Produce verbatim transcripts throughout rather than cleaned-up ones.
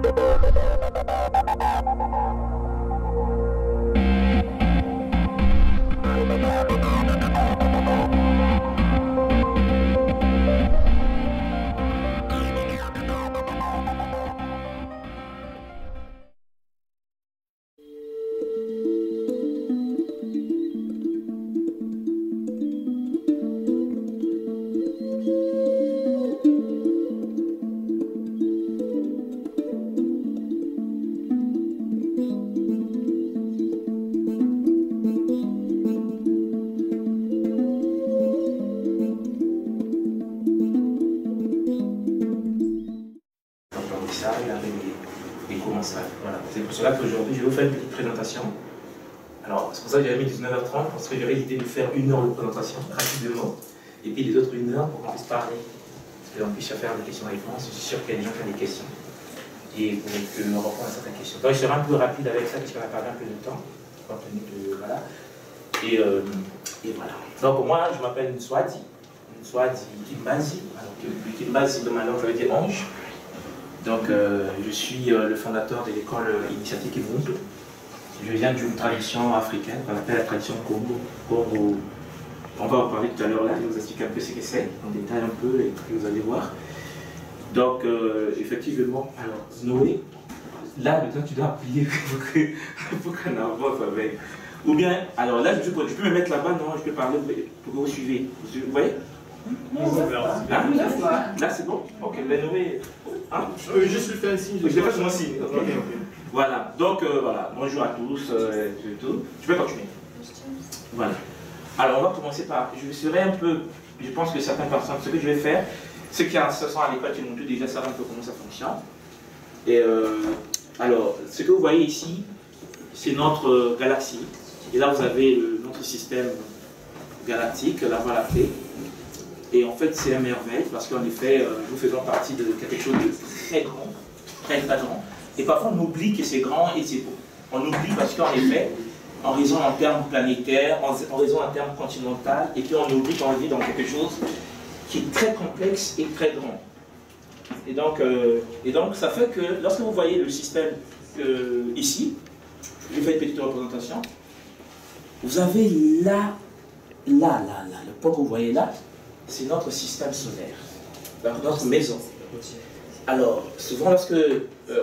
C'est pour cela qu'aujourd'hui, je vais vous faire une petite présentation. Alors, c'est pour ça que j'avais mis dix-neuf heures trente, parce que j'aurais l'idée de faire une heure de présentation, rapidement, et puis les autres une heure pour qu'on puisse parler. Parce qu'on puisse faire des questions-réponses. Je suis sûr qu'il y a des gens qui ont des questions. Et pour que nous répondre à certaines questions. Donc, je serai un peu rapide avec ça, parce qu'on a parlé un peu de temps, compte tenu de. Voilà. Et, euh, et voilà. Donc, moi, je m'appelle Nswadi. Nswadi Kimbazi. Alors, Kimbazi, de ma langue, ça veut dire ange. Donc, euh, je suis euh, le fondateur de l'école Initiative Kibuntu. Je viens d'une tradition africaine qu'on appelle la tradition Congo. Congo. On va en parler tout à l'heure, là, je vais vous expliquer un peu ce que c'est, en détail un peu, et puis vous allez voir. Donc, euh, effectivement, alors, Noé, là, maintenant, tu dois appuyer pour qu'on avance avec. Ou bien, alors là, je peux, je peux me mettre là-bas, non, je peux parler pour que vous suivez. Vous voyez? Hein? Là, c'est bon? Ok, ben Noé. Hein? Euh, juste lui faire un signe. Je vais faire mon signe. Okay. Okay, okay. Voilà, donc euh, voilà, bonjour à tous. Euh, tout. Je peux continuer. Voilà. Alors, on va commencer par. Je serai un peu. Je pense que certaines personnes, ce que je vais faire, ceux qui sont à l'école Kibuntu déjà savent un peu comment ça fonctionne. Et euh, alors, ce que vous voyez ici, c'est notre galaxie. Et là, vous avez le, notre système galactique, la Voie lactée. Et en fait, c'est une merveille parce qu'en effet, euh, nous faisons partie de quelque chose de très grand, très très grand. Et parfois, on oublie que c'est grand et c'est beau. On oublie parce qu'en effet, on raisonne en termes planétaires, on raisonne en termes continentaux, et puis on oublie qu'on vit dans quelque chose qui est très complexe et très grand. Et donc, euh, et donc ça fait que lorsque vous voyez le système euh, ici, je vais faire une petite représentation, vous avez là, là, là, là, le point que vous voyez là, c'est notre système solaire, notre maison. Alors, souvent lorsque euh,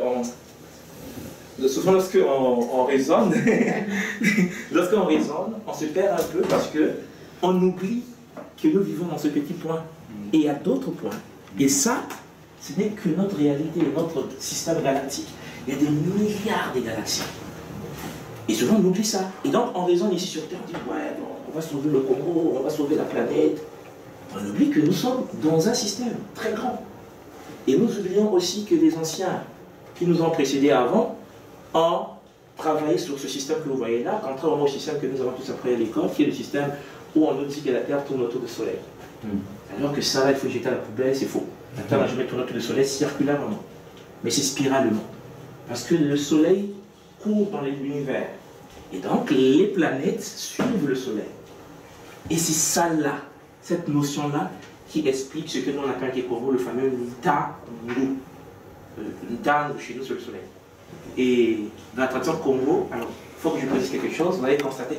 on, souvent lorsque on, on raisonne, lorsqu'on raisonne, on se perd un peu parce que on oublie que nous vivons dans ce petit point. Et il y a d'autres points. Et ça, ce n'est que notre réalité, notre système galactique. Il y a des milliards de galaxies. Et souvent on oublie ça. Et donc on raisonne ici sur Terre, on dit ouais, bon, on va sauver le Congo, on va sauver la planète. On oublie que nous sommes dans un système très grand. Et nous oublions aussi que les anciens qui nous ont précédés avant ont travaillé sur ce système que vous voyez là, contrairement au système que nous avons tous appris à l'école, qui est le système où on nous dit que la Terre tourne autour du Soleil. Mm. Alors que ça, là, il faut jeter à la poubelle, c'est faux. La Terre n'a jamais tourné autour du Soleil circulairement, mais c'est spiralement. Parce que le Soleil court dans l'univers. Et donc, les planètes suivent le Soleil. Et c'est ça là, cette notion-là, qui explique ce que nous on appelle au Congo le fameux Ntangu. Ntangu chez nous sur le Soleil. Et dans la tradition Congo, alors, il faut que je précise quelque chose, vous allez constater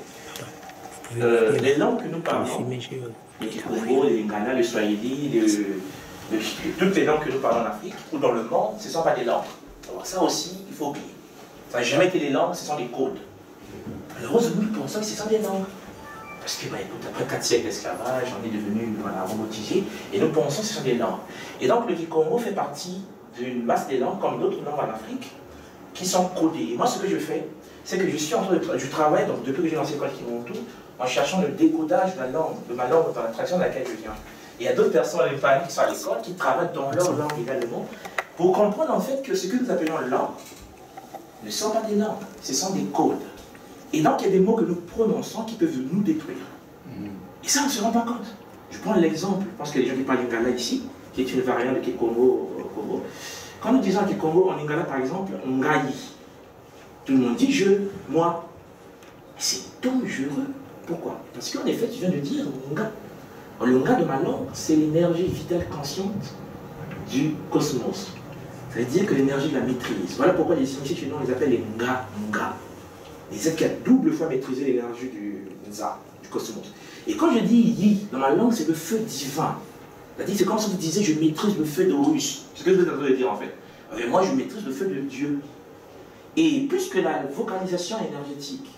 que euh, les langues que nous parlons, le Kikongo, le Lingala, le Swahili, le, le, toutes les langues que nous parlons en Afrique ou dans le monde, ce ne sont pas des langues. Alors ça aussi, il faut oublier. Ça n'a jamais été des langues, ce sont des codes. Malheureusement, nous pensons que ce sont des langues. Parce que, bah, écoute, après quatre siècles d'esclavage, on est devenu voilà, robotisé, et nous pensons que ce sont des langues. Et donc, le Kikongo fait partie d'une masse des langues, comme d'autres langues en Afrique, qui sont codées. Et moi, ce que je fais, c'est que je suis en train de je travaille, donc depuis que j'ai lancé l'école Kibuntu, en cherchant le décodage de, la langue, de ma langue dans la tradition de laquelle je viens. Et il y a d'autres personnes les familles qui sont à l'école, qui travaillent dans leur langue également, pour comprendre en fait que ce que nous appelons langue ne sont pas des langues, ce sont des codes. Et donc, il y a des mots que nous prononçons qui peuvent nous détruire. Mm. Et ça, on ne se rend pas compte. Je prends l'exemple, je pense qu'il y a des gens qui parlent du Lingala ici, qui est une variante de Kikongo. Congo. Quand nous disons Kikongo en Lingala, par exemple, Ngai, tout le monde dit je, moi. C'est dangereux. Pourquoi? Parce qu'en effet, tu viens de dire Nga. Le Nga de ma langue, c'est l'énergie vitale consciente du cosmos. Ça veut dire que l'énergie de la maîtrise. Voilà pourquoi les initiés chez nous, on les appelle les Nga, Nga. Les êtres qui a double fois maîtrisé l'énergie du Nza, du cosmos. Et quand je dis Yi, dans ma langue, c'est le feu divin. C'est-à-dire, c'est comme si vous disiez, je maîtrise le feu d'Horus. C'est ce que je veux en train de dire en fait. Mais moi, je maîtrise le feu de Dieu. Et puisque la vocalisation énergétique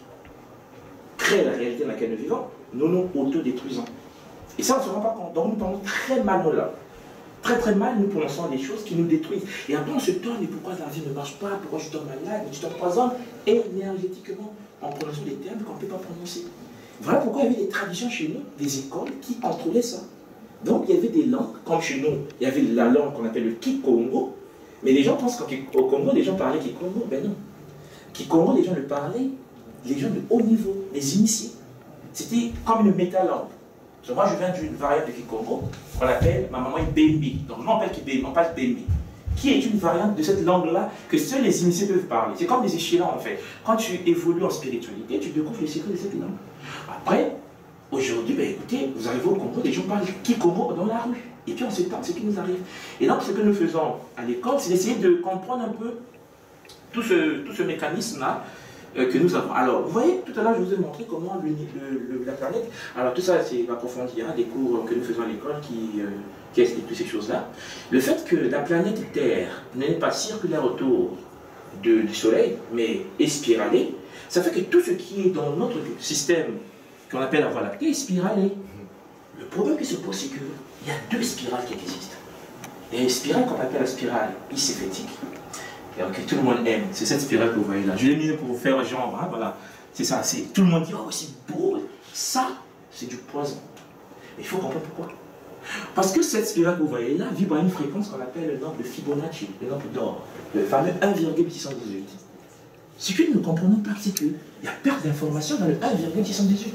crée la réalité dans laquelle nous vivons, nous nous autodétruisons. Et ça, on ne se rend pas compte. Donc, nous parlons très mal de là. Très très mal, nous prononçons des choses qui nous détruisent. Et après, on se tourne, mais pourquoi la vie ne marche pas? Pourquoi je tombe malade? Tu t'empoisonnes énergétiquement en prononçant des termes qu'on ne peut pas prononcer. Voilà pourquoi il y avait des traditions chez nous, des écoles qui contrôlaient ça. Donc, il y avait des langues, comme chez nous, il y avait la langue qu'on appelle le Kikongo. Mais les gens pensent qu'au Congo, les gens parlaient Kikongo. Ben non. Kikongo, les gens le parlaient, les gens de haut niveau, les initiés. C'était comme une métalangue. Moi, je viens d'une variante de Kikongo qu'on appelle, ma maman est Bembi. Donc, nous, on parle Bembi, on parle Bembi, qui est une variante de cette langue-là que seuls les initiés peuvent parler. C'est comme des échelons, en fait. Quand tu évolues en spiritualité, tu découvres les secrets de cette langue. Après, aujourd'hui, ben, écoutez, vous arrivez au Congo, les gens parlent Kikongo dans la rue. Et puis, on se parle ce qui nous arrive. Et donc, ce que nous faisons à l'école, c'est d'essayer de comprendre un peu tout ce, tout ce mécanisme-là euh, que nous avons. Alors, vous voyez, tout à l'heure, je vous ai montré comment le, le, le, la planète... Alors, tout ça, c'est approfondi, hein, des cours que nous faisons à l'école qui, euh, qui expliquent toutes ces choses-là. Le fait que la planète Terre n'est pas circulaire autour de, du Soleil, mais est spiralée, ça fait que tout ce qui est dans notre système, qu'on appelle la Voie lactée, est spiralé. Le problème qui se pose, c'est qu'il y a deux spirales qui existent. Il y a une spirale qu'on appelle la spirale iséphétique, que tout le monde aime. C'est cette spirale que vous voyez là. Je l'ai mis pour vous faire genre, hein, voilà. C'est ça, tout le monde dit, oh, c'est beau. Ça, c'est du poison. Mais il faut comprendre pourquoi. Parce que cette spirale que vous voyez là vibre à une fréquence qu'on appelle le nombre de Fibonacci, le nombre d'or, le fameux un virgule six cent dix-huit. Ce que nous ne comprenons pas, c'est qu'il y a perte d'information dans le un virgule six cent dix-huit.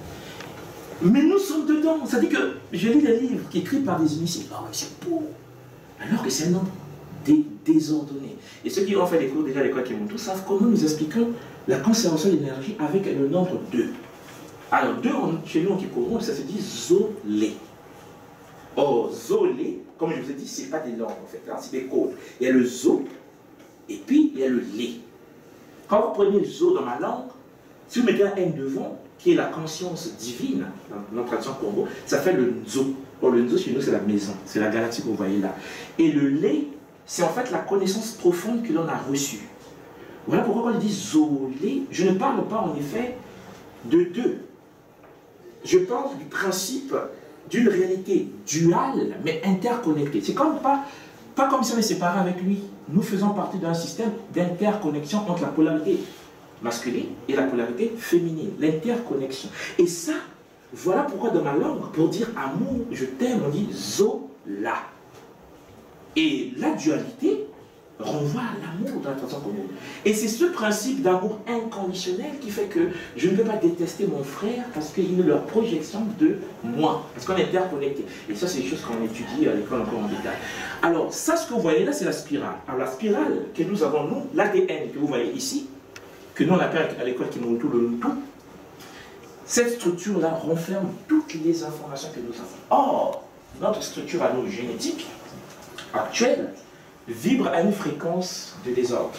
Mais nous sommes dedans. Ça dit que je lis des livres qui écrits par des initiés. Oh, c'est beau. Alors que c'est un nombre dé désordonné. Et ceux qui ont fait des cours déjà à l'école qui m'ont tous savent comment nous expliquons la conservation d'énergie avec le nombre deux. Alors, deux, chez nous, en Kikongo, ça se dit Zolé. Or, Zolé, comme je vous ai dit, ce n'est pas des langues en fait, hein, c'est des codes. Il y a le Zo, et puis il y a le Lé. Quand vous prenez le Zo dans ma langue, si vous mettez un N devant, qui est la conscience divine, dans notre tradition Congo, ça fait le Nzo. Or, le Nzo, chez nous, c'est la maison, c'est la galaxie que vous voyez là. Et le Lé, c'est en fait la connaissance profonde que l'on a reçue. Voilà pourquoi quand je dis Zolé, je ne parle pas en effet de deux. Je parle du principe d'une réalité duale, mais interconnectée. C'est comme pas, pas comme si on est séparés avec lui. Nous faisons partie d'un système d'interconnexion entre la polarité masculine et la polarité féminine, l'interconnexion. Et ça, voilà pourquoi dans ma langue, pour dire amour, je t'aime, on dit Zola. Et la dualité renvoie à l'amour dans la tradition commune. Et c'est ce principe d'amour inconditionnel qui fait que je ne peux pas détester mon frère parce qu'il est leur projection de moi, parce qu'on est interconnecté. Et ça, c'est des choses qu'on étudie à l'école encore en détail. Alors, ça, ce que vous voyez là, c'est la spirale. Alors, la spirale que nous avons, nous, l'A D N que vous voyez ici, que nous on appelle à l'école Kimoto le Nutu, cette structure-là renferme toutes les informations que nous avons. Or, notre structure à nous génétique actuelle vibre à une fréquence de désordre.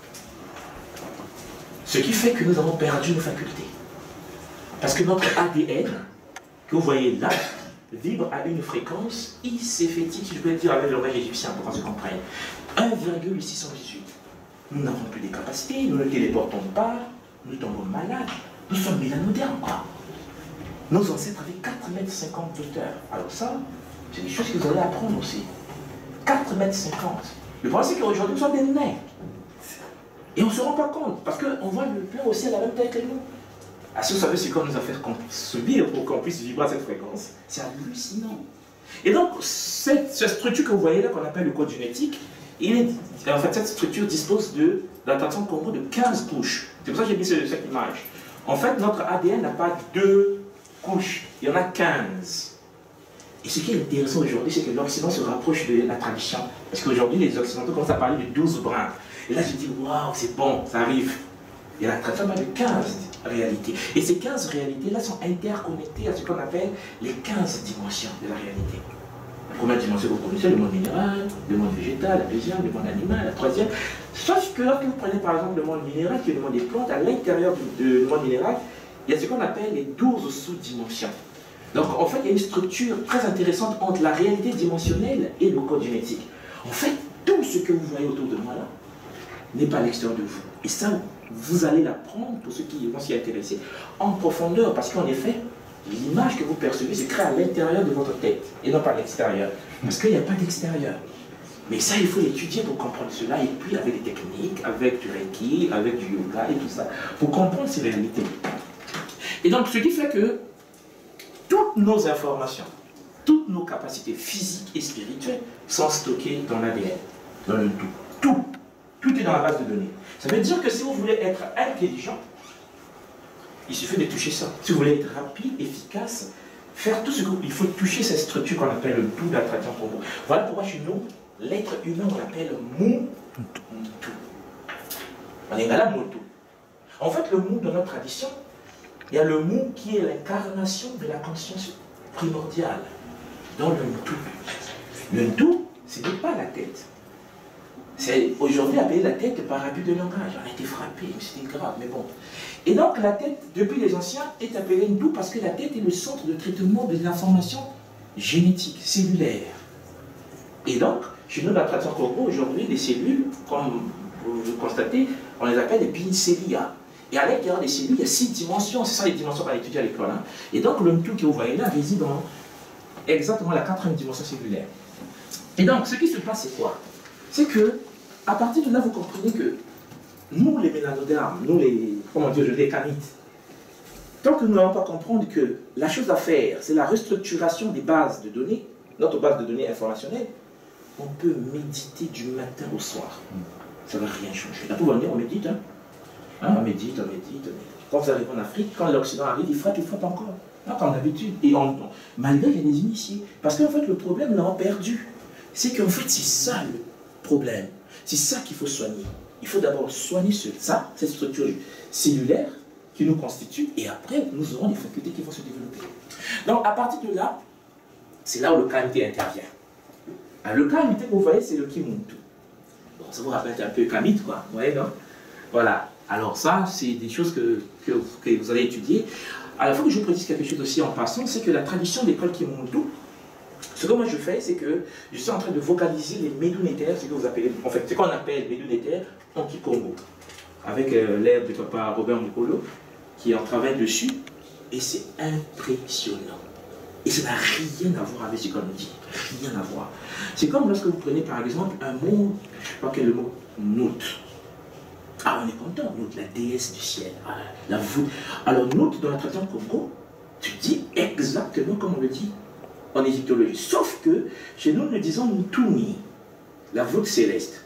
Ce qui fait que nous avons perdu nos facultés. Parce que notre A D N, que vous voyez là, vibre à une fréquence iséphétique, si je peux le dire avec le langage égyptien pour qu'on se comprenne. un virgule six cent dix-huit. Nous n'avons plus des capacités, nous ne téléportons pas, nous tombons malades, nous sommes mélanodermes, quoi. Nos ancêtres avaient quatre mètres cinquante d'auteur. Alors ça, c'est des choses que vous allez apprendre aussi. quatre mètres cinquante. Le problème, c'est qu'aujourd'hui, nous sommes des nains. Et on ne se rend pas compte, parce qu'on voit le plein aussi à la même taille que nous. Ah, si vous savez ce qu'on nous a fait subir pour qu'on puisse vibrer à cette fréquence, c'est hallucinant. Et donc, cette, cette structure que vous voyez là, qu'on appelle le code génétique, il est, en fait, cette structure dispose de, dans la tradition Congo, de quinze couches. C'est pour ça que j'ai mis ce, cette image. En fait, notre A D N n'a pas deux couches, il y en a quinze. Et ce qui est intéressant aujourd'hui, c'est que l'Occident se rapproche de la tradition. Parce qu'aujourd'hui, les Occidentaux commencent à parler de douze brins. Et là, je dis, waouh, c'est bon, ça arrive. Et la tradition parle de quinze réalités. Et ces quinze réalités-là sont interconnectées à ce qu'on appelle les quinze dimensions de la réalité. La première dimension que vous connaissez, le monde minéral, le monde végétal, la deuxième, le monde animal, la troisième. Sauf que lorsque vous prenez par exemple le monde minéral, qui est le monde des plantes, à l'intérieur du, du monde minéral, il y a ce qu'on appelle les douze sous-dimensions. Donc en fait, il y a une structure très intéressante entre la réalité dimensionnelle et le code génétique. En fait, tout ce que vous voyez autour de moi là n'est pas à l'extérieur de vous. Et ça, vous allez l'apprendre, pour ceux qui vont s'y intéresser, en profondeur, parce qu'en effet, l'image que vous percevez se crée à l'intérieur de votre tête, et non pas à l'extérieur. Parce qu'il n'y a pas d'extérieur. Mais ça, il faut l'étudier pour comprendre cela, et puis avec des techniques, avec du Reiki, avec du yoga et tout ça, pour comprendre ces réalités. Et donc, ce qui fait que toutes nos informations, toutes nos capacités physiques et spirituelles sont stockées dans l'A D N, dans le tout. Tout. Tout est dans la base de données. Ça veut dire que si vous voulez être intelligent, il suffit de toucher ça. Si vous voulez être rapide, efficace, faire tout ce que vous... Il faut toucher cette structure qu'on appelle le tout de la tradition pour vous. Voilà pourquoi chez nous, l'être humain, on l'appelle Muntu. On est là, Muntu. En fait, le Mu dans notre tradition, il y a le Mu qui est l'incarnation de la conscience primordiale dans le Muntu. Le Muntu, ce n'est pas la tête. C'est aujourd'hui appelé la tête par abus de langage. On a été frappé, c'était grave, mais bon. Et donc la tête, depuis les anciens, est appelée Muntu parce que la tête est le centre de traitement de l'information génétique, cellulaire. Et donc, chez nous, dans la tradition Congo, aujourd'hui, les cellules, comme vous le constatez, on les appelle les pincellia. Et à l'intérieur des cellules, il y a six dimensions. C'est ça les dimensions qu'on a étudiées à l'école. Hein. Et donc, le Muntu que vous voyez là réside dans exactement la quatrième dimension cellulaire. Et donc, ce qui se passe, c'est quoi? C'est que, à partir de là, vous comprenez que nous, les mélanodermes, nous, les, comment dire, les canites, tant que nous n'allons pas comprendre que la chose à faire, c'est la restructuration des bases de données, notre base de données informationnelle, on peut méditer du matin au soir. Ça ne va rien changer. Là, pour venir, on médite. Hein. Hein, on médite, on médite, on médite. Quand vous arrivez en Afrique, quand l'Occident arrive, il frappe, il frappe encore. Hein, comme d'habitude. Et on, on, malgré qu'il y a des initiés. Parce qu'en fait, le problème, nous l'avons perdu. C'est qu'en fait, c'est ça le problème. C'est ça qu'il faut soigner. Il faut d'abord soigner ce, ça, cette structure cellulaire qui nous constitue, et après, nous aurons des facultés qui vont se développer. Donc, à partir de là, c'est là où le K M T intervient. Alors, le K M T que vous voyez, c'est le Kimuntu. Bon, ça vous rappelle un peu Kamit, quoi. Vous voyez, non? Voilà. Alors, ça, c'est des choses que, que, que vous allez étudier. Alors, il faut que je vous précise quelque chose aussi en passant, c'est que la tradition d'école Kimuntu, ce que moi je fais, c'est que je suis en train de vocaliser les médounétaires, ce que vous appelez, en fait, ce qu'on appelle médounétaires en Kikongo, avec euh, l'ère de papa Robert Mukolo, qui en travaille dessus, et c'est impressionnant. Et ça n'a rien à voir avec ce qu'on nous dit, rien à voir. C'est comme lorsque vous prenez par exemple un mot, je crois que le mot Nout. Ah, on est content, Nout, la déesse du ciel, ah, la voûte. Alors Nout, dans la tradition Congo, tu dis exactement comme on le dit en égyptologie. Sauf que chez nous, nous disons Ntuni, la voûte céleste.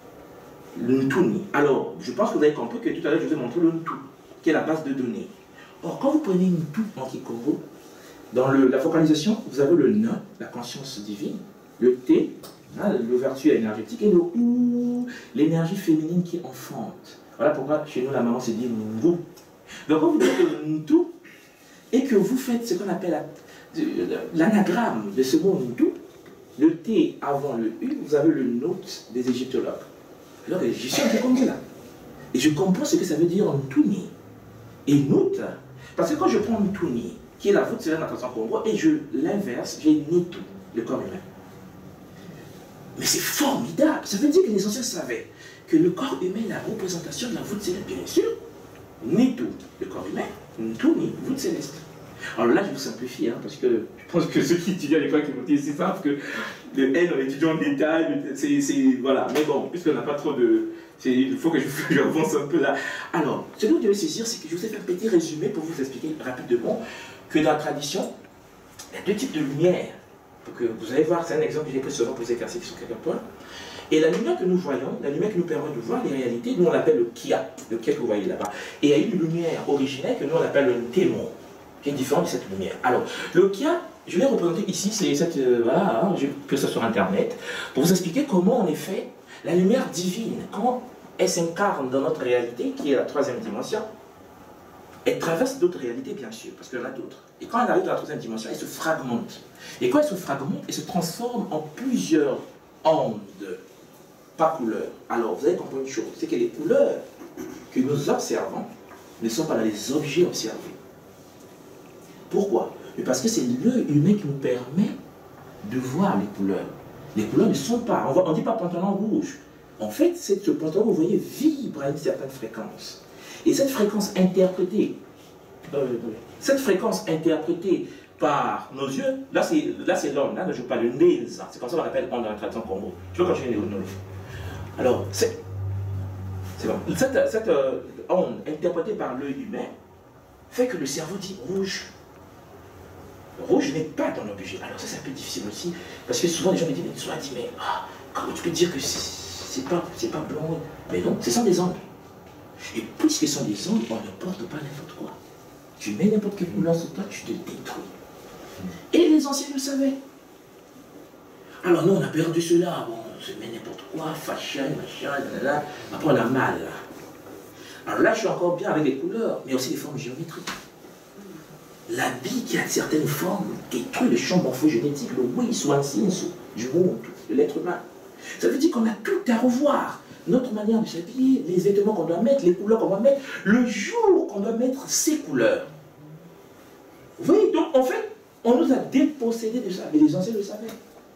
Le Ntuni. Alors, je pense que vous avez compris que tout à l'heure, je vous ai montré le Ntu, qui est la base de données. Or, quand vous prenez Ntu en Kikongo, dans le, la vocalisation, vous avez le Na, la conscience divine, le T, hein, l'ouverture énergétique, et le Ou, l'énergie féminine qui enfante. Voilà pourquoi chez nous, la maman se dit Ngu. Donc, quand vous dites le Ntu, et que vous faites ce qu'on appelle la l'anagramme de ce mot Ntu, le T avant le U, vous avez le note des égyptologues. Alors, je suis en Kikongo là. Et je comprends ce que ça veut dire Ntuni. Et Nout, parce que quand je prends Ntuni, qui est la voûte céleste dans la Congo, et je l'inverse, j'ai Nitu, le corps humain. Mais c'est formidable. Ça veut dire que les anciens savaient que le corps humain est la représentation de la voûte céleste, bien sûr. Nitu, le corps humain, Ntuni, voûte céleste. Alors là, je vous simplifie, hein, parce que je pense que ceux qui étudient à l'école qui c'est savent que le N, on étudie en détail, c'est, voilà. Mais bon, puisqu'on n'a pas trop de... Il faut que j'avance un peu là. Alors, ce que vous devez saisir, c'est que je vous ai fait un petit résumé pour vous expliquer rapidement que dans la tradition, il y a deux types de lumière. Donc, vous allez voir, c'est un exemple que j'ai pris souvent pour vous éclaircir sur quelques points. Et la lumière que nous voyons, la lumière qui nous permet de voir les réalités, nous on l'appelle le Kia, le Kia que vous voyez là-bas. Et il y a une lumière originelle que nous on appelle le Témon, qui est différente de cette lumière. Alors, le Kia, je l'ai représenté ici, c'est cette, euh, voilà, hein, j'ai pris ça sur Internet, pour vous expliquer comment en effet, la lumière divine, quand elle s'incarne dans notre réalité, qui est la troisième dimension, elle traverse d'autres réalités bien sûr, parce qu'il y en a d'autres. Et quand elle arrive dans la troisième dimension, elle se fragmente. Et quand elle se fragmente, elle se transforme en plusieurs ondes, par couleur. Alors, vous allez comprendre une chose, c'est que les couleurs que nous observons ne sont pas dans les objets observés. Pourquoi? Parce que c'est l'œil humain qui nous permet de voir les couleurs. Les couleurs ne sont pas, on ne dit pas pantalon rouge. En fait, ce pantalon, vous voyez, vibre à une certaine fréquence. Et cette fréquence interprétée, euh, cette fréquence interprétée par nos yeux, là c'est l'onde, là je parle de nez, c'est comme ça qu'on appelle onde dans la traduction Congo. Je veux continuer de nous. Alors, c'est bon. Cette, cette euh, onde interprétée par l'œil humain fait que le cerveau dit rouge. Rouge n'est pas dans l'objet. Alors ça c'est un peu difficile aussi, parce que souvent les gens me disent, mais, disent, mais ah, comment tu peux dire que c'est pas, pas blanc? Mais non, ce sont des ondes. Et puisque ce sont des ondes, on ne porte pas n'importe quoi. Tu mets n'importe quelle couleur sur toi, tu te détruis. Et les anciens le savaient. Alors nous on a perdu cela, bon, on se met n'importe quoi, fashion, machin, là, après on a mal là. Alors là je suis encore bien avec les couleurs, mais aussi les formes géométriques. L'habit qui a certaines formes détruit le champ morphogénétique, le oui, soit du monde, de l'être humain. Ça veut dire qu'on a tout à revoir. Notre manière de s'habiller, les vêtements qu'on doit mettre, les couleurs qu'on doit mettre, le jour qu'on doit mettre ces couleurs. Vous voyez, donc en fait, on nous a dépossédés de ça, mais les anciens le savaient.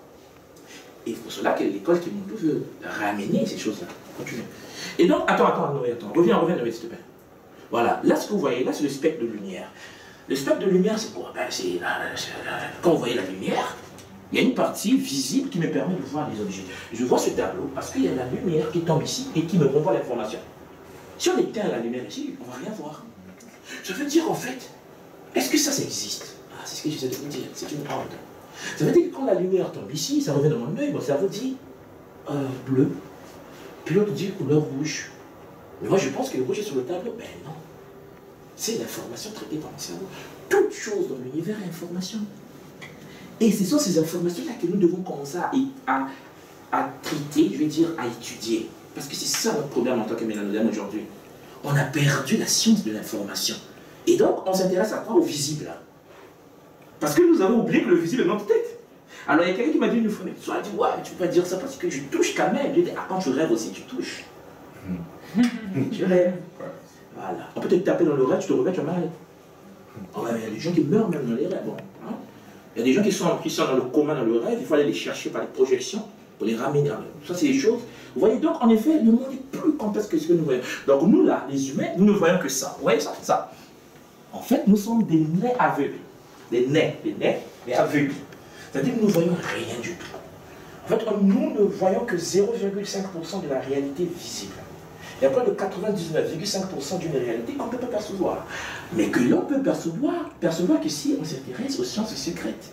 Et c'est pour cela que l'école qui nous veut ramener ces choses-là. Continue. Et donc, attends, attends, Noé, attends, reviens, reviens, Noé, s'il te plaît. Voilà, là ce que vous voyez, là c'est le spectre de lumière. Le spectre de lumière, c'est quoi? Ben, c'est quand vous voyez la lumière, il y a une partie visible qui me permet de voir les objets. Je vois ce tableau parce qu'il y a la lumière qui tombe ici et qui me renvoie l'information. Si on éteint la lumière ici, on ne va rien voir. Ça veut dire en fait, est-ce que ça, ça existe? Ah, c'est ce que j'essaie de vous dire, c'est une onde. Ça veut dire que quand la lumière tombe ici, ça revient dans mon œil, mon cerveau dit euh, bleu, puis l'autre dit couleur rouge. Mais moi je pense que le rouge est sur le tableau. Ben non. C'est l'information traitée par mon cerveau. Toute chose dans l'univers est information. Et ce sont ces informations-là que nous devons commencer à, à, à traiter, je vais dire à étudier. Parce que c'est ça notre problème en tant que mélanodème aujourd'hui. On a perdu la science de l'information. Et donc, on s'intéresse à quoi? Au visible. Parce que nous avons oublié que le visible est notre tête. Alors, il y a quelqu'un qui m'a dit une fois, mais tu vas dire, ouais, tu peux pas dire ça parce que je touche quand même. Je dis, ah, quand tu rêves aussi, tu touches. Tu rêves. Voilà. On peut te taper dans le rêve, tu te réveilles, tu as mal. Oh, il y a des gens qui meurent même dans les rêves. Bon, hein? Il y a des gens qui sont, qui sont dans le coma, dans le rêve, il faut aller les chercher par les projections pour les ramener. Ça, c'est des choses. Vous voyez, donc, en effet, le monde est plus complexe que ce que nous voyons. Donc, nous, là, les humains, nous ne voyons que ça. Vous voyez ça? Ça. En fait, nous sommes des nez aveugles. Des nez, des nez, mais aveugles. C'est-à-dire que nous ne voyons rien du tout. En fait, nous ne voyons que zéro virgule cinq pour cent de la réalité visible. Il y a près de quatre-vingt-dix-neuf virgule cinq pour cent d'une réalité qu'on ne peut pas percevoir. Mais que l'on peut percevoir, percevoir que si on s'intéresse aux sciences secrètes.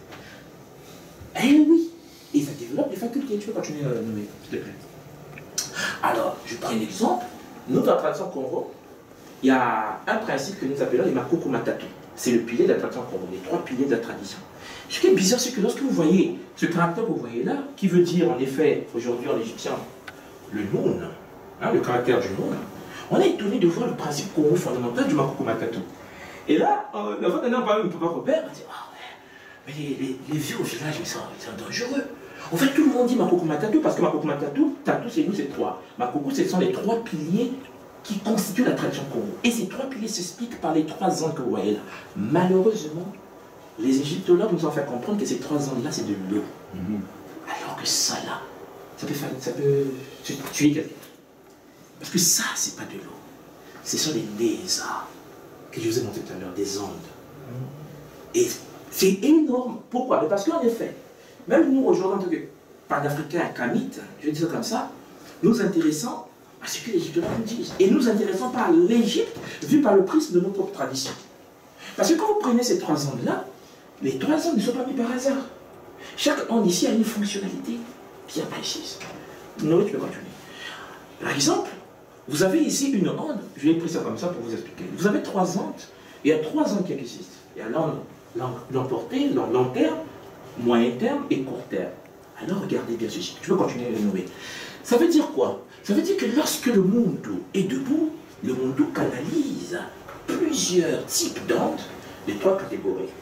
Eh oui. Et ça développe les facultés. Tu peux continuer à nommer, s'il te plaît. Alors, je prends un exemple. Nous, dans la tradition Congo, il y a un principe que nous appelons les Makoko Matatu. C'est le pilier de la tradition Congo, les trois piliers de la tradition. Ce qui est bizarre, c'est que lorsque vous voyez ce caractère que vous voyez là, qui veut dire en effet, aujourd'hui en égyptien, le Noun, hein, le caractère du Noun, on est étonné de voir le principe Congo fondamental du Makoko Matatu. Et là, euh, la fois dernière, on parlait de Papa Robert, on dit, ah ouais, mais les, les, les vieux au village, ils sont, ils sont dangereux. En fait, tout le monde dit Makoko Matatu parce que Makoko Matatu, Tatu, c'est nous, c'est trois. Makoko, ce sont les trois piliers qui constituent la tradition Congo. Et ces trois piliers s'expliquent par les trois ondes que vous voyez là. Malheureusement, les égyptologues nous ont fait comprendre que ces trois ondes-là, c'est de l'eau. Mm-hmm. Alors que ça, là, ça peut, faire, ça peut tuer quelqu'un. Parce que ça, c'est pas de l'eau. Ce sont des lézards que je vous ai montré tout à l'heure, des ondes. Mm-hmm. Et c'est énorme. Pourquoi? Parce qu'en effet, même nous, aujourd'hui, en tant que panafricains, kamites, je vais dire ça comme ça, nous intéressons à ce que les Égyptiens nous disent. Et nous intéressons par l'Égypte, vu par le prisme de notre propre tradition. Parce que quand vous prenez ces trois ondes-là, les trois ondes ne sont pas mis par hasard. Chaque onde ici a une fonctionnalité bien précise. Noé, tu peux continuer. Par exemple, vous avez ici une onde, je vais pris ça comme ça pour vous expliquer. Vous avez trois ondes, il y a trois ondes qui existent. Il y a l'onde long portée, l'onde long terme, moyen terme et court terme. Alors regardez bien ceci. Tu peux continuer à le nommer. Ça veut dire quoi? Ça veut dire que lorsque le monde est debout, le monde canalise plusieurs types d'ondes de trois catégories.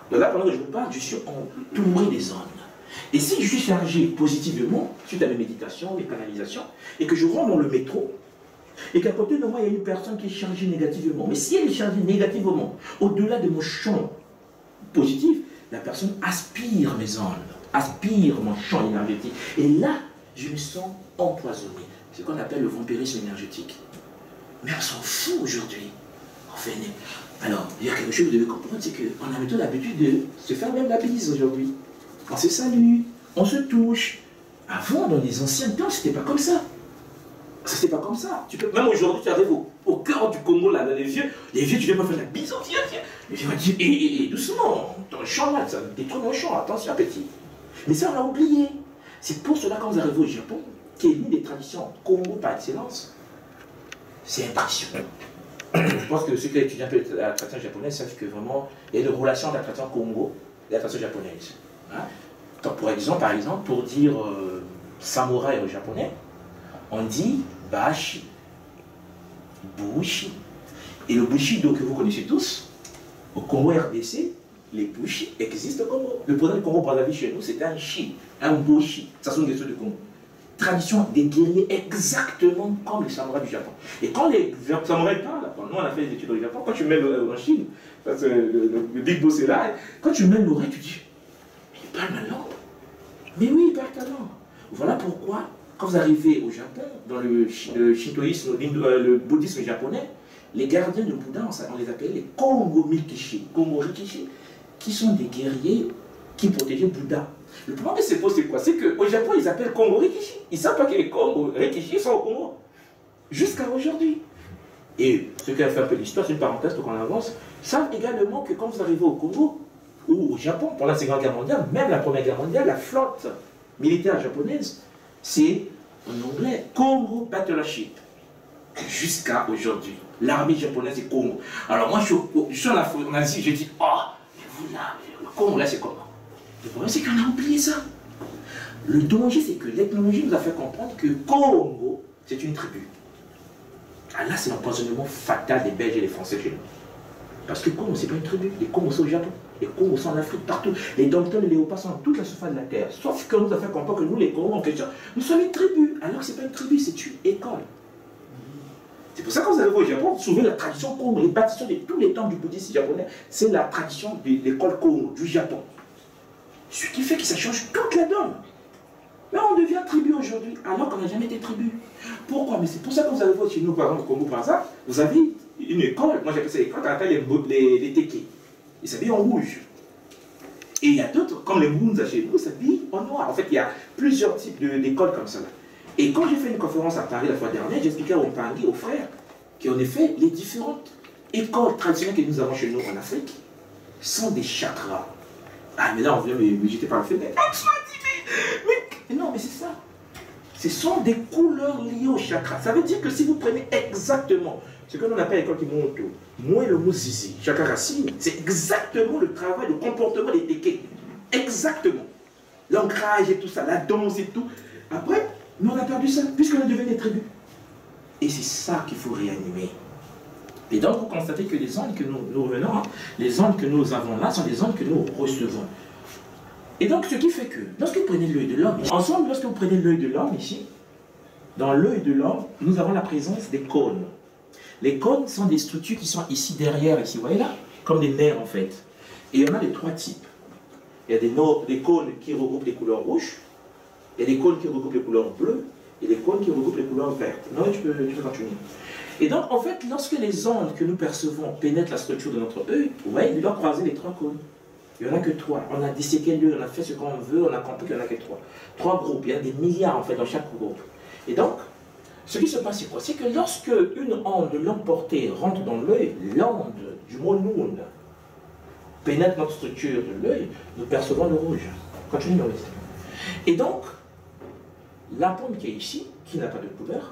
Donc là, pendant que je vous parle, je suis entouré des ondes. Et si je suis chargé positivement, suite à mes méditations, mes canalisations, et que je rentre dans le métro, et qu'à côté de moi, il y a une personne qui est chargée négativement, mais si elle est chargée négativement, au-delà de mon champ positif, la personne aspire mes ondes, aspire mon champ énergétique. Et là, je me sens empoisonné. C'est ce qu'on appelle le vampirisme énergétique. Mais on s'en fout aujourd'hui. Enfin, alors, il y a quelque chose que vous devez comprendre, c'est qu'on a plutôt l'habitude de se faire même la bise aujourd'hui. On se salue, on se touche. Avant, dans les anciens temps, c'était pas comme ça. C'était pas comme ça. Tu peux, même aujourd'hui, tu arrives au, au cœur du Congo, là, dans les vieux, les vieux, tu viens pas faire la bise, oh, viens, viens. Les vieux vont dire, et, et, et doucement, dans le champ là, ça détruit mon champ, attention, petit. Mais ça, on l'a oublié. C'est pour cela, quand vous arrivez au Japon, qui est l'une des traditions Congo par excellence, c'est impressionnant. Je pense que ceux qui étudient un peu la tradition japonaise savent que vraiment, il y a une relation entre la tradition Congo et la tradition japonaise. Hein? Donc, pour exemple, par exemple, pour dire euh, samouraï au japonais, on dit bashi, bushi. Et le bushido que vous connaissez tous, au Congo R D C, les bushi existent au Congo. Le président du Congo Brazzaville chez nous, c'était un shi, un bushi. Ça sont des trucs du Congo. Tradition des guerriers exactement comme les samouraïs du Japon. Et quand les samouraïs parlent, nous on a fait des études au Japon, quand tu mets l'oreille en Chine, parce que le, le, le big boss est là, quand tu mets l'oreille, tu dis, mais il parle ma langue. Mais oui, il parle ta langue. Voilà pourquoi, quand vous arrivez au Japon, dans le, le shintoïsme, le bouddhisme japonais, les gardiens de Bouddha, on les appelle les Kongo Mikishi, Kongo Rikishi, qui sont des guerriers qui protégeaient Bouddha. Le problème qui se pose, c'est quoi? C'est qu'au Japon, ils appellent Kongo Rikishi. Ils ne savent pas que les Kongo Rikishi sont au Congo. Jusqu'à aujourd'hui. Et ceux qui ont fait un peu d'histoire, c'est une parenthèse pour qu'on avance, savent également que quand vous arrivez au Congo, ou au Japon, pendant la Seconde Guerre mondiale, même la Première Guerre mondiale, la flotte militaire japonaise, c'est en anglais Congo Battleship. Jusqu'à aujourd'hui. L'armée japonaise est Congo. Alors moi, je suis, je suis en Asie, je dis, oh, mais vous là, le Congo là, c'est comment? Le problème, c'est qu'on a oublié ça. Le danger, c'est que l'ethnologie nous a fait comprendre que Congo, c'est une tribu. Ah là, c'est l'empoisonnement fatal des Belges et des Français chez nous. Parce que Congo, c'est pas une tribu. Les Congos sont au Japon. Les Congos sont en Afrique, partout. Les Domptons et les Léopards sont dans toute la surface de la Terre. Sauf qu'on nous a fait comprendre que nous, les Congos en question, nous sommes une tribu. Alors que c'est pas une tribu, c'est une école. C'est pour ça que quand vous allez au Japon, vous trouvez la tradition Congo, les bâtissements de tous les temples du bouddhisme japonais, c'est la tradition de l'école Congo, du Japon. Ce qui fait que ça change toute la donne. Mais on devient tribu aujourd'hui, alors qu'on n'a jamais été tribu. Pourquoi? Mais c'est pour ça que vous allez voir chez nous, par exemple, au Congo, par exemple, vous avez une école, moi j'appelle ça l'école, qu'on appelle les, les, les teke. Ils s'habillent en rouge. Et il y a d'autres, comme les Mounza chez nous, s'habillent en noir. En fait, il y a plusieurs types d'écoles comme ça. Là. Et quand j'ai fait une conférence à Paris la fois dernière, j'expliquais aux Pangui, aux frères, qu'en effet, les différentes écoles traditionnelles que nous avons chez nous en Afrique sont des chakras. Ah, mais là, on vient me jeter par le fait. Mais, mais non, mais c'est ça. Ce sont des couleurs liées au chakra. Ça veut dire que si vous prenez exactement ce que l'on appelle l'école Kimoto, moi et le mot zizi, chakra racine, c'est exactement le travail, le comportement des teke. Exactement. L'ancrage et tout ça, la danse et tout. Après, nous on a perdu ça, puisqu'on est devenu des tribus. Et c'est ça qu'il faut réanimer. Et donc, vous constatez que les ondes que nous, nous revenons, hein, les ondes que nous avons là sont des ondes que nous recevons. Et donc, ce qui fait que, lorsque vous prenez l'œil de l'homme, ensemble, lorsque vous prenez l'œil de l'homme ici, dans l'œil de l'homme, nous avons la présence des cônes. Les cônes sont des structures qui sont ici derrière, ici, vous voyez là, comme des nerfs en fait. Et il y en a de trois types. Il y a des, des cônes qui regroupent les couleurs rouges, il y a des cônes qui regroupent les couleurs bleues, et des cônes qui regroupent les couleurs vertes. Non, tu peux, tu peux continuer. Et donc, en fait, lorsque les ondes que nous percevons pénètrent la structure de notre œil, vous voyez, il doit croiser les trois cônes. Il n'y en a que trois. On a disséqué l'œil, on a fait ce qu'on veut, on a compris qu'il n'y en a que trois. Trois groupes, il y en a des milliards en fait dans chaque groupe. Et donc, ce qui se passe, c'est quoi? C'est que lorsque une onde de longue portée rentre dans l'œil, l'onde du mot noun pénètre notre structure de l'œil, nous percevons le rouge. Continue, Maurice. Et donc, la pomme qui est ici, qui n'a pas de couleur,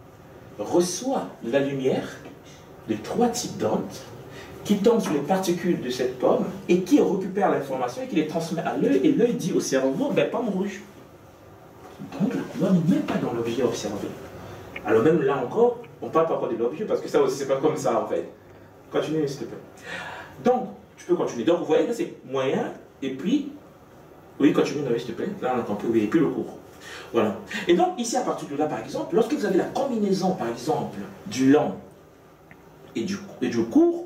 reçoit de la lumière de trois types d'ondes qui tombent sur les particules de cette pomme et qui récupèrent l'information et qui les transmet à l'œil, et l'œil dit au cerveau, ben pomme rouge. Donc la couleur n'est même pas dans l'objet observé. Alors même là encore, on ne parle pas encore de l'objet parce que ça aussi c'est pas comme ça en fait. Continuez s'il te plaît. Donc, Tu peux continuer. Donc, vous voyez, là, c'est moyen, et puis, oui, continue, s'il te plaît. Là, on a compris, oui, et puis le court. Voilà. Et donc, ici, à partir de là, par exemple, lorsque vous avez la combinaison, par exemple, du long et du, et du court,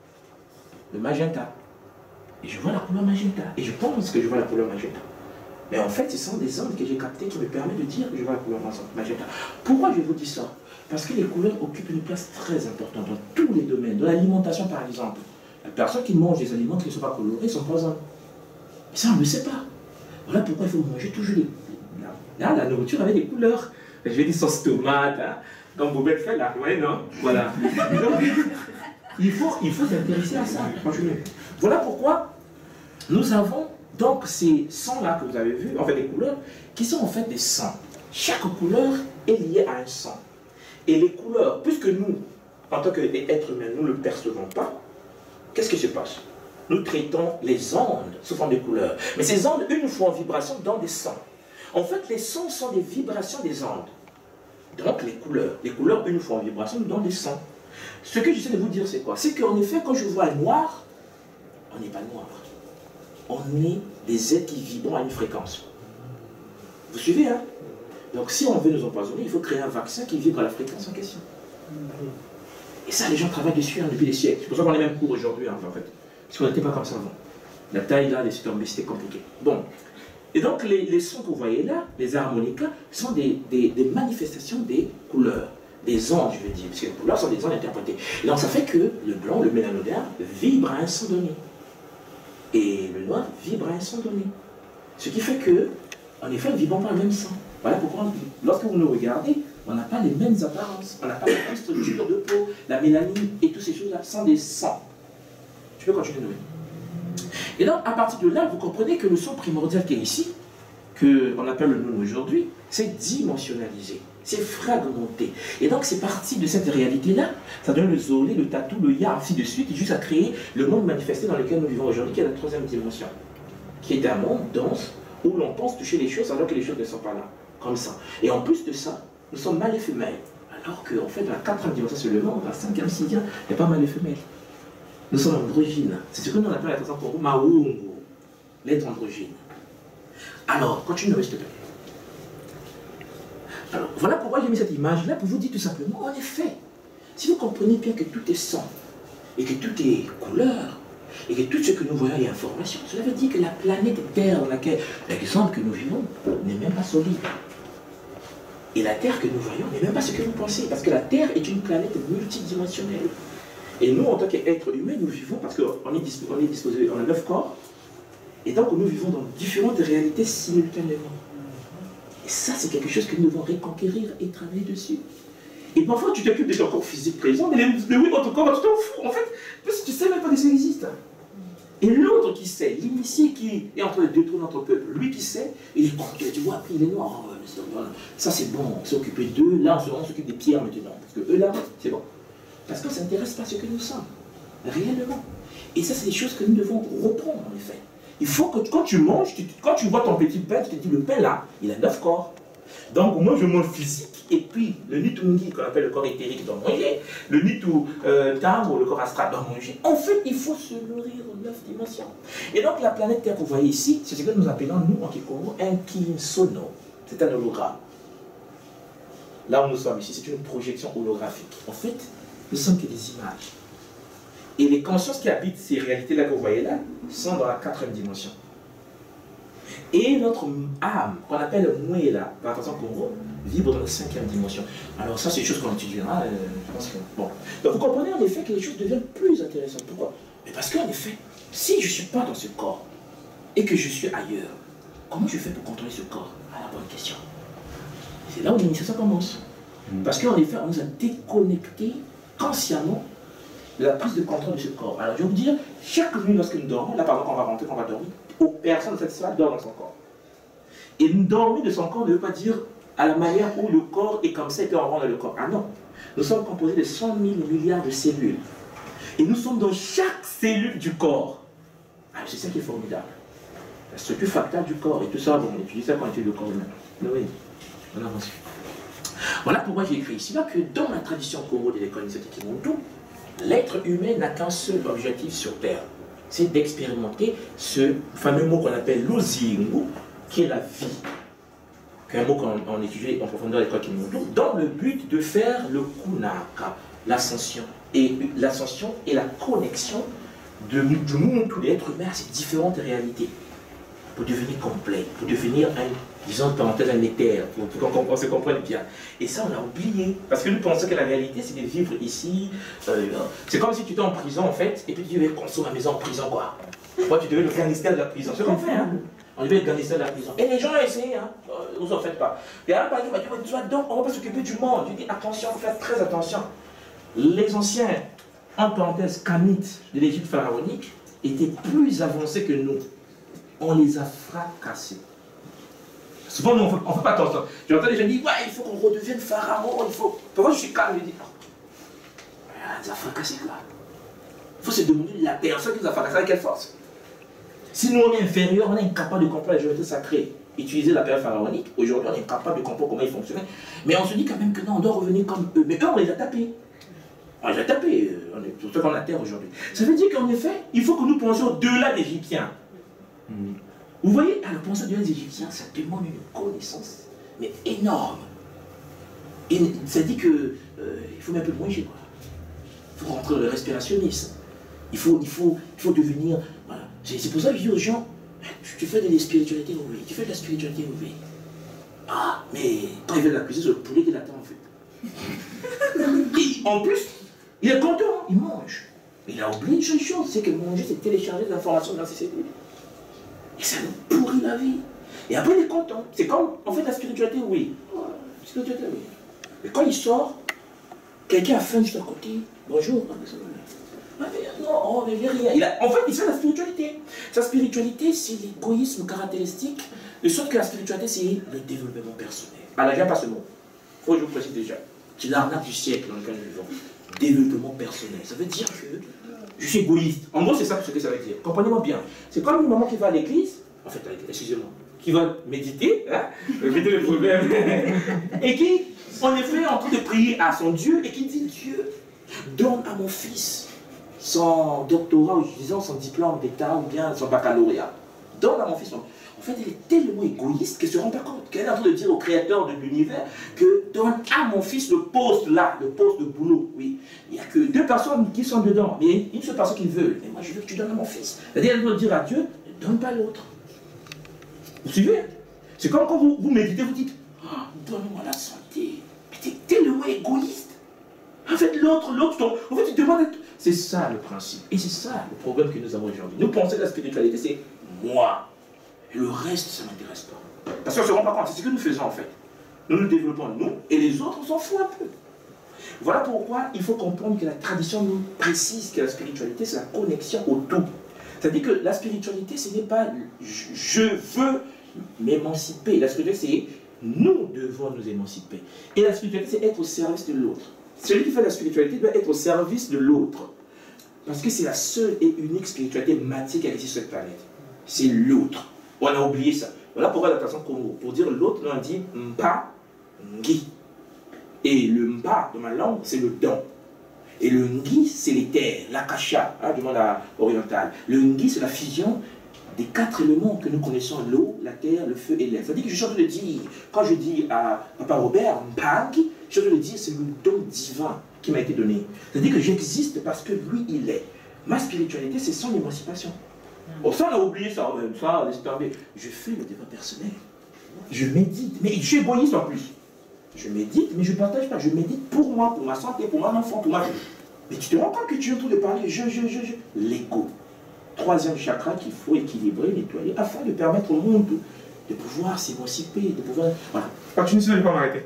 le magenta. Et je vois la couleur magenta. Et je pense que je vois la couleur magenta. Mais en fait, ce sont des ondes que j'ai captées qui me permettent de dire que je vois la couleur magenta. Pourquoi je vous dis ça? Parce que les couleurs occupent une place très importante dans tous les domaines. Dans l'alimentation, par exemple. Les personnes qui mangent des aliments qui ne sont pas colorés sont poisons. Mais ça, on ne le sait pas. Voilà pourquoi il faut manger toujours les... Là, la nourriture avait des couleurs. Je vais dire sauce tomate, hein, comme Bobette fait là. Oui, non? Voilà. Donc, il faut il faut s'intéresser à ça. Voilà pourquoi nous avons donc ces sons-là que vous avez vus, en fait des couleurs, qui sont en fait des sons. Chaque couleur est liée à un son. Et les couleurs, puisque nous, en tant qu'êtres humains, nous ne le percevons pas, qu'est-ce qui se passe? Nous traitons les ondes sous forme de couleurs. Mais ces ondes, une fois en vibration, donnent des sons. En fait, les sons sont des vibrations des ondes. Donc, les couleurs. Les couleurs, une fois en vibration, donnent des sons. Ce que j'essaie de vous dire, c'est quoi? C'est qu'en effet, quand je vois noir, on n'est pas noir. On est des êtres qui vibrent à une fréquence. Vous suivez, hein? Donc, si on veut nous empoisonner, il faut créer un vaccin qui vibre à la fréquence en question. Et ça, les gens travaillent dessus hein, depuis des siècles. C'est pour ça qu'on est même court aujourd'hui, hein, en fait. Parce qu'on n'était pas comme ça avant. La taille, là, les tombées, c'était compliqué. Bon. Et donc, les, les sons que vous voyez là, les harmonicas, sont des, des, des manifestations des couleurs. Des ondes, je veux dire. Parce que les couleurs sont des ondes interprétées. Et donc, ça fait que le blanc, le mélanodère, vibre à un son donné. Et le noir vibre à un son donné. Ce qui fait que, en effet, nous ne vibrons pas le même son. Voilà pourquoi, lorsque vous nous regardez, on n'a pas les mêmes apparences, on n'a pas la même structure de peau, la mélanine et toutes ces choses-là sont des sons. Tu peux continuer, Noé. Et donc, à partir de là, vous comprenez que le son primordial qui est ici, qu'on appelle le nous aujourd'hui, c'est dimensionnalisé, c'est fragmenté. Et donc, c'est parti de cette réalité-là, ça donne le zolé, le tatou, le ya, ainsi de suite, jusqu'à créer le monde manifesté dans lequel nous vivons aujourd'hui, qui est la troisième dimension, qui est un monde dense, où l'on pense toucher les choses alors que les choses ne sont pas là, comme ça. Et en plus de ça, nous sommes mâles et femelles, alors qu'en fait, dans la quatrième dimension seulement, dans la cinquième, sixième, il n'y a pas mâle et femelle. Nous sommes androgynes. C'est ce que nous appelons la façon pour Maungo, l'être androgyne. Alors, continue, s'il te plaît. Alors, voilà pourquoi j'ai mis cette image-là, pour vous dire tout simplement, en effet, si vous comprenez bien que tout est son, et que tout est couleur, et que tout ce que nous voyons est information, cela veut dire que la planète Terre dans laquelle, l'exemple que nous vivons, n'est même pas solide. Et la Terre que nous voyons n'est même pas ce que vous pensez, parce que la Terre est une planète multidimensionnelle. Et nous, en tant qu'êtres humains, nous vivons, parce qu'on est, disposé, on est disposé, on a neuf corps, et donc nous vivons dans différentes réalités simultanément. Et ça, c'est quelque chose que nous devons reconquérir et travailler dessus. Et parfois, tu t'occupes de ton corps physique présent, mais le oui, dans ton corps, tu t'en fous, en fait, parce que tu ne sais même pas que ça existe. Et l'autre qui sait, l'initié qui est en train de détruire notre peuple, lui qui sait, il est content, tu vois, après il est noir, oh, ça c'est bon, on s'est occupé d'eux, là on s'occupe des pierres maintenant, parce que eux là, c'est bon. Parce qu'on ne s'intéresse pas à ce que nous sommes, réellement. Et ça, c'est des choses que nous devons reprendre, en effet. Il faut que quand tu manges, tu, quand tu vois ton petit pain, tu te dis, le pain là, il a neuf corps. Donc moi, je mange physique, et puis le nitungi, qu'on appelle le corps éthérique, doit manger, le nitu euh, tamo, le corps astral, doit manger. En fait, il faut se nourrir en neuf dimensions. Et donc, la planète Terre que vous voyez ici, c'est ce que nous appelons, nous, en Kikongo, un kinsono. C'est un hologramme. Là où nous sommes ici, c'est une projection holographique. En fait, nous sommes que des images. Et les consciences qui habitent ces réalités-là que vous voyez là, sont dans la quatrième dimension. Et notre âme, qu'on appelle Mouela, par façon Congo, vibre dans la cinquième dimension. Alors ça, c'est des choses qu'on étudiera, euh, je pense que... Bon. Donc vous comprenez en effet que les choses deviennent plus intéressantes. Pourquoi? Mais parce qu'en effet, si je ne suis pas dans ce corps, et que je suis ailleurs, comment je fais pour contrôler ce corps? Ah, la bonne question. C'est là où l'initiation commence. Parce qu'en effet, on nous a déconnectés consciemment de la prise de contrôle de ce corps. Alors je vais vous dire, chaque nuit lorsque nous dormons, là par exemple on va rentrer, on va dormir, personne de cette salle dort dans son corps. Et dormir de son corps ne veut pas dire à la manière où le corps est comme ça et puis on rentre dans le corps. Ah non, nous sommes composés de cent mille milliards de cellules. Et nous sommes dans chaque cellule du corps. Ah, c'est ça qui est formidable. La structure fractale du corps et tout ça, bon, on étudie ça quand on étudie le corps humain. Oui, on avance. Voilà pourquoi j'ai écrit ici là que dans la tradition Congo de l'école initiatique Kimondo, l'être humain n'a qu'un seul objectif sur Terre. c'est d'expérimenter ce fameux mot qu'on appelle l'ozingu, qui est la vie, qui est un mot qu'on étudie en profondeur à l'école Kimono, dans le but de faire le kunaka, l'ascension. Et l'ascension et la connexion de, du monde, tous les êtres humains, à ces différentes réalités, pour devenir complet, pour devenir un, disons, parenthèse, un éther, pour, pour qu'on se comprenne bien. Et ça, on a oublié, parce que nous pensons que la réalité, c'est de vivre ici. Euh, c'est comme si tu étais en prison, en fait, et puis tu devais construire ma maison en prison, quoi. Moi, tu devais le gangster de la prison. C'est ce qu'on fait, hein. On devait le gangster de la prison. Et les gens ont essayé, hein. Ne vous en faites pas. Et alors, par exemple, donc, on ne va pas s'occuper du monde. Je dis, attention, il faut faire très attention. Les anciens, en parenthèse, Kamites de l'Égypte pharaonique, étaient plus avancés que nous. On les a fracassés. Souvent, nous, on ne fait pas attention. J'entends les gens dire, ouais, il faut qu'on redevienne pharaon, il faut... Pourquoi je suis calme? Je dis, oh, on les a fracassés, quoi. Il faut se demander la personne qui nous a fracassés, avec quelle force? Si nous, on est inférieur, on est incapable de comprendre la géométrie sacrée, utiliser la période pharaonique, aujourd'hui, on est incapable de comprendre comment ils fonctionnaient. Mais on se dit quand même que non, on doit revenir comme eux. Mais eux, on les a tapés. On les a tapés, on est tout sur la terre aujourd'hui. Ça veut dire qu'en effet, il faut que nous pensions au-delà des Égyptiens. Mm. Vous voyez, alors penser au-delà des Égyptiens, ça demande une connaissance, mais énorme. Et ça dit que euh, il faut même un peu manger, quoi. Il faut rentrer dans le respirationnisme. Il faut, il faut, il faut devenir. Voilà. C'est pour ça que je dis aux gens, tu fais de la spiritualité, oui. Tu fais de la spiritualité, oui. Ah, mais quand il vient de la cuisine, c'est le poulet qui l'attend, en fait. Et en plus, il est content, il mange. Mais il a oublié une seule chose, c'est que manger, c'est télécharger de l'information dans ses cellules. Et ça nous pourrit la vie. Et après, il est content. C'est comme, en fait, la spiritualité, oui. La spiritualité, oui. Mais quand il sort, quelqu'un a faim juste à côté. Bonjour. Ah, mais non, oh, mais il rien. Il a, en fait, il fait la spiritualité. Sa spiritualité, c'est l'égoïsme caractéristique. De sorte que la spiritualité, c'est le développement personnel. Alors, j'aime pas ce mot. Il faut que je vous précise déjà. C'est l'arnaque du siècle dans lequel nous vivons. Développement personnel. Ça veut dire que je suis égoïste. En gros, c'est ça ce que ça veut dire. Comprenez-moi bien. C'est comme une maman qui va à l'église, en fait, excusez-moi, qui va méditer, hein, éviter le problème, et qui, en effet, est en train de prier à son Dieu, et qui dit, Dieu, donne à mon fils son doctorat, ou disons son diplôme d'État, ou bien son baccalauréat. Donne à mon fils son... En fait, elle est tellement égoïste qu'elle ne se rend pas compte, qu'elle est en train de dire au créateur de l'univers que donne à mon fils le poste là, le poste de boulot. Oui, il n'y a que deux personnes qui sont dedans, mais une seule personne qui veut. Mais moi, je veux que tu donnes à mon fils. C'est-à-dire, elle doit dire à Dieu, ne donne pas l'autre. Vous suivez? C'est comme quand vous, vous méditez, vous dites, oh, donne-moi la santé. Mais tu es tellement égoïste. En fait, l'autre, l'autre, en fait, tu demandes. C'est ça le principe. Et c'est ça le problème que nous avons aujourd'hui. Nous pensons que la spiritualité, c'est moi. Et le reste, ça ne m'intéresse pas. Parce qu'on ne se rend pas compte, c'est ce que nous faisons en fait. Nous nous développons nous, et les autres, on s'en fout un peu. Voilà pourquoi il faut comprendre que la tradition nous précise que la spiritualité, c'est la connexion au tout. C'est-à-dire que la spiritualité, ce n'est pas je veux m'émanciper. La spiritualité, c'est nous devons nous émanciper. Et la spiritualité, c'est être au service de l'autre. Celui qui fait la spiritualité doit être au service de l'autre. Parce que c'est la seule et unique spiritualité matière qui existe sur cette planète. C'est l'autre. On a oublié ça. Voilà pourquoi la tradition Congo. Pour dire l'autre, on dit mpa, ngi. Et le mpa, de ma langue, c'est le don. Et le ngi, c'est les terres, l'akasha, hein, du monde oriental. Le ngi, c'est la fusion des quatre éléments que nous connaissons, l'eau, la terre, le feu et l'air. C'est-à-dire que je suis en train de dire, quand je dis à Papa Robert, mpangi, je suis en train de dire, c'est le don divin qui m'a été donné. C'est-à-dire que j'existe parce que lui, il est. Ma spiritualité, c'est son émancipation. Bon, ça, on a oublié ça, ça, laisse tomber. Je fais le débat personnel. Je médite, mais je suis égoïste en plus. Je médite, mais je ne partage pas. Je médite pour moi, pour ma santé, pour mon enfant, pour ma vie. Mais tu te rends compte que tu es en train de parler, je, je, je, je. L'ego. Troisième chakra qu'il faut équilibrer, nettoyer, afin de permettre au monde de, de pouvoir s'émanciper, de pouvoir... Voilà. Continue, je ne vais pas m'arrêter.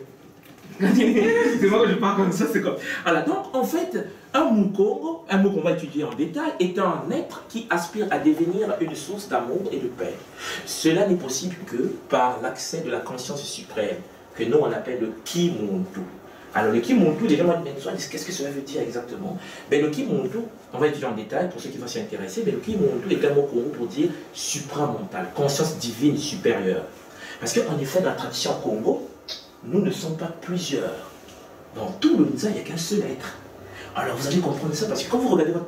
C'est moi que je parle comme ça, c'est comme... Alors, donc, en fait, un Mukongo, un mot qu'on va étudier en détail, est un être qui aspire à devenir une source d'amour et de paix. Cela n'est possible que par l'accès de la conscience suprême, que nous on appelle le Kimuntu. Alors, le Kimuntu, les gens vont dire, qu'est-ce que cela veut dire exactement? Ben, le Kimuntu, on va étudier en détail pour ceux qui vont s'y intéresser, mais le Kimuntu est un mot Congo pour dire supramental, conscience divine supérieure. Parce qu'en effet, dans la tradition Congo, nous ne sommes pas plusieurs. Dans tout le Nza, il n'y a qu'un seul être. Alors vous allez comprendre ça parce que quand vous regardez votre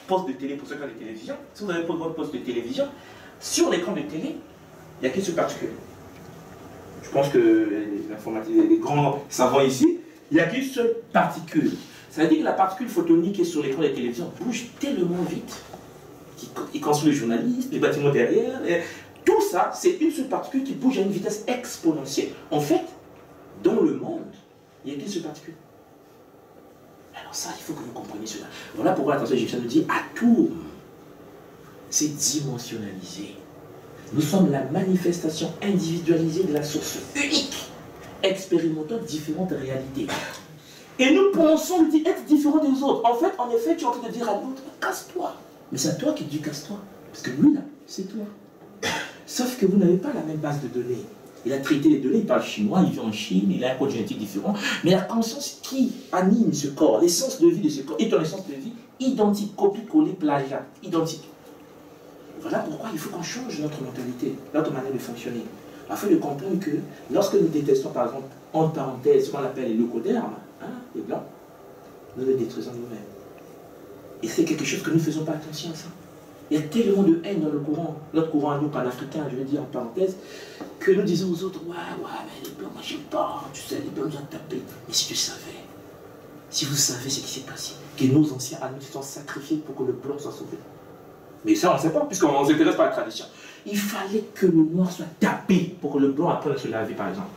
poste de télé pour ceux qui ont des télévisions, si vous avez votre poste de télévision, sur l'écran de télé, il n'y a qu'une seule particule. Je pense que les, les grands savants ici, il n'y a qu'une seule particule. Ça veut dire que la particule photonique qui est sur l'écran de télévision bouge tellement vite, qu'il construit les journalistes, les bâtiments derrière, et tout ça, c'est une seule particule qui bouge à une vitesse exponentielle. En fait, dans le monde, il n'y a qu'une seule particule. Alors ça, il faut que vous compreniez cela. Voilà pourquoi l'attention égyptienne nous dit atome, c'est dimensionnalisé. Nous sommes la manifestation individualisée de la source unique, expérimentant différentes réalités. Et nous pensons être différents des autres. En fait, en effet, tu es en train de dire à l'autre, casse-toi. Mais c'est à toi qui dis casse-toi. Parce que lui, là, c'est toi. Sauf que vous n'avez pas la même base de données. Il a traité les données, il parle chinois, il vit en Chine, il a un code génétique différent. Mais la conscience qui anime ce corps, l'essence de vie de ce corps, est une essence de vie identique, copie-collée, plagiat, identique. Voilà pourquoi il faut qu'on change notre mentalité, notre manière de fonctionner. Afin de comprendre que lorsque nous détestons, par exemple, entre parenthèses, ce qu'on appelle les leucodermes, hein, les blancs, nous les détruisons nous-mêmes. Et c'est quelque chose que nous ne faisons pas attention à ça. Il y a tellement de haine dans le courant, notre courant à nous, panafricain, je veux dire en parenthèse, que nous disons aux autres, ouais, ouais, mais les blancs, moi j'aime pas, tu sais, les blancs nous ont tapé. Mais si tu savais, si vous savez ce qui s'est passé, que nos anciens à nous se sont sacrifiés pour que le blanc soit sauvé. Mais ça, on ne sait pas, puisqu'on ne s'intéresse pas à la tradition. Il fallait que le noir soit tapé pour que le blanc apprenne à se laver, par exemple.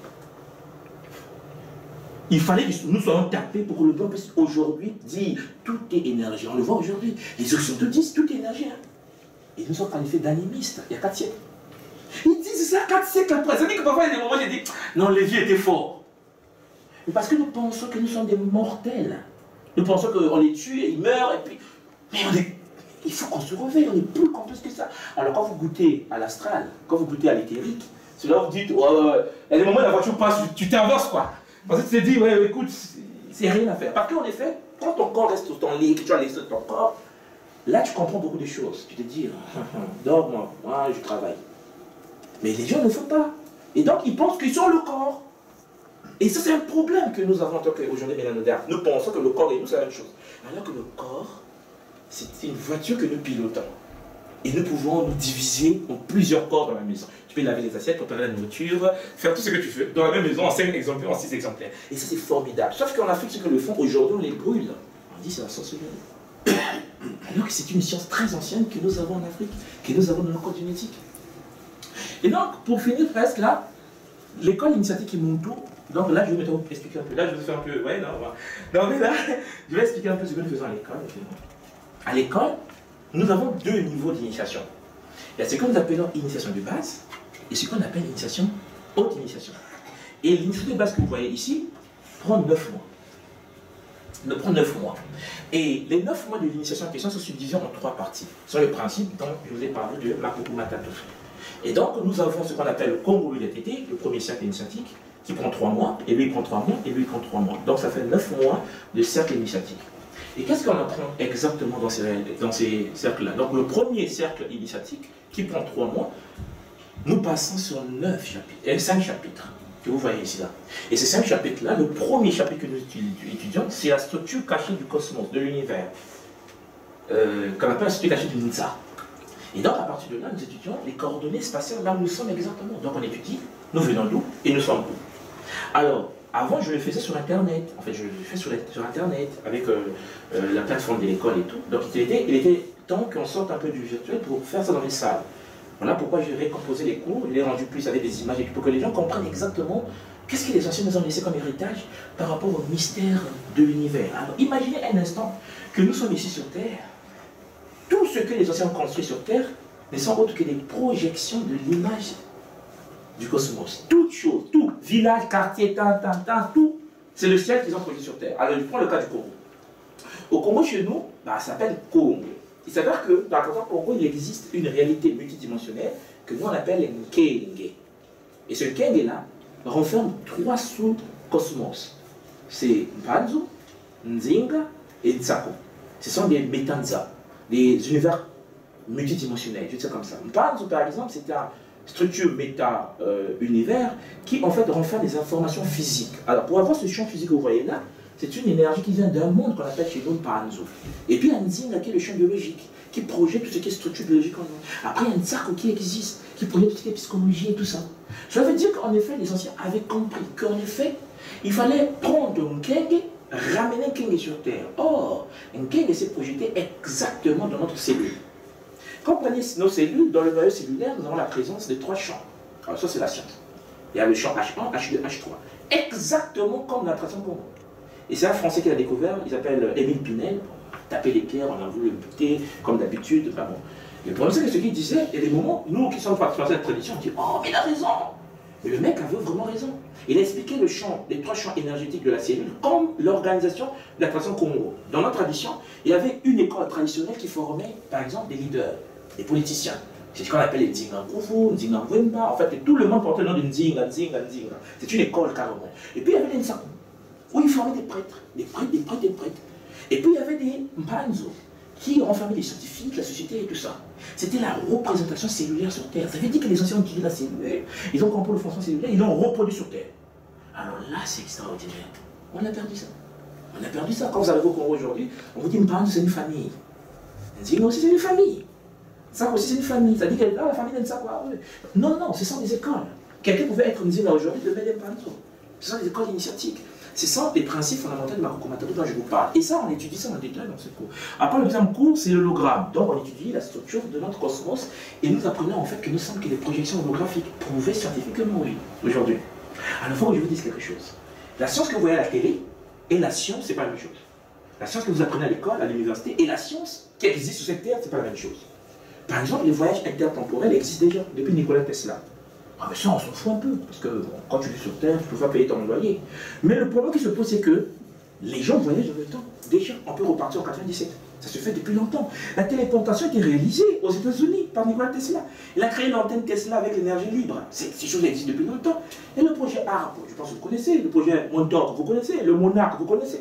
Il fallait que nous soyons tapés pour que le blanc puisse aujourd'hui dire tout est énergie. On le voit aujourd'hui. Les occidentaux disent tout est énergie. Hein. Et nous sommes qualifiés d'animistes il y a quatre siècles. Ils disent ça quatre siècles après. Ça veut dire que parfois il y a des moments où j'ai dit non, les vieux étaient forts. Mais parce que nous pensons que nous sommes des mortels. Nous pensons qu'on les tue et ils meurent et puis. Mais on est. Il faut qu'on se réveille, on est plus complexe que ça. Alors quand vous goûtez à l'astral, quand vous goûtez à l'éthérique, c'est là où vous dites, ouais, ouais, ouais. Il y a des moments où la voiture passe, tu t'avances quoi. Parce que tu te dis, ouais, écoute, c'est rien à faire. Parce qu'en effet, quand ton corps reste sur ton lit, que tu as laissé ton corps, là tu comprends beaucoup de choses. Tu te dis, dors-moi, moi je travaille. Mais les gens ne le font pas. Et donc ils pensent qu'ils sont le corps. Et ça c'est un problème que nous avons en tant qu'aujourd'hui mélanodermes. Nous pensons que le corps et nous c'est la même chose. Alors que le corps, c'est une voiture que nous pilotons. Et nous pouvons nous diviser en plusieurs corps dans la maison. Tu peux laver les assiettes, préparer la nourriture, faire tout ce que tu veux dans la même maison en cinq exemplaires, en six exemplaires. Et ça c'est formidable. Sauf qu'en Afrique, ceux qui le font aujourd'hui, on les brûle. On dit c'est la sorcellerie. Alors que c'est une science très ancienne que nous avons en Afrique, que nous avons dans notre code génétique. Et donc, pour finir presque là, l'école initiatique Imuntu, donc là je vais vous expliquer un peu. Là je vais faire un peu. Ouais, non, non mais là, je vais expliquer un peu ce que nous faisons à l'école. À l'école, nous avons deux niveaux d'initiation. Il y a ce que nous appelons initiation de base et ce qu'on appelle initiation haute initiation. Et l'initiation de base que vous voyez ici prend neuf mois. Ne prend neuf mois. Et les neuf mois de l'initiation en question sont subdivisés en trois parties. Ce sont les principes dont je vous ai parlé de Mapuku Matatu. Et donc, nous avons ce qu'on appelle le Congo D T T, le premier cercle initiatique, qui prend trois mois, et lui il prend trois mois, et lui il prend trois mois. Donc ça fait neuf mois de cercle initiatique. Et qu'est-ce qu'on apprend exactement dans ces, dans ces cercles-là? Donc le premier cercle initiatique, qui prend trois mois, nous passons sur neuf chapitres, et cinq chapitres, que vous voyez ici là. Et ces cinq chapitres-là, le premier chapitre que nous étudions, c'est la structure cachée du cosmos, de l'univers, euh, qu'on appelle la structure cachée du Nza. Et donc à partir de là, nous étudions les coordonnées spatiales, là où nous sommes exactement. Donc on étudie, nous venons d'où et nous sommes où. Alors, avant, je le faisais sur Internet. En fait, je le fais sur, sur Internet, avec euh, euh, la plateforme de l'école et tout. Donc, il était, il était temps qu'on sorte un peu du virtuel pour faire ça dans les salles. Voilà pourquoi j'ai récomposé les cours, je l'ai rendu plus avec des images, et pour que les gens comprennent exactement qu'est-ce que les anciens nous ont laissé comme héritage par rapport au mystère de l'univers. Alors, imaginez un instant que nous sommes ici sur Terre. Tout ce que les anciens ont construit sur Terre ne sont autres que des projections de l'image du cosmos. Toute chose, tout, village, quartier, tant, tant, tant, tout, c'est le ciel qu'ils ont projeté sur Terre. Alors je prends le cas du Congo. Au Congo, chez nous, bah, ça s'appelle Congo. Il s'avère que dans le Congo, il existe une réalité multidimensionnelle que nous on appelle le Nkenge. Et ce Nkenge-là renferme trois sous-cosmos. C'est Mpanzu, Nzinga et Ntsako. Ce sont des métanza, des univers multidimensionnels, je dis ça comme ça. Mpanzu, par exemple, c'est un structure méta-univers euh, qui en fait renferme des informations physiques. Alors pour avoir ce champ physique que vous voyez là, c'est une énergie qui vient d'un monde qu'on appelle chez nous Panzo. Et puis il y a Nzinga qui est le champ biologique, qui projette tout ce qui est structure biologique en nous. Après, il y a Nzako qui existe, qui projette tout ce qui est psychologie et tout ça. Ça veut dire qu'en effet, les anciens avaient compris qu'en effet, il fallait prendre Nkenge, ramener Nkenge sur Terre. Or, Nkenge s'est projeté exactement dans notre cellule. Quand on prenait nos cellules, dans le noyau cellulaire, nous avons la présence de trois champs. Alors ça, c'est la science. Il y a le champ H un, H deux, H trois. Exactement comme l'attraction pour nous. Et c'est un Français qui l'a découvert, il s'appelle Émile Pinel. Taper les pierres, on a voulu le buter, comme d'habitude. Enfin bon. Le problème, c'est que ce qu'il disait, il y a des moments, nous qui sommes partis dans cette tradition, on dit oh, mais il a raison. Mais le mec avait vraiment raison. Il a expliqué le champ, les trois champs énergétiques de la cellule, comme l'organisation de la tradition Congo. Dans notre tradition, il y avait une école traditionnelle qui formait, par exemple, des leaders, des politiciens. C'est ce qu'on appelle les Nzinga Nguvu, Nzinga Ngwemba. En fait, tout le monde portait le nom de Nzinga, Nzinga, Nzinga. C'est une école carrément. Et puis il y avait les Nsaku, où ils formaient des prêtres, des prêtres, des prêtres, des prêtres. Et puis il y avait des Mpanzo, qui renfermaient les scientifiques, la société et tout ça. C'était la représentation cellulaire sur Terre. Ça veut dire que les anciens ont étudié la cellule, ils ont compris le fonctionnement cellulaire, ils l'ont reproduit sur Terre. Alors là, c'est extraordinaire. On a perdu ça. On a perdu ça. Quand vous arrivez au Congo aujourd'hui, on vous dit Mpanzo, c'est une famille. Nzinga aussi, c'est une famille. Ça aussi, c'est une famille. Ça dit que ah, la famille n'aime ça quoi. Non, non, ce sont des écoles. Quelqu'un pouvait être Nzinga aujourd'hui, devenir Mpanzo. Ce sont des écoles initiatiques. Ce sont les principes fondamentaux de Maroko Matado dont je vous parle. Et ça, on étudie ça en détail dans ce cours. Après, le deuxième cours, c'est l'hologramme. Donc, on étudie la structure de notre cosmos et nous apprenons en fait que nous sommes que des projections holographiques prouvées scientifiquement, oui, aujourd'hui. Alors, il faut que je vous dise quelque chose. La science que vous voyez à la télé et la science, c'est pas la même chose. La science que vous apprenez à l'école, à l'université, et la science qui existe sur cette terre, c'est pas la même chose. Par exemple, les voyages intertemporels existent déjà depuis Nikola Tesla. Ah mais ça, on s'en fout un peu, parce que bon, quand tu vis sur Terre, tu peux pas payer ton loyer. Mais le problème qui se pose, c'est que les gens voyagent dans le temps. Déjà, on peut repartir en quatre-vingt-dix-sept. Ça se fait depuis longtemps. La téléportation a été réalisée aux États-Unis par Nikola Tesla. Il a créé l'antenne Tesla avec l'énergie libre. Ces choses existent depuis longtemps. Et le projet Arp, je pense que vous connaissez, le projet Montauk, vous connaissez, le Monarque, vous connaissez.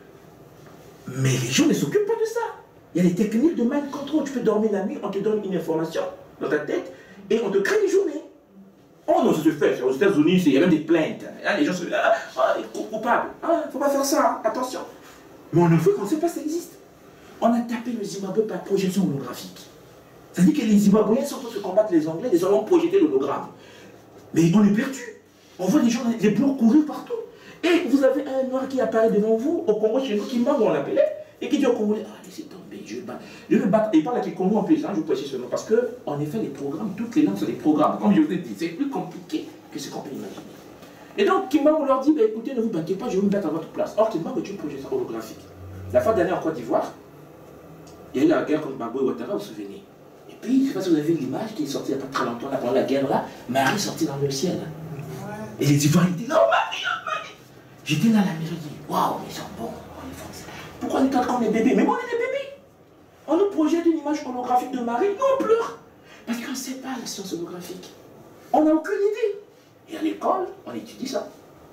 Mais les gens ne s'occupent pas de ça. Il y a des techniques de mind control. Tu peux dormir la nuit, on te donne une information dans ta tête et on te crée des journées. Oh non, ça se fait. Aux États-Unis, il y a même des plaintes. Là, les gens se disent ah, ah, coupable. Ah, il ne faut pas faire ça, attention. Mais en Afrique, on ne sait pas si ça existe. On a tapé le Zimbabwe par projection holographique. Ça veut dire que les Zimbabwéens sont en train de combattre les Anglais, les Allemands ont projeté l'hologramme. Mais on est perdu. On voit les gens, les blancs courir partout. Et vous avez un noir qui apparaît devant vous, au Congo chez nous, qui m'a on l'appelait, et qui dit au Congolais, ah, laissez tomber, je vais battre. Je vais battre. Et il parle avec les Congos en plus, hein, je vous précise seulement, parce que, en effet, les programmes, toutes les langues sont des programmes. Comme je vous ai dit, c'est plus compliqué que ce qu'on peut imaginer. Et donc, Kimbangu leur dit, bah, écoutez, ne vous battez pas, je vais me battre à votre place. Or, Kimbangu est une projection holographique. La fois dernière en Côte d'Ivoire, il y a eu la guerre contre Gbagbo et Ouattara, vous vous souvenez. Et puis, je ne sais pas si vous avez vu l'image qui est sortie il n'y a pas très longtemps, là, pendant la guerre, là, Marie est sortie dans le ciel. Hein. Et les Ivoiriens disaient, non, Marie, non, Marie. J'étais là à la maison, je dis, waouh, ils sont bons, les Français. Pourquoi on est quand on est bébé? Mais moi, on est des bébés. On nous projette une image holographique de Marie, nous on pleure. Parce qu'on ne sait pas la science holographique. On n'a aucune idée. Et à l'école, on étudie ça.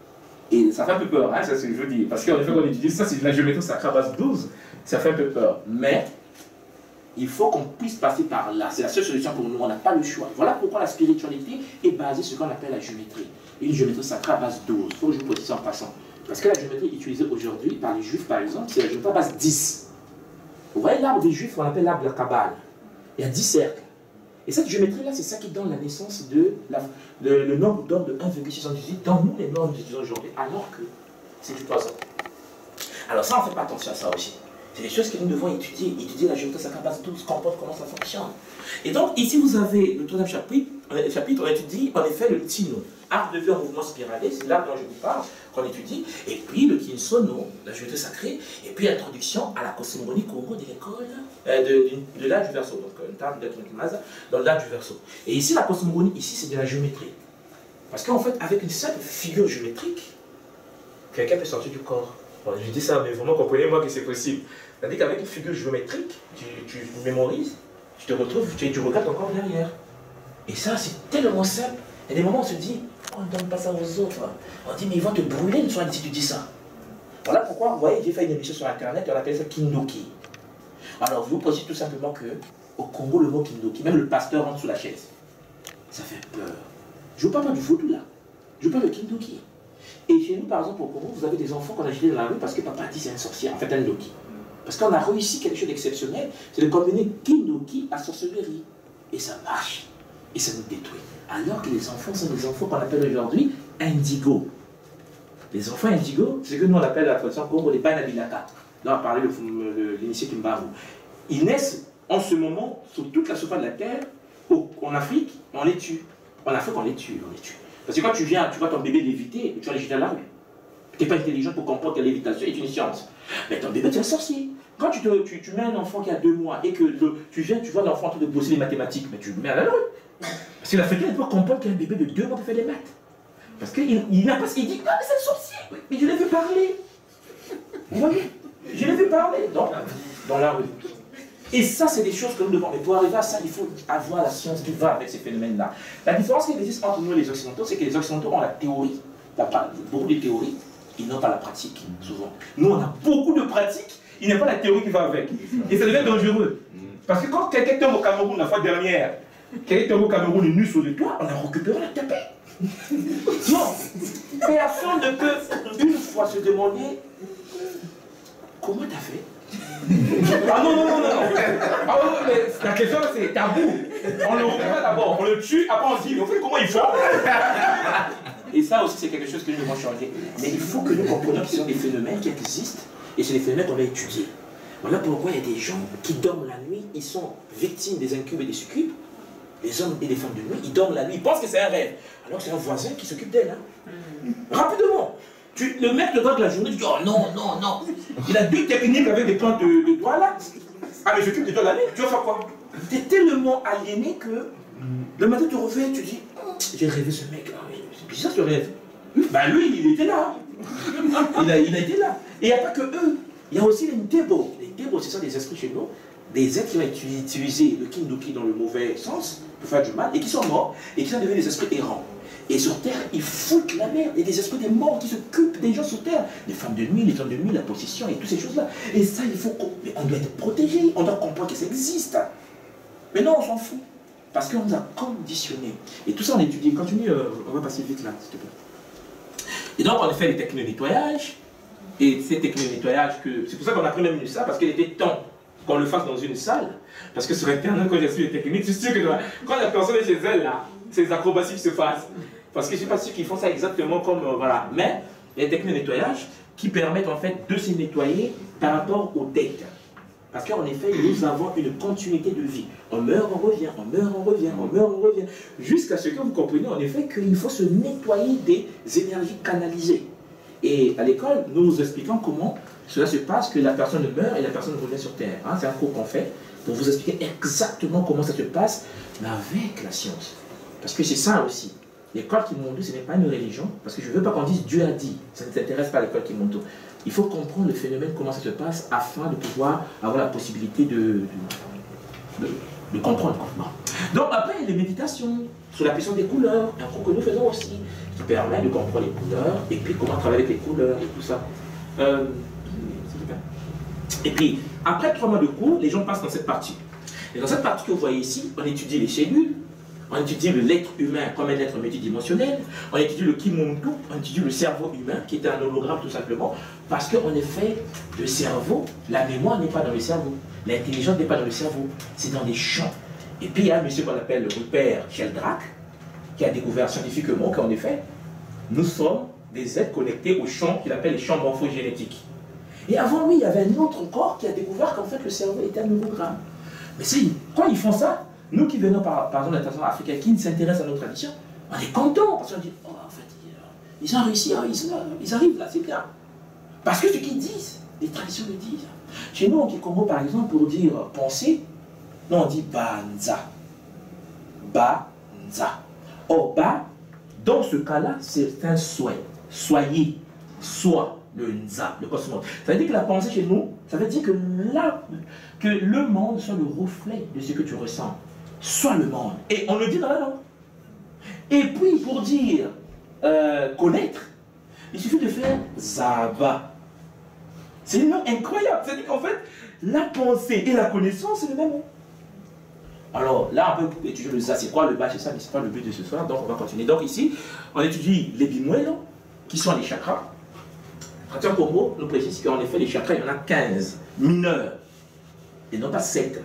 Et ça fait un peu peur, hein, ça c'est ce que je veux dire. Parce qu'en effet, on étudie ça, c'est de la géométrie sacrée à base douze. Ça fait un peu peur. Mais il faut qu'on puisse passer par là. C'est la seule solution pour nous. On n'a pas le choix. Voilà pourquoi la spiritualité est basée sur ce qu'on appelle la géométrie. Une géométrie sacrée à base douze. Il faut que je vous précise en passant. Parce que la géométrie utilisée aujourd'hui par les juifs, par exemple, c'est la géométrie à base dix. Vous voyez l'arbre des juifs, on l'appelle l'arbre de la Kabbale. Il y a dix cercles. Et cette géométrie-là, c'est ça qui donne la naissance de la, le, le nombre d'or de un virgule soixante-dix-huit dans nous, les normes que nous utilisons aujourd'hui, alors que c'est du poison. Alors ça, on ne fait pas attention à ça aussi. C'est des choses que nous devons étudier, étudier la géométrie sacrée à base douze, comprendre comment ça fonctionne. Et donc, ici, vous avez le troisième chapitre, euh, chapitre on étudie en effet le Tino, art de vie en mouvement spiralé, c'est là dont je vous parle, qu'on étudie, et puis le Kinsono, la géométrie sacrée, et puis l'introduction à la cosmogonie Congo de l'école, euh, de, de, de l'art du verso, donc une table de Kimaza, dans l'art du verso. Et ici, la cosmogonie, ici, c'est de la géométrie. Parce qu'en fait, avec une simple figure géométrique, quelqu'un peut sortir du corps. Bon, je dis ça, mais vraiment, comprenez-moi que c'est possible. C'est-à-dire qu'avec une figure géométrique, tu, tu mémorises, tu te retrouves, tu, tu regardes ton corps derrière. Et ça, c'est tellement simple. Il y a des moments où on se dit, on ne donne pas ça aux autres. On dit, mais ils vont te brûler une soirée si tu dis ça. Voilà pourquoi, vous voyez, j'ai fait une émission sur Internet, on appelle ça Kindoki. Alors, je vous précise tout simplement que, au Congo, le mot Kindoki, même le pasteur rentre sous la chaise. Ça fait peur. Je ne vous parle pas du vaudou là. Je vous parle de Kindoki. Et chez nous, par exemple, au Congo, vous avez des enfants qu'on a jetés dans la rue parce que papa dit c'est un sorcier, en fait un Ndoki. Parce qu'on a réussi quelque chose d'exceptionnel, c'est de combiner Kindoki à sorcellerie. Et ça marche. Et ça nous détruit. Alors que les enfants sont des enfants qu'on appelle aujourd'hui indigo. Les enfants indigo, c'est ce que nous on appelle la tradition Congo les Banabilaka. Là on a parlé de l'initié Kimbaru. Ils naissent en ce moment sur toute la surface de la terre, au, en Afrique, on les tue. En Afrique, on les tue, on les tue. Parce que quand tu viens, tu vois ton bébé léviter, tu vas le jeter dans la rue. Tu n'es pas intelligent pour comprendre que la lévitation est une science. Mais ton bébé, tu es un sorcier. Quand tu, te, tu, tu mets un enfant qui a deux mois et que le, tu viens, tu vois l'enfant en train de bosser les mathématiques, mais tu le mets à la rue. Parce que l'Africain doit comprendre qu'un bébé de deux mois peut faire des maths. Parce qu'il il n'a pas ce qu'il dit, ah mais c'est le sorcier, mais je l'ai vu parler. Vous voyez, je l'ai vu parler dans, dans la rue. Et ça, c'est des choses que nous devons. Mais pour arriver à ça, il faut avoir la science qui va avec ces phénomènes-là. La différence qui existe entre nous et les Occidentaux, c'est que les Occidentaux ont la théorie, la, beaucoup de théories, ils n'ont pas la pratique, souvent. Nous, on a beaucoup de pratiques, il n'y a pas la théorie qui va avec. Et ça devient dangereux. Parce que quand quelqu'un tombe au Cameroun la fois dernière, quelqu'un tombe au Cameroun est nu sur le toit, on a récupéré la tapé. Non, personne ne peut une fois se demander comment t'as fait. Ah non, non, non, non. Ah oui, mais la question c'est tabou. On le récupère d'abord, on le tue, après on se dit, mais on fait comment il faut. Et ça aussi c'est quelque chose que nous devons changer. Mais il faut que nous comprenions que ce sont des phénomènes qui existent et c'est des phénomènes qu'on va étudier. Voilà pourquoi il y a des gens qui dorment la nuit, ils sont victimes des incubes et des succubes. Les hommes et les femmes de nuit, ils dorment la nuit, ils pensent que c'est un rêve. Alors que c'est un voisin qui s'occupe d'elle. Hein. Mm. Rapidement. Tu, le mec te drague la journée, tu dis oh non, non, non. Il a deux techniques avec des pointes de, de doigts là. Ah mais j'occupe de toi la nuit, tu vas faire quoi? Tu es tellement aliéné que le matin tu te réveilles, tu dis oh, j'ai rêvé ce mec là. C'est bizarre ce rêve. Ben lui, il était là. Il a, il a été là. Et il n'y a pas que eux. Il y a aussi les Ntebo. Les Ntebo, c'est ça des esprits chez nous. Des êtres qui ont utilisé le Kindoki dans le mauvais sens pour faire du mal et qui sont morts et qui sont devenus des esprits errants. Et sur terre, ils foutent la merde. Il y a des esprits des morts qui s'occupent des gens sur terre. Les femmes de nuit, les hommes de nuit, la possession et toutes ces choses-là. Et ça, il faut qu'on on doit être protégé. On doit comprendre que ça existe. Mais non, on s'en fout. Parce qu'on nous a conditionnés. Et tout ça, on étudie. Continue, euh, on va passer vite là, s'il te plaît. Et donc, on a fait les techniques de nettoyage. Et ces techniques de nettoyage, que... c'est pour ça qu'on a pris même ça, parce qu'il était temps qu'on le fasse dans une salle. Parce que sur Internet, quand j'ai su les techniques, je suis sûr que quand la personne est chez elle, là, c'est les acrobaties qui se passent. Parce que je ne suis pas sûr qu'ils font ça exactement comme... Euh, voilà. Mais il y a des techniques de nettoyage qui permettent en fait de se nettoyer par rapport au date. Parce qu'en effet, nous avons une continuité de vie. On meurt, on revient, on meurt, on revient, on meurt, on revient. Jusqu'à ce que vous compreniez en effet qu'il faut se nettoyer des énergies canalisées. Et à l'école, nous nous expliquons comment cela se passe, que la personne meurt et la personne revient sur Terre. Hein, c'est un cours qu'on fait pour vous expliquer exactement comment ça se passe, mais avec la science. Parce que c'est ça aussi. L'école Kimondo, ce n'est pas une religion, parce que je ne veux pas qu'on dise Dieu a dit. Ça ne t'intéresse pas à l'école Kimondo. Il faut comprendre le phénomène, comment ça se passe, afin de pouvoir avoir la possibilité de, de, de, de comprendre. Bon. Donc après, il y a les méditations sur la puissance des couleurs, un cours que nous faisons aussi, qui permet de comprendre les couleurs, et puis comment travailler avec les couleurs et tout ça. Euh, et puis, après trois mois de cours, les gens passent dans cette partie. Et dans cette partie que vous voyez ici, on étudie les cellules, on étudie l'être humain comme un être multidimensionnel, on étudie le Kimuntu, on étudie le cerveau humain, qui est un hologramme tout simplement, parce qu'en effet, le cerveau, la mémoire n'est pas dans le cerveau, l'intelligence n'est pas dans le cerveau, c'est dans les champs. Et puis il y a un monsieur qu'on appelle Rupert Sheldrake, qui a découvert scientifiquement qu'en effet, nous sommes des êtres connectés aux champs qu'il appelle les champs morphogénétiques. Et avant lui, il y avait un autre encore qui a découvert qu'en fait le cerveau était un hologramme. Mais si, quand ils font ça, nous qui venons par, par exemple de la tradition africaine, qui s'intéressent à nos traditions, on est contents parce qu'on dit, oh en fait, ils ont réussi, hein, ils, ils arrivent là, c'est bien. Parce que ce qu'ils disent, les traditions le disent. Chez nous, en Kikongo, par exemple, pour dire penser, nous on dit banza. Banza. Or, ba, dans ce cas-là, c'est un souhait. Soyez, soit le nza, le cosmos. Ça veut dire que la pensée chez nous, ça veut dire que, là, que le monde soit le reflet de ce que tu ressens. Soit le monde. Et on le dit dans la langue. Et puis, pour dire euh, connaître, il suffit de faire zaba. C'est une nom incroyable. C'est-à-dire qu'en fait, la pensée et la connaissance, c'est le même mot. Alors là, on peut étudier le ça, c'est quoi le bas, c'est ça, mais ce n'est pas le but de ce soir, donc on va continuer. Donc ici, on étudie les bimuelo, qui sont les chakras. Praticien Combo nous précise qu'en effet, les chakras, il y en a quinze mineurs, et non pas sept.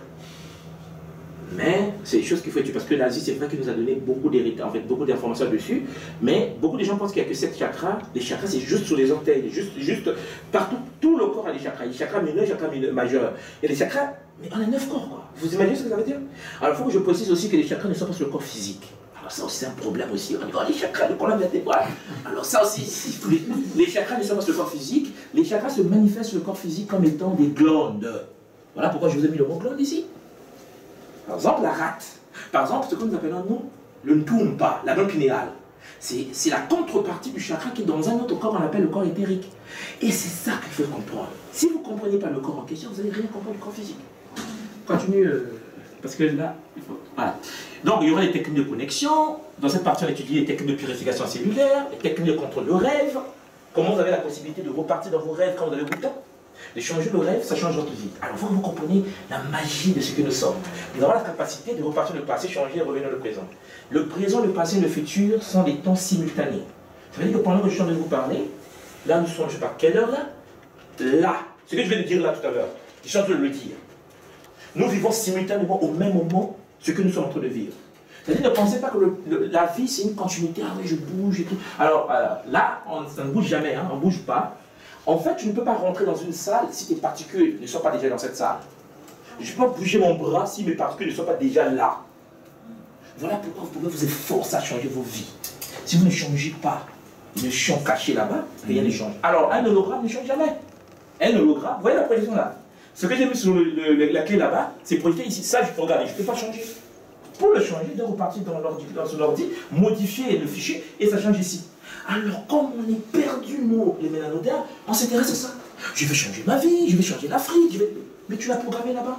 Mais c'est des choses qu'il faut étudier, parce que l'Asie, c'est vrai qu'il nous a donné beaucoup d'héritage, en fait, beaucoup d'informations dessus, mais beaucoup de gens pensent qu'il n'y a que sept chakras. Les chakras, c'est juste sur les orteils, juste, juste partout, tout le corps a des chakras. Les chakras mineurs, les chakras mineurs, majeurs. Et les chakras, mais on a neuf corps, quoi. Vous imaginez ce que ça veut dire? Alors, il faut que je précise aussi que les chakras ne sont pas sur le corps physique. Alors ça aussi, c'est un problème aussi. On dit, oh, les chakras, le colonne vertébrale. Alors ça aussi, les, les chakras ne sont pas sur le corps physique. Les chakras se manifestent sur le corps physique comme étant des glandes. Voilà pourquoi je vous ai mis le mot glande ici. Par exemple, la rate. Par exemple, ce que nous appelons, nous, le ntumpa, la glande pinéale. C'est la contrepartie du chakra qui est dans un autre corps, on l'appelle le corps éthérique. Et c'est ça qu'il faut comprendre. Si vous ne comprenez pas le corps en question, vous n'allez rien comprendre du corps physique. Continue, euh, parce que là, il faut... Voilà. Donc, il y aura les techniques de connexion. Dans cette partie, on étudie les techniques de purification cellulaire, les techniques de contrôle de rêve. Comment vous avez la possibilité de repartir dans vos rêves quand vous avez beaucoup de temps. De changer le rêve, ça change votre vie. Alors, il faut que vous compreniez la magie de ce que nous sommes. Nous avons la capacité de repartir le passé, changer et revenir au présent. Le présent, le passé et le futur sont des temps simultanés. Ça veut dire que pendant que je suis en train de vous parler, là, nous sommes, je ne sais pas quelle heure là, là, ce que je viens de dire là tout à l'heure, je suis en train de le dire. Nous vivons simultanément au même moment ce que nous sommes en train de vivre. C'est-à-dire, ne pensez pas que le, le, la vie, c'est une continuité. Ah oui, je bouge et tout. Alors, euh, là, on, ça ne bouge jamais, hein, on ne bouge pas. En fait, tu ne peux pas rentrer dans une salle si tes particules ne sont pas déjà dans cette salle. Je ne peux pas bouger mon bras si mes particules ne sont pas déjà là. Voilà pourquoi vous pouvez vous efforcer à changer vos vies. Si vous ne changez pas le champ caché là-bas, rien ne change. Alors, un hologramme ne change jamais. Un hologramme, vous voyez la projection là? Ce que j'ai mis sur le, le, la clé là-bas, c'est projeté ici. Ça, je peux regarder, je ne peux pas changer. Pour le changer, je dois repartir dans l'ordi, dans son ordi, modifier le fichier et ça change ici. Alors, comme on est perdu, nous, les mélanodaires, on s'intéresse à ça. Je vais changer ma vie, je vais changer l'Afrique, je vais... mais tu l'as programmé là-bas.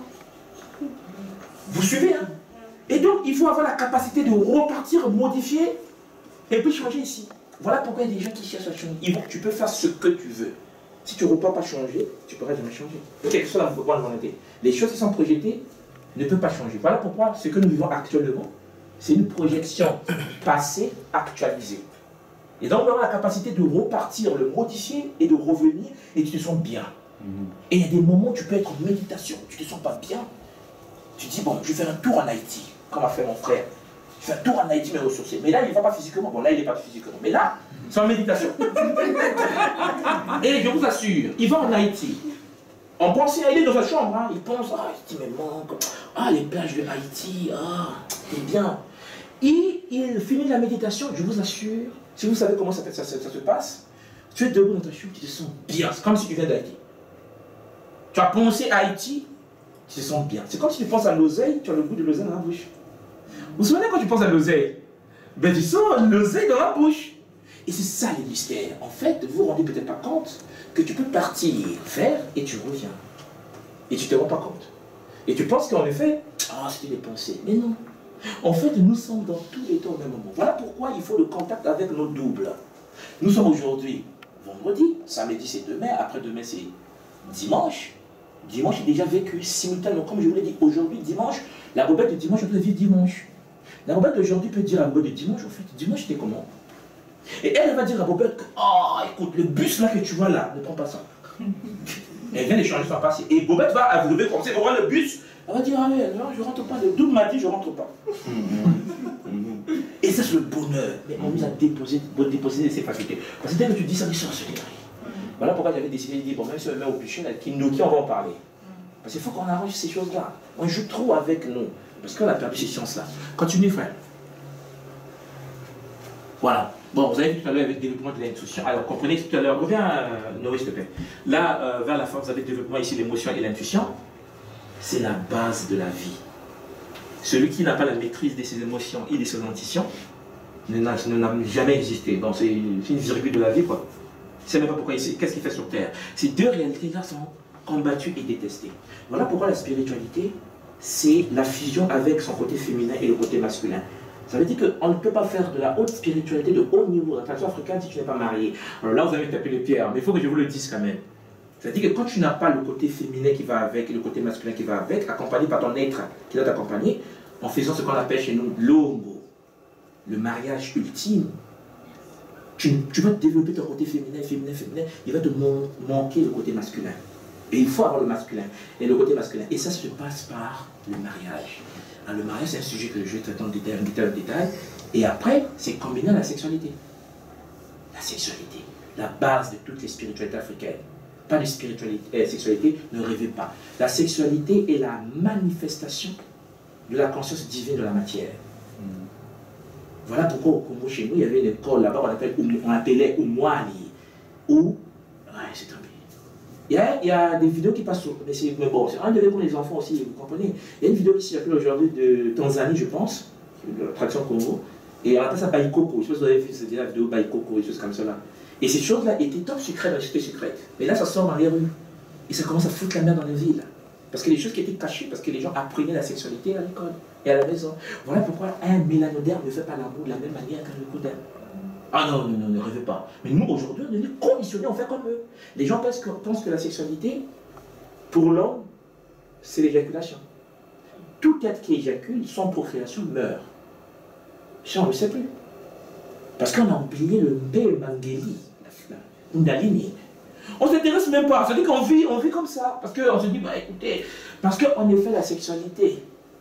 Vous suivez, hein? Et donc, il faut avoir la capacité de repartir, modifier et puis changer ici. Voilà pourquoi il y a des gens qui cherchent à changer. Tu peux faire ce que tu veux. Si tu ne repars pas changer, tu ne pourras jamais changer. Quelle que soit la bonne volonté. Les choses qui sont projetées ne peuvent pas changer. Voilà pourquoi ce que nous vivons actuellement, c'est une projection passée actualisée. Et donc, on aura la capacité de repartir, le modifier et de revenir et tu te sens bien. Mm-hmm. Et il y a des moments où tu peux être en méditation, tu ne te sens pas bien. Tu dis, bon, je vais faire un tour en Haïti, comme a fait mon frère. Je fais un tour en Haïti, mais ressourcé. Mais là, il ne va pas physiquement. Bon, là, il n'est pas physiquement. Mais là, c'est en méditation. Et je vous assure, il va en Haïti. On pense, il est dans sa chambre, hein, il pense, ah, Haïti me manque. Ah, les plages de Haïti, ah, c'est bien. Et il finit la méditation, je vous assure, si vous savez comment ça, ça, ça, ça se passe, tu es debout dans ta chambre, tu te sens bien. C'est comme si tu viens d'Haïti. Tu as pensé à Haïti, tu te sens bien. C'est comme si tu penses à l'oseille, tu as le goût de l'oseille dans la bouche. Vous vous souvenez quand tu penses à l'oseille? Ben tu sens l'oseille dans la bouche. Et c'est ça les mystères. En fait, vous vous rendez peut-être pas compte que tu peux partir, faire, et tu reviens. Et tu ne te rends pas compte. Et tu penses qu'en effet, ah, c'était des pensées. Mais non. En fait, nous sommes dans tous les temps au même moment. Voilà pourquoi il faut le contact avec nos doubles. Nous sommes aujourd'hui vendredi, samedi c'est demain, après-demain c'est dimanche. Dimanche est déjà vécu simultanément. Comme je vous l'ai dit, aujourd'hui, dimanche, la bobette de dimanche, on peut vivre dimanche. La bobette d'aujourd'hui peut dire à la bobette de dimanche, en fait, dimanche c'était comment? Et elle, elle va dire à bobette que, oh, écoute, le bus là que tu vois là, ne prends pas ça. Elle vient d'échanger son passé. Et bobette va arriver comme ça, elle va voir le bus. Elle va dire, ah ouais, non, je rentre pas. Le double m'a dit, je rentre pas. Et ça, c'est le bonheur. Mais on nous a déposé, déposé ces facultés. Parce que dès que tu dis ça, c'est sorcellerie. Voilà pourquoi j'avais décidé de dire, bon, même si on met au bûcher, qui nous qui on va en parler. Parce qu'il faut qu'on arrange ces choses-là. On joue trop avec nous. Parce qu'on a perdu ces sciences-là. Continue, frère. Voilà. Bon, vous avez vu tout à l'heure avec le développement de l'intuition. Alors, comprenez tout à l'heure, reviens, euh, Noé, s'il te plaît. Là, euh, vers la fin, vous avez le développement ici, l'émotion et l'intuition. C'est la base de la vie. Celui qui n'a pas la maîtrise de ses émotions et de ses intuitions ne n'a jamais existé. Donc, c'est une virgule de la vie, quoi. Je ne sais même pas pourquoi ici. Qu'est-ce qu'il fait sur Terre? Ces deux réalités-là sont combattues et détestées. Voilà pourquoi la spiritualité, c'est la fusion avec son côté féminin et le côté masculin. Ça veut dire qu'on ne peut pas faire de la haute spiritualité de haut niveau, la tradition africaine, si tu n'es pas marié. Alors là, vous avez tapé les pierres, mais il faut que je vous le dise quand même. C'est-à-dire que quand tu n'as pas le côté féminin qui va avec et le côté masculin qui va avec, accompagné par ton être qui doit t'accompagner, en faisant ce qu'on appelle chez nous l'homo, le mariage ultime, tu, tu vas développer ton côté féminin, féminin, féminin, il va te man manquer le côté masculin. Et il faut avoir le masculin et le côté masculin. Et ça se passe par le mariage. Alors, le mariage, c'est un sujet que je vais traiter en détail, en détail, en détail. Et après, c'est combiné à la sexualité. La sexualité, la base de toutes les spiritualités africaines. Pas de spiritualité, euh, sexualité, ne rêvez pas. La sexualité est la manifestation de la conscience divine de la matière. Mm. Voilà pourquoi au Congo, chez nous, il y avait une école là-bas qu'on appelle, on appelait Oumouani. Ou, ouais, c'est un pays. Il y, a, il y a des vidéos qui passent sur. Mais, mais bon, c'est un de pour les enfants aussi, vous comprenez. Il y a une vidéo qui circule aujourd'hui de Tanzanie, je pense, de la tradition Congo. Et on appelle ça Baïkoko. Je sais pas si vous avez vu cette vidéo Baïkoko, des choses comme ça là. Et ces choses-là étaient top secrètes dans les sociétés secrètes. Mais là, ça sort dans les rues. Et ça commence à foutre la merde dans les villes. Parce que les choses qui étaient cachées, parce que les gens apprenaient la sexualité à l'école et à la maison. Voilà pourquoi un mélanoderme ne fait pas l'amour de la même manière qu'un leucoderme. Ah non, non, non, ne rêvez pas. Mais nous, aujourd'hui, on est conditionnés, on fait comme eux. Les gens pensent que, pensent que la sexualité, pour l'homme, c'est l'éjaculation. Tout être qui éjacule, sans procréation, meurt. Ça, on ne le sait plus. Parce qu'on a oublié le Mbé Mangeli, la Kundalini. On ne s'intéresse même pas. Ça veut dire qu'on vit, on vit comme ça. Parce qu'on se dit, bah écoutez, parce qu'en effet, la sexualité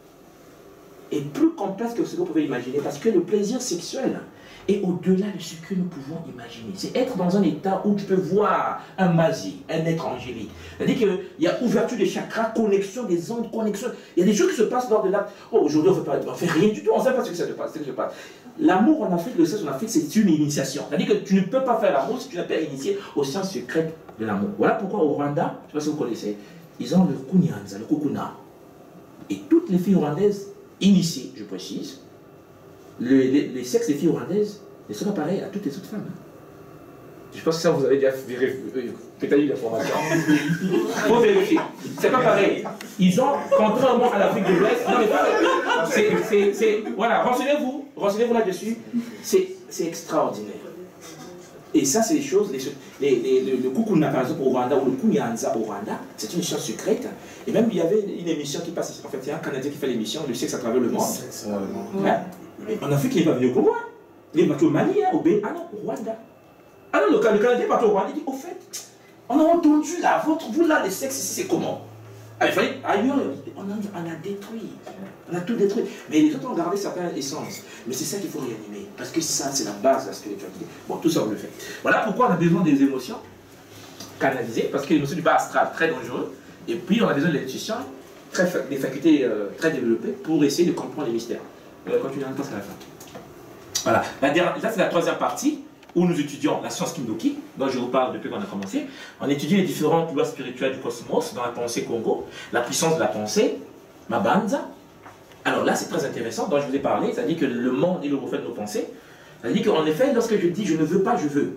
est plus complexe que ce que vous pouvez imaginer. Parce que le plaisir sexuel est au-delà de ce que nous pouvons imaginer. C'est être dans un état où tu peux voir un magi, un être angélique. C'est-à-dire qu'il y a ouverture des chakras, connexion des ondes, connexion. Il y a des choses qui se passent lors de l'acte. Oh, aujourd'hui, on ne fait rien du tout. On ne sait pas ce que ça se passe. passe. L'amour en Afrique, le sexe en Afrique, c'est une initiation. C'est-à-dire que tu ne peux pas faire l'amour si tu n'as pas initié aux sciences secrètes de l'amour. Voilà pourquoi au Rwanda, je ne sais pas si vous connaissez, ils ont le kunyanza, le kukuna. Et toutes les filles rwandaises initiées, je précise, le, les, les sexes des filles rwandaises ne sont pas pareils à toutes les autres femmes. Je pense que ça, vous avez déjà peut-être eu l'information. Il faut vérifier. C'est pas pareil. Ils ont, contrairement à l'Afrique de l'Ouest, non mais c'est, voilà, renseignez-vous, renseignez-vous là-dessus, c'est extraordinaire. Et ça, c'est des choses, les, les, les, le, le kukuna par exemple au Rwanda, ou le kunyanza au Rwanda, c'est une chose secrète. Et même il y avait une émission qui passe, en fait, il y a un Canadien qui fait l'émission, le sexe à travers le monde. Ouais. Ouais. En Afrique, il n'est pas venu au Congo, hein. Il est parti au Mali, hein, au Bénin, ah non, au Rwanda. Ah non, le, le Canadien est parti au Rwanda, il dit, au fait, on a entendu là, votre, vous là, les sexes ici, c'est comment? Ah, il fallait, ailleurs, on a, on a détruit, on a tout détruit. Mais les autres ont gardé certaines essences. Mais c'est ça qu'il faut réanimer, parce que ça, c'est la base de la spiritualité. Bon, tout ça, on le fait. Voilà pourquoi on a besoin des émotions canalisées, parce que les émotions du bas astral, très dangereux. Et puis, on a besoin de l'intuition, des facultés euh, très développées, pour essayer de comprendre les mystères. On va continuer un peu à la fin. Voilà, la dernière, là, c'est la troisième partie, où nous étudions la science Kindoki, dont je vous parle depuis qu'on a commencé. On étudie les différentes lois spirituelles du cosmos dans la pensée Congo, la puissance de la pensée, Mabanza. Alors là, c'est très intéressant, dont je vous ai parlé, c'est-à-dire que le monde est le reflet de nos pensées. C'est-à-dire qu'en effet, lorsque je dis je ne veux pas, je veux.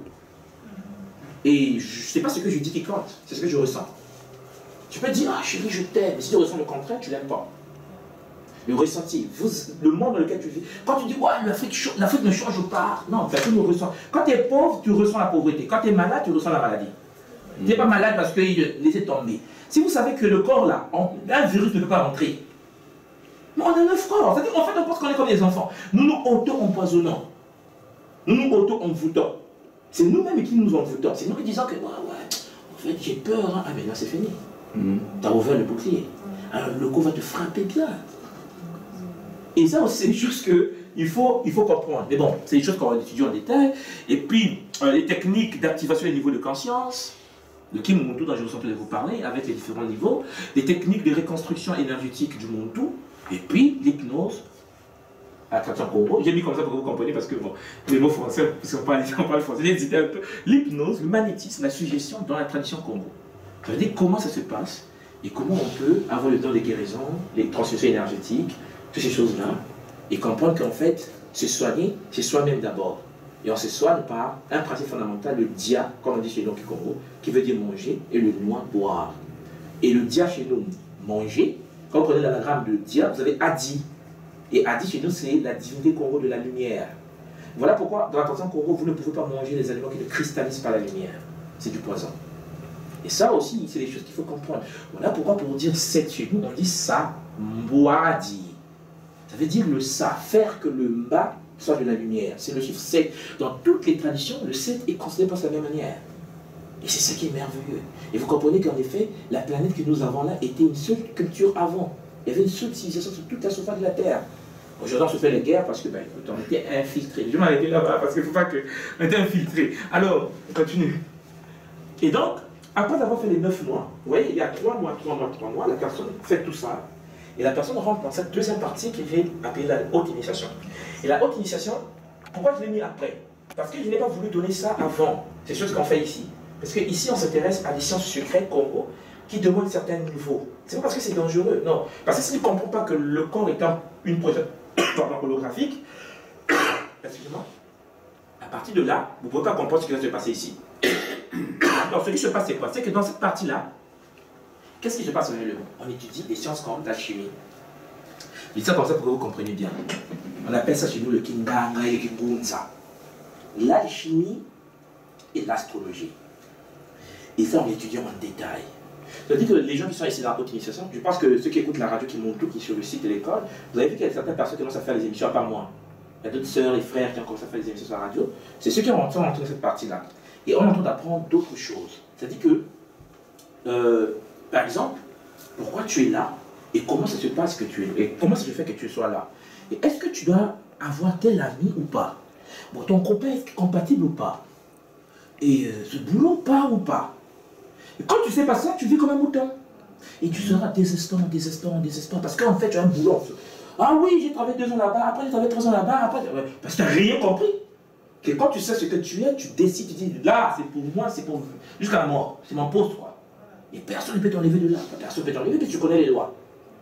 Et je ne sais pas ce que je dis qui compte, c'est ce que je ressens. Tu peux dire, ah chérie, je t'aime, mais si tu ressens le contraire, tu ne l'aimes pas. Le ressenti, vous, le monde dans lequel tu vis. Quand tu dis, ouais, l'Afrique ne change pas. Non, tu le ressens. Quand tu es pauvre, tu ressens la pauvreté. Quand tu es malade, tu ressens la maladie. Mm. Tu n'es pas malade parce qu'il laissait tomber. Si vous savez que le corps là, on, un virus ne peut pas rentrer, mais on est neuf corps. C'est-à-dire, en fait, on pense qu'on est comme des enfants. Nous nous auto-empoisonnons. Nous nous auto-envoûtons. C'est nous-mêmes qui nous envoûtons. C'est nous qui disons que, ouais, ouais, en fait, j'ai peur. Hein. Ah, mais là, c'est fini. Mm. Tu as ouvert le bouclier. Alors, le corps va te frapper bien. Et ça aussi, c'est des choses qu'il faut, il faut comprendre. Mais bon, c'est des choses qu'on va étudier en détail. Et puis, euh, les techniques d'activation des niveaux de conscience, le Kim Muntu dont je vous sens de vous parler, avec les différents niveaux, les techniques de reconstruction énergétique du Muntu, et puis l'hypnose à travers Congo. J'ai mis comme ça pour que vous compreniez, parce que bon, les mots français, puisqu'on parle, on parle français, j'ai hésité un peu. L'hypnose, le magnétisme, la suggestion dans la tradition Congo. Ça veut dire comment ça se passe, et comment on peut avoir le temps des guérisons, les transmissions énergétiques, toutes ces choses-là, et comprendre qu'en fait, se soigner, c'est soi-même d'abord. Et on se soigne par un principe fondamental, le dia, comme on dit chez nous au Congo, qui veut dire manger, et le noix, boire. Et le dia chez nous, manger, quand vous prenez l'anagramme de dia, vous avez Adi. Et Adi chez nous, c'est la divinité Congo de la lumière. Voilà pourquoi, dans la tradition Congo, vous ne pouvez pas manger des aliments qui ne cristallisent pas la lumière. C'est du poison. Et ça aussi, c'est des choses qu'il faut comprendre. Voilà pourquoi, pour dire sept chez nous, on dit ça, mboadi. Ça veut dire le ça, faire que le mba soit de la lumière. C'est le chiffre sept. Dans toutes les traditions, le sept est considéré par la même manière. Et c'est ça qui est merveilleux. Et vous comprenez qu'en effet, la planète que nous avons là était une seule culture avant. Il y avait une seule civilisation sur toute la surface de la Terre. Aujourd'hui, on se fait les guerres parce que, ben, écoute, on était infiltrés. Je m'arrêtais là-bas parce qu'il ne faut pas que... On était infiltrés. Alors, on continue. Et donc, après avoir fait les neuf mois, vous voyez, il y a trois mois, trois mois, trois mois, la personne fait tout ça. Et la personne rentre dans cette deuxième partie qui est appelée la haute initiation. Et la haute initiation, pourquoi je l'ai mis après? Parce que je n'ai pas voulu donner ça avant. C'est ce qu'on fait ici. Parce qu'ici, on s'intéresse à des sciences secrètes Congo qui demandent certains niveaux. C'est pas parce que c'est dangereux, non. Parce que si tu ne comprends pas que le corps étant une projection holographique, excusez-moi, à partir de là, vous ne pouvez pas comprendre ce qui va se passer ici. Alors, ce qui se passe, c'est quoi? C'est que dans cette partie-là, qu'est-ce qui se passe réellement? On étudie des sciences comme la chimie. Je dis ça comme ça pour que vous compreniez bien. On appelle ça chez nous le Kindanga et le Kimbunza. L'alchimie et l'astrologie. Et ça, on l'étudie en détail. C'est-à-dire que les gens qui sont ici dans la haute initiation, je pense que ceux qui écoutent la radio, qui montent tout, qui sont sur le site de l'école, vous avez vu qu'il y a certaines personnes qui commencent à faire les émissions, à part moi. Il y a d'autres sœurs et frères qui ont commencé à faire les émissions sur la radio. C'est ceux qui ont entendu dans cette partie-là. Et on entend d'apprendre d'autres choses. C'est-à-dire que, euh, par exemple, pourquoi tu es là et comment ça se passe que tu es là et comment ça se fait que tu sois là. Et est-ce que tu dois avoir tel ami ou pas? Bon, ton copain est compatible ou pas? Et euh, ce boulot part ou pas? Et quand tu sais pas ça, tu vis comme un mouton. Et tu seras désespérant, désespérant, désespérant. Parce qu'en fait, tu as un boulot. Ah oui, j'ai travaillé deux ans là-bas, après j'ai travaillé trois ans là-bas, après... Parce que tu n'as rien compris. Que quand tu sais ce que tu es, tu décides, tu dis, là, c'est pour moi, c'est pour... jusqu'à la mort. C'est mon poste, quoi. Et personne ne peut t'enlever de là. Personne ne peut t'enlever, parce que tu connais les lois.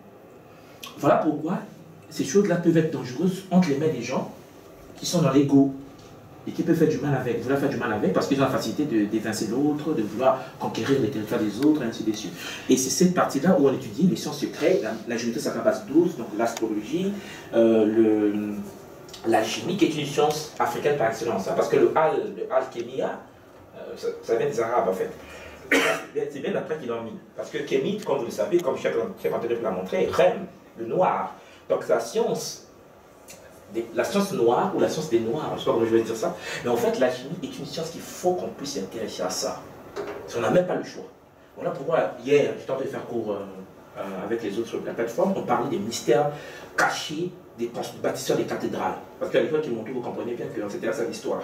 Voilà pourquoi ces choses-là peuvent être dangereuses entre les mains des gens qui sont dans l'ego. Et qui peuvent faire du mal avec, vouloir faire du mal avec, parce qu'ils ont la facilité d'évincer l'autre, de vouloir conquérir les territoires des autres, et ainsi de suite. Et c'est cette partie-là où on étudie les sciences secrètes, la, la géométrie sacrée base douze, donc l'astrologie, euh, l'alchimie, qui est une science africaine par excellence, hein, parce que le al, le al-kémia, euh, ça, ça vient des Arabes en fait. C'est bien d'après qu'ils l'ont mis. Parce que kémite, comme vous le savez, comme chef entendu l'a montré, rem, le noir. Donc la science. La science noire ou la science des noirs, je ne sais pas comment je vais dire ça, mais en fait la chimie est une science qu'il faut qu'on puisse s'intéresser à ça. On n'a même pas le choix. Voilà pourquoi hier, j'étais en train de faire cours euh, euh, avec les autres sur la plateforme, on parlait des mystères cachés des bâtisseurs des cathédrales. Parce qu'à l'époque, ils m'ont tout, vous comprenez bien qu'on s'intéresse à l'histoire.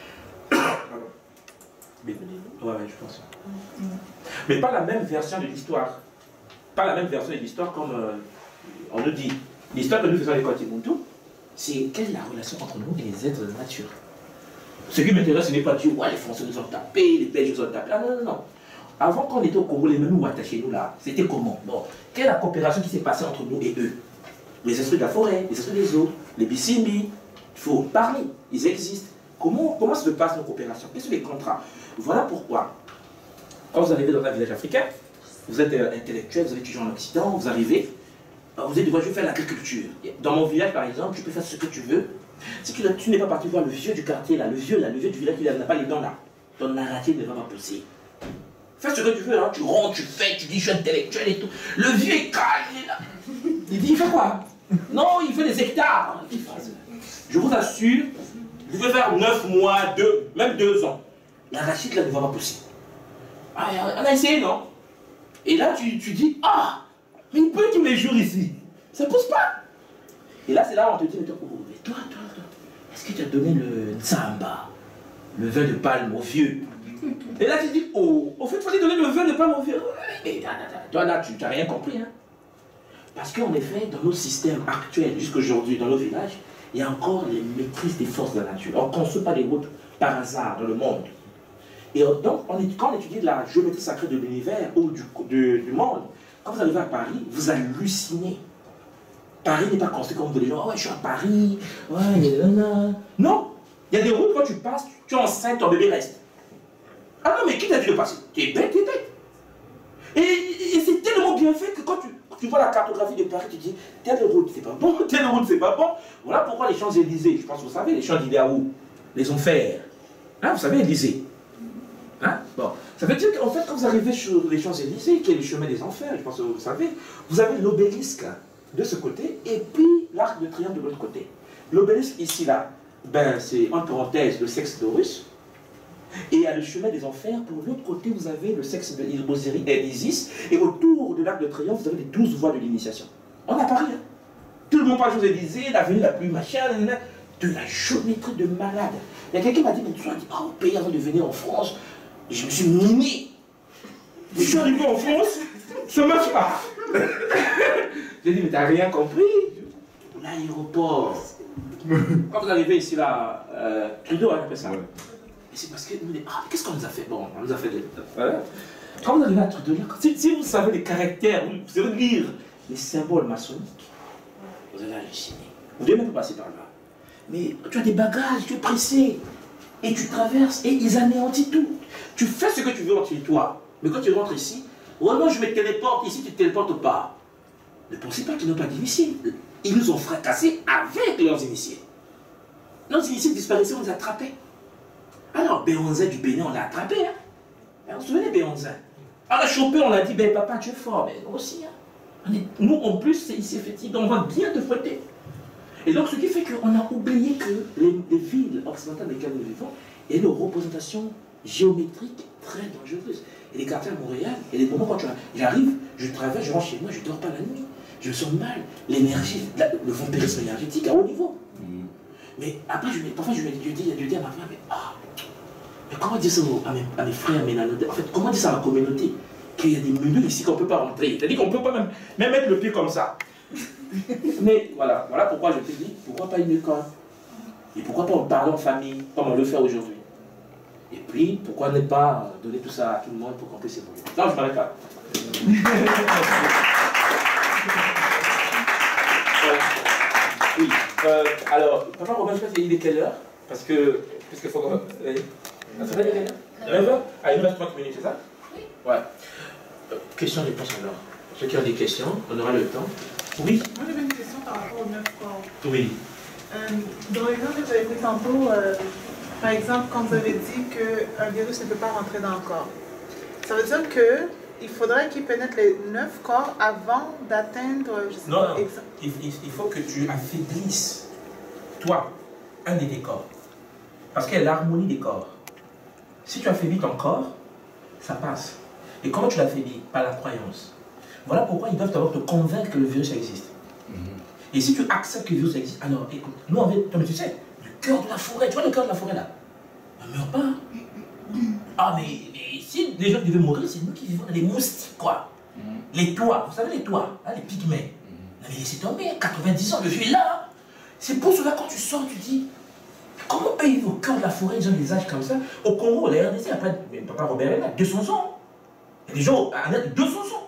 Mais, ouais, ouais, je pense. Mm-hmm. Mais pas la même version de l'histoire. Pas la même version de l'histoire comme euh, on nous dit. L'histoire que nous faisons à l'école Timbuntu, c'est quelle est la relation entre nous et les êtres de la nature. Ce qui m'intéresse, ce n'est pas dire, ouais, les Français nous ont tapés, les Belges nous ont tapés. Ah non, non, non. Avant qu'on était au Congo, les mêmes Ouattachés chez nous là, c'était comment? Bon, quelle est la coopération qui s'est passée entre nous et eux? Les esprits de la forêt, les esprits des eaux, les Bissimbi, il faut parler, ils existent. Comment, comment se passent nos coopérations? Quels sont les contrats? Voilà pourquoi, quand vous arrivez dans un village africain, vous êtes euh, intellectuel, vous avez étudié en Occident, vous arrivez, vous êtes devant, je vais faire l'agriculture. Dans mon village, par exemple, tu peux faire ce que tu veux. Si tu, tu n'es pas parti voir le vieux du quartier, là, le vieux, là, le vieux du village qui n'a pas les dents, là, ton narratif ne va pas pousser. Fais ce que tu veux, hein. Tu rentres, tu fais, tu dis je suis intellectuel et tout. Le vieux est calme, il est là. Il dit, il fait quoi? Non, il fait des hectares. Je vous assure, vous pouvez faire neuf mois, deux, même deux ans. L'arachide, là, ne va pas pousser. Ah, on a essayé, non? Et là, tu, tu dis, ah, mais une petite mesure ici, ça ne pousse pas. Et là, c'est là où on te dit, mais toi, oh, mais toi, toi, toi, est-ce que tu as donné le Nzamba, le vin de palme au vieux? Et là, tu dis, oh, au fait, il fallait donner le vin de palme au vieux. Mais toi, là, tu n'as rien compris. Hein? Parce qu'en effet, dans nos systèmes actuels, jusqu'aujourd'hui, dans nos villages, il y a encore les maîtrises des forces de la nature. On ne construit pas des routes par hasard dans le monde. Et donc, on est, quand on étudie de la géométrie sacrée de l'univers ou du, du, du monde, quand vous arrivez à Paris, vous hallucinez. Paris n'est pas construit comme vous les gens. Oh, ouais, je suis à Paris. Ouais, nanana. Non. Il y a des routes, quand tu passes, tu es enceinte, ton bébé reste. Ah non, mais qui t'a dit de passer? Tu es bête, tu es bête. Et, et c'est tellement bien fait que quand tu, tu vois la cartographie de Paris, tu dis, telle route, c'est pas bon, telle route, c'est pas bon. Voilà pourquoi les Champs-Élysées, je pense que vous savez, les Champs-Élysées à où? Les enfers. Hein, vous savez, Élysée. Hein? Bon. Ça veut dire qu'en fait, quand vous arrivez sur les Champs-Élysées, qui est le chemin des enfers, je pense que vous savez, vous avez l'obélisque de ce côté et puis l'arc de triomphe de l'autre côté. L'obélisque ici, là, ben, c'est en parenthèse le sexe de Russe. Et il y a le chemin des enfers. Pour l'autre côté, vous avez le sexe de Osiris et d'Isis. Et autour de l'arc de triomphe, vous avez les douze voies de l'initiation. On a parlé. Hein? Tout le monde parle de Élysée, l'avenue la plus machin, de la géométrie de malade. Il y a quelqu'un qui m'a dit, mais tu as dit, oh, au pays avant de venir en France, je me suis miné. Je suis arrivé en France, ça marche pas. J'ai dit, mais t'as rien compris. L'aéroport. Quand vous arrivez ici, là, euh, Trudeau, on appelle ça. Ouais. Et c'est parce que nous, ah, qu'est-ce qu'on nous a fait? Bon, on nous a fait des. Voilà. Quand vous arrivez à Trudeau, si, si vous savez les caractères, vous savez lire les symboles maçonniques, vous allez halluciner. Vous devez même pas passer par là. Mais tu as des bagages, tu es pressé. Et tu traverses et ils anéantissent tout. Tu fais ce que tu veux en toi. Mais quand tu rentres ici, oh non, je me téléporte ici, tu ne te téléportes pas. Ne pensez pas qu'ils n'ont pas d'initiés. Ils nous ont fracassés avec leurs initiés. Nos initiés disparaissaient, on les attrapait. Alors, Béonzin du Bénin, on l'a attrapé. Hein. Vous vous souvenez, Béonzin? On l'a chopé, on l'a dit, ben papa, tu es fort. Mais nous aussi. Hein. On est, nous, en plus, c'est ici effectivement, on va bien te fouetter. Et donc, ce qui fait qu'on a oublié que les, les villes occidentales dans lesquelles nous vivons aient une représentation géométrique très dangereuse. Et les quartiers à Montréal, et les moments quand j'arrive, je traverse, je rentre chez moi, je ne dors pas la nuit. Je me sens mal. L'énergie, le vampirisme énergétique à haut niveau. Mmh. Mais après, je, parfois, je me dis, je dis, je dis à ma femme, mais, ah, mais comment dire ça à mes, à mes frères, mes nanotés? En fait, comment dire ça à ma communauté? Qu'il y a des menus ici qu'on ne peut pas rentrer. C'est-à-dire qu'on ne peut pas même, même mettre le pied comme ça. Mais voilà, voilà pourquoi je te dis, pourquoi pas une école? Et pourquoi pas en parler en famille, comme on le fait aujourd'hui? Et puis, pourquoi ne pas donner tout ça à tout le monde pour qu'on puisse évoluer? Non, je m'arrête là. Oui, euh, alors, papa Robin, je sais pas il est quelle heure? Parce que, parce qu'il faut qu'on... Euh, ça fait quelle heure? neuf heures? Ah, il nous reste trente minutes, c'est ça? Oui. Ouais. Euh, questions-réponses alors. Ceux qui ont des questions, on aura le temps. Oui. Moi, j'avais une question par rapport aux neuf corps. Oui. Euh, dans l'exemple que vous avez pris tantôt, euh, par exemple, quand vous avez dit qu'un virus ne peut pas rentrer dans le corps, ça veut dire qu'il faudrait qu'il pénètre les neuf corps avant d'atteindre... Non, non. Il, il, il faut que tu affaiblisses, toi, un des corps. Parce qu'il y a l'harmonie des corps. Si tu affaiblis ton corps, ça passe. Et comment tu l'affaiblis? Par la croyance. Voilà pourquoi ils doivent d'abord te convaincre que le virus existe. Mm-hmm. Et si tu acceptes que le virus existe, alors écoute, nous on veut, mais tu sais, le cœur de la forêt, tu vois le cœur de la forêt là, on ne meurt pas. Ah mais, mais si les gens devaient mourir, c'est nous qui vivons dans les moustiques quoi. Mm-hmm. Les toits, vous savez les toits, hein, les pygmées. Mm-hmm. On avait laissé tomber, quatre-vingt-dix ans, le vieux est là. C'est pour cela quand tu sors, tu dis, comment eux ils vivent au cœur de la forêt, ils ont des âges comme ça. Au Congo, la R D C, après, papa Robert est là, deux cents ans. Il y a des gens à deux cents ans.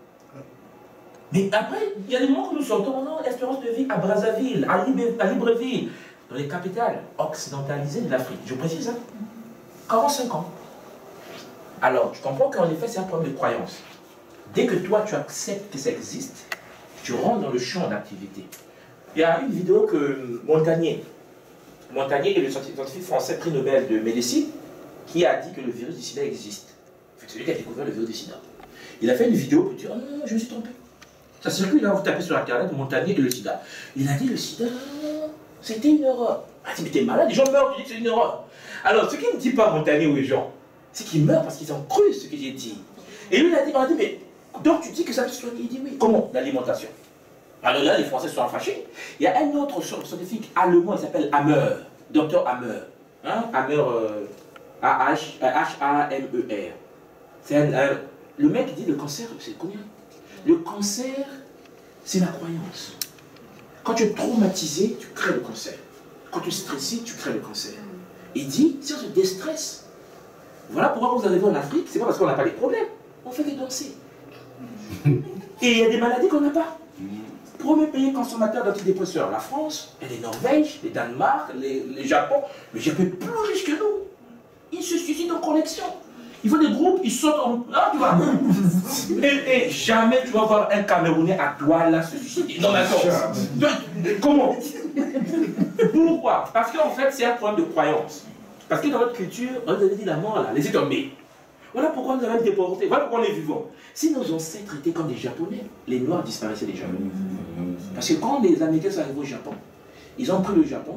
Mais après, il y a des moments que nous sortons, non, l'espérance de vie à Brazzaville, à, Libre, à Libreville, dans les capitales occidentalisées de l'Afrique. Je précise, hein, quarante-cinq ans. Alors, tu comprends qu'en effet, c'est un problème de croyance. Dès que toi, tu acceptes que ça existe, tu rentres dans le champ d'activité. Il y a une vidéo que Montagnier, Montagnier est le scientifique français prix Nobel de médecine, qui a dit que le virus du sida existe. C'est celui qui a découvert le virus du sida. Il a fait une vidéo pour dire, oh non, non, je me suis trompé. Ça circule, là, vous tapez sur internet, Montagnier et le sida. Il a dit, le sida, c'était une erreur. Ah, mais t'es malade, les gens meurent, tu dis que c'est une erreur. Alors, ce qu'il ne dit pas Montagnier aux gens, c'est qu'ils meurent parce qu'ils ont cru ce que j'ai dit. Et lui, il a dit, on a dit, mais donc tu dis que ça peut se soigner? Il dit, oui. Comment? L'alimentation. Alors là, les Français sont fâchés. Il y a un autre scientifique allemand, il s'appelle Hammer, docteur Hammer. Hein? Hammer, euh, H A M E R. C'est un, un, le mec dit, le cancer, c'est combien? Le cancer, c'est la croyance. Quand tu es traumatisé, tu crées le cancer. Quand tu es stressé, tu crées le cancer. Il dit, si on se déstresse, voilà pourquoi vous arrivez en Afrique, c'est pas parce qu'on n'a pas des problèmes, on fait que danser. Et il y a des maladies qu'on n'a pas. Premier pays consommateur d'antidépresseurs, la France, et les Norvèges, les Danemark, les, les Japon, le Japon est plus riche que nous. Ils se suicident en collection. Il faut des groupes, ils sautent en... Ah, tu vois. et, et jamais tu vas voir un Camerounais à Douala se suicider. Non, mais attends. Comment? Pourquoi? Parce qu'en fait, c'est un problème de croyance. Parce que dans notre culture, on nous avait dit la mort, là, laissez tomber. Voilà pourquoi nous avons déporté. Voilà pourquoi on est vivants. Si nos ancêtres étaient comme des Japonais, les Noirs disparaissaient déjà. Parce que quand les Américains sont arrivés au Japon, ils ont pris le Japon,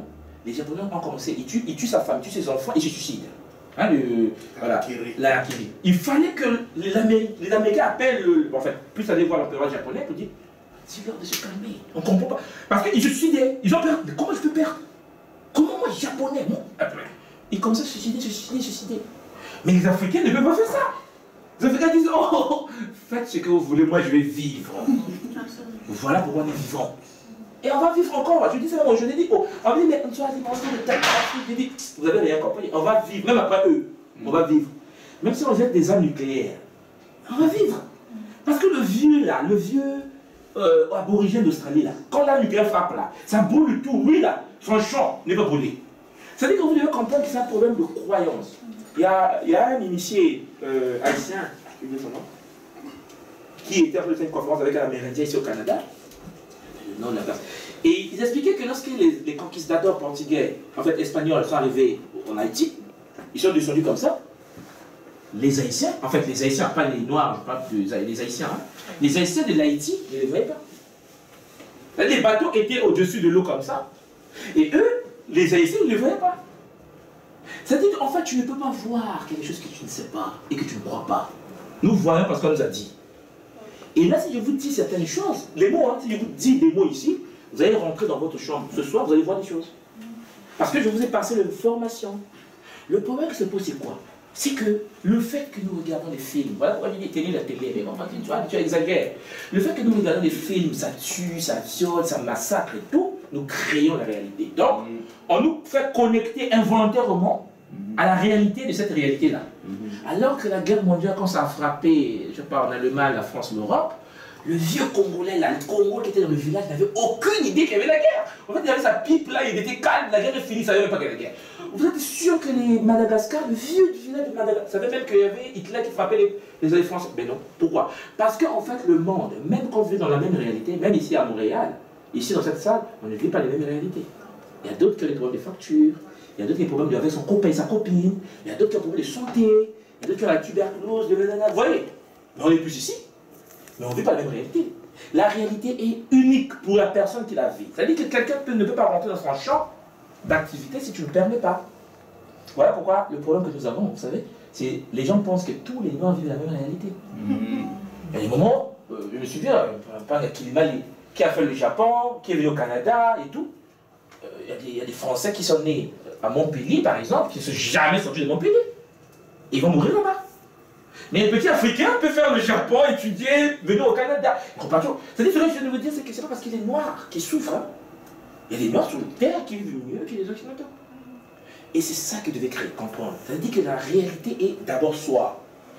les Japonais ont commencé, ils tuent, ils tuent sa femme, ils tuent ses enfants et ils se suicident. Hein, le, voilà, la Harakiri. Il fallait que les, Américains, les Américains appellent, le, en fait, plus aller voir l'empereur japonais pour dire, dis-leur de se calmer, on ne comprend pas. Parce qu'ils se suicidaient, ils ont peur, mais comment je peux perdre? Comment moi, Japonais, moi, ils commencent à se suicider, se suicider, se suicider. Mais les Africains ne peuvent pas faire ça. Les Africains disent, oh, faites ce que vous voulez, moi je vais vivre. Voilà pourquoi nous vivons. Et on va vivre encore. Je dis ça, moi je l'ai dit, oh, on va dire, mais on soit alimenté de telle Afrique. Je dis, vous avez rien compris, on va vivre, même après eux, on va vivre. Même si on jette des armes nucléaires, on va vivre. Parce que le vieux là, le vieux euh, aborigène d'Australie là, quand la nucléaire frappe là, ça brûle tout, lui là, son champ n'est pas brûlé. C'est-à-dire que vous devez comprendre que c'est un problème de croyance. Il y a, il y a un initié euh, haïtien, je sais son nom, qui était à une conférence avec un Amérindien ici au Canada. Le nom de la personne. Et ils expliquaient que lorsque les, les conquistadors portugais, en fait espagnols, sont arrivés en Haïti, ils sont descendus comme ça. Les Haïtiens, en fait les Haïtiens, pas les Noirs, je parle des les Haïtiens, hein, les Haïtiens de l'Haïti ne les voyaient pas. Les bateaux étaient au-dessus de l'eau comme ça. Et eux, les Haïtiens ne les voyaient pas. C'est-à-dire qu'en fait, tu ne peux pas voir quelque chose que tu ne sais pas et que tu ne crois pas. Nous voyons parce qu'on nous a dit. Et là, si je vous dis certaines choses, les mots, hein, si je vous dis des mots ici, vous allez rentrer dans votre chambre. Ce soir, vous allez voir des choses. Parce que je vous ai passé l'information. Le problème qui se pose, c'est quoi? C'est que le fait que nous regardons des films, voilà pourquoi je dis télé, la télé, mais bon, tu vois, tu exagères. Le fait que nous regardons des films, ça tue, ça viole, ça massacre et tout, nous créons la réalité. Donc, mmh. on nous fait connecter involontairement mmh. à la réalité de cette réalité-là. Mmh. Alors que la guerre mondiale, quand ça a frappé, je sais pas, en Allemagne, la France, l'Europe, le vieux Congolais, là, le Congo qui était dans le village, n'avait aucune idée qu'il y avait la guerre. En fait, il avait sa pipe là, il était calme, la guerre est finie, il ne savait même pas qu'il y avait la guerre. Vous êtes sûr que les Madagascar, le vieux du village de Madagascar, savait même qu'il y avait Hitler qui frappait les, les alliés français? Mais non. Pourquoi? Parce qu'en fait, le monde, même quand on vit dans la même réalité, même ici à Montréal, ici dans cette salle, on ne vit pas les mêmes réalités. Il y a d'autres qui ont des problèmes de factures, il y a d'autres qui ont des problèmes avec son copain et sa copine, il y a d'autres qui ont des problèmes de santé, il y a d'autres qui ont la tuberculose, de nanana. Vous voyez? Mais on est plus ici. Mais on ne vit pas la même réalité. La réalité est unique pour la personne qui la vit. C'est-à-dire que quelqu'un ne peut pas rentrer dans son champ d'activité si tu ne le permets pas. Voilà pourquoi le problème que nous avons, vous savez, c'est les gens pensent que tous les Noirs vivent la même réalité. Mmh. Il y a des moments, euh, je me souviens, par exemple, qui a fait le Japon, qui est venu au Canada et tout. Euh, il, y a des, il y a des Français qui sont nés à Montpellier, par exemple, qui ne sont jamais sortis de Montpellier. Ils vont mourir là-bas. Mais un petit Africain peut faire le Japon, étudier, venir au Canada. C'est-à-dire que ce que je viens de vous dire, c'est que ce n'est pas parce qu'il est noir qu'il souffre. Hein. Il y a des noirs sur la terre qui vivent mieux que les occidentaux. Et c'est ça que devait créer, comprendre. C'est-à-dire que la réalité est d'abord soi.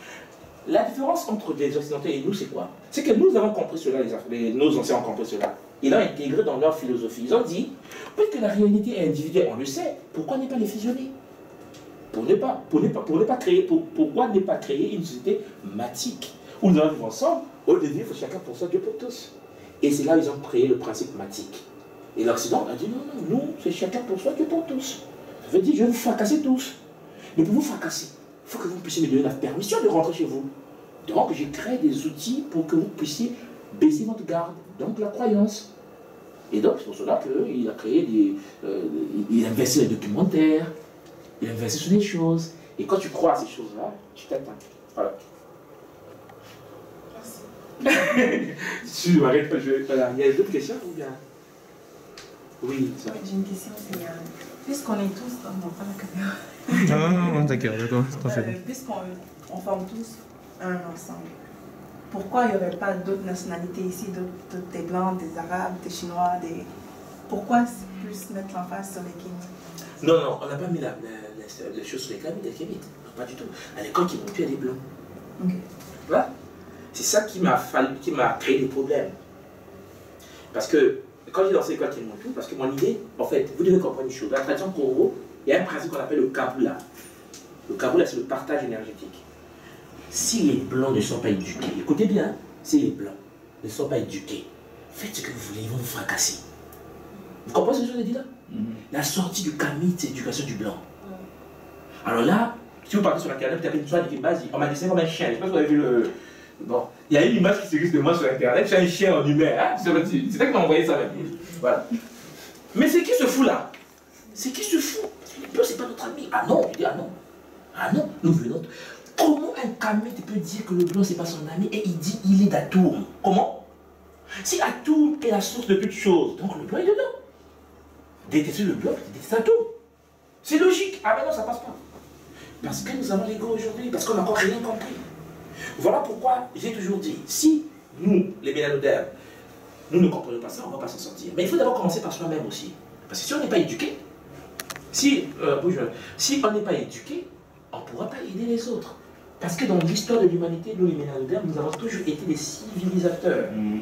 La différence entre les occidentaux et nous, c'est quoi? C'est que nous avons compris cela, les, les, nos anciens ont compris cela. Ils l'ont intégré dans leur philosophie. Ils ont dit, puisque la réalité est individuelle, on le sait, pourquoi ne pas les fusionner? Pour ne pas, pour ne pas, pour ne pas créer, pour, pourquoi ne pas créer une société matique où nous allons vivre ensemble, au lieu de vivre chacun pour soi, Dieu pour tous. Et c'est là où ils ont créé le principe matique. Et l'Occident a dit non, non, nous, c'est chacun pour soi, Dieu pour tous. Ça veut dire, je vais vous fracasser tous. Mais pour vous fracasser, il faut que vous puissiez me donner la permission de rentrer chez vous. Donc, j'ai créé des outils pour que vous puissiez baisser votre garde. Donc, la croyance. Et donc, c'est pour cela qu'il a créé des... Euh, il a investi les documentaires, il a investi sur des choses. Et quand tu crois à ces choses-là, tu t'atteins. Voilà. Merci. Tu m'arrêtes pas, je vais... Voilà. Il y a d'autres questions ou bien? Oui, ça. J'ai une question, c'est... Euh, puisqu'on est tous... Oh, non, pas la caméra. Non, non, non, d'accord, d'accord. Euh, puisqu'on on forme tous un ensemble, pourquoi il n'y aurait pas d'autres nationalités ici, d'autres, des Blancs, des Arabes, des Chinois, des... Pourquoi plus mettre l'emphase sur les Kémites? Non, non, on n'a pas mis la, la, la, les choses sur les Kémites, pas du tout. À l'école qui vont plus, il y a des Blancs. Okay. Voilà. C'est ça qui m'a créé des problèmes. Parce que quand j'ai lancé l'école Kémites, parce que mon idée, en fait, vous devez comprendre une chose. Dans la tradition Congo, il y a un principe qu'on appelle le Kabula. Le Kabula, c'est le partage énergétique. Si les Blancs ne sont pas éduqués, écoutez bien, si les Blancs ne sont pas éduqués, faites ce que vous voulez, ils vont vous fracasser. Vous comprenez ce que je dis là? Mm-hmm. La sortie du Kami, c'est l'éducation du Blanc. Mm-hmm. Alors là, si vous partez sur Internet, vous tapez une soirée qui base, on m'a dessiné comme un chien. Je ne sais pas si vous avez vu le... Bon, il y a une image qui circule de moi sur Internet, j'ai un chien en humain. Hein? C'est ça qui m'a envoyé ça même. Voilà. Mais c'est qui ce fou là? C'est qui se fout? Le blanc, c'est pas notre ami. Ah non, je dis ah non. Ah non, nous venons. Comment un Kamé peut dire que le blanc, c'est pas son ami et il dit il est d'Atoum? Comment? Si Atoum est la source de toutes choses, donc le blanc est dedans. Détester le blanc, c'est détester Atoum. C'est logique. Ah ben non, ça passe pas. Parce que nous avons l'ego aujourd'hui, parce qu'on n'a encore rien compris. Voilà pourquoi j'ai toujours dit, si nous, les mélanodermes, nous ne comprenons pas ça, on ne va pas s'en sortir. Mais il faut d'abord commencer par soi-même aussi. Parce que si on n'est pas éduqué, si, euh, si on n'est pas éduqué, on ne pourra pas aider les autres. Parce que dans l'histoire de l'humanité, nous les mélanodermes, nous avons toujours été des civilisateurs. Mmh.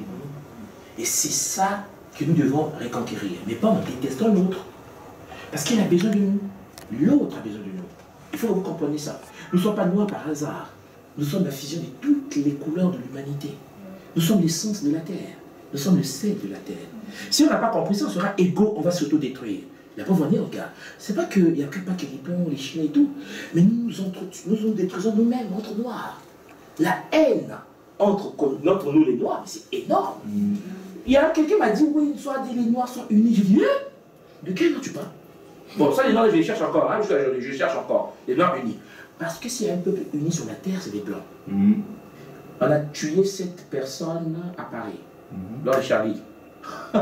Et c'est ça que nous devons reconquérir. Mais pas en détestant l'autre. Parce qu'il a besoin de nous. L'autre a besoin de nous. Il faut que vous compreniez ça. Nous ne sommes pas noirs par hasard. Nous sommes la fusion de toutes les couleurs de l'humanité. Nous sommes l'essence de la Terre. Nous sommes le sel de la Terre. Si on n'a pas compris ça, on sera égaux, on va s'autodétruire. La pauvre venir, regarde. C'est pas qu'il n'y a que pas que les blancs, les chiens et tout, mais nous nous, entre, nous, nous détruisons nous-mêmes entre noirs. La haine entre, entre nous les noirs, c'est énorme. Mm. Il y a quelqu'un qui m'a dit, oui, soit les noirs sont unis. Je dis, hein? De quel nom tu parles? Bon, ça, les noirs, je les cherche encore. Hein, je, je cherche encore. Les noirs unis. Parce que s'il y a un peuple uni sur la terre, c'est les blancs. Mm. On a tué cette personne à Paris, mm. lors de Charlie. Il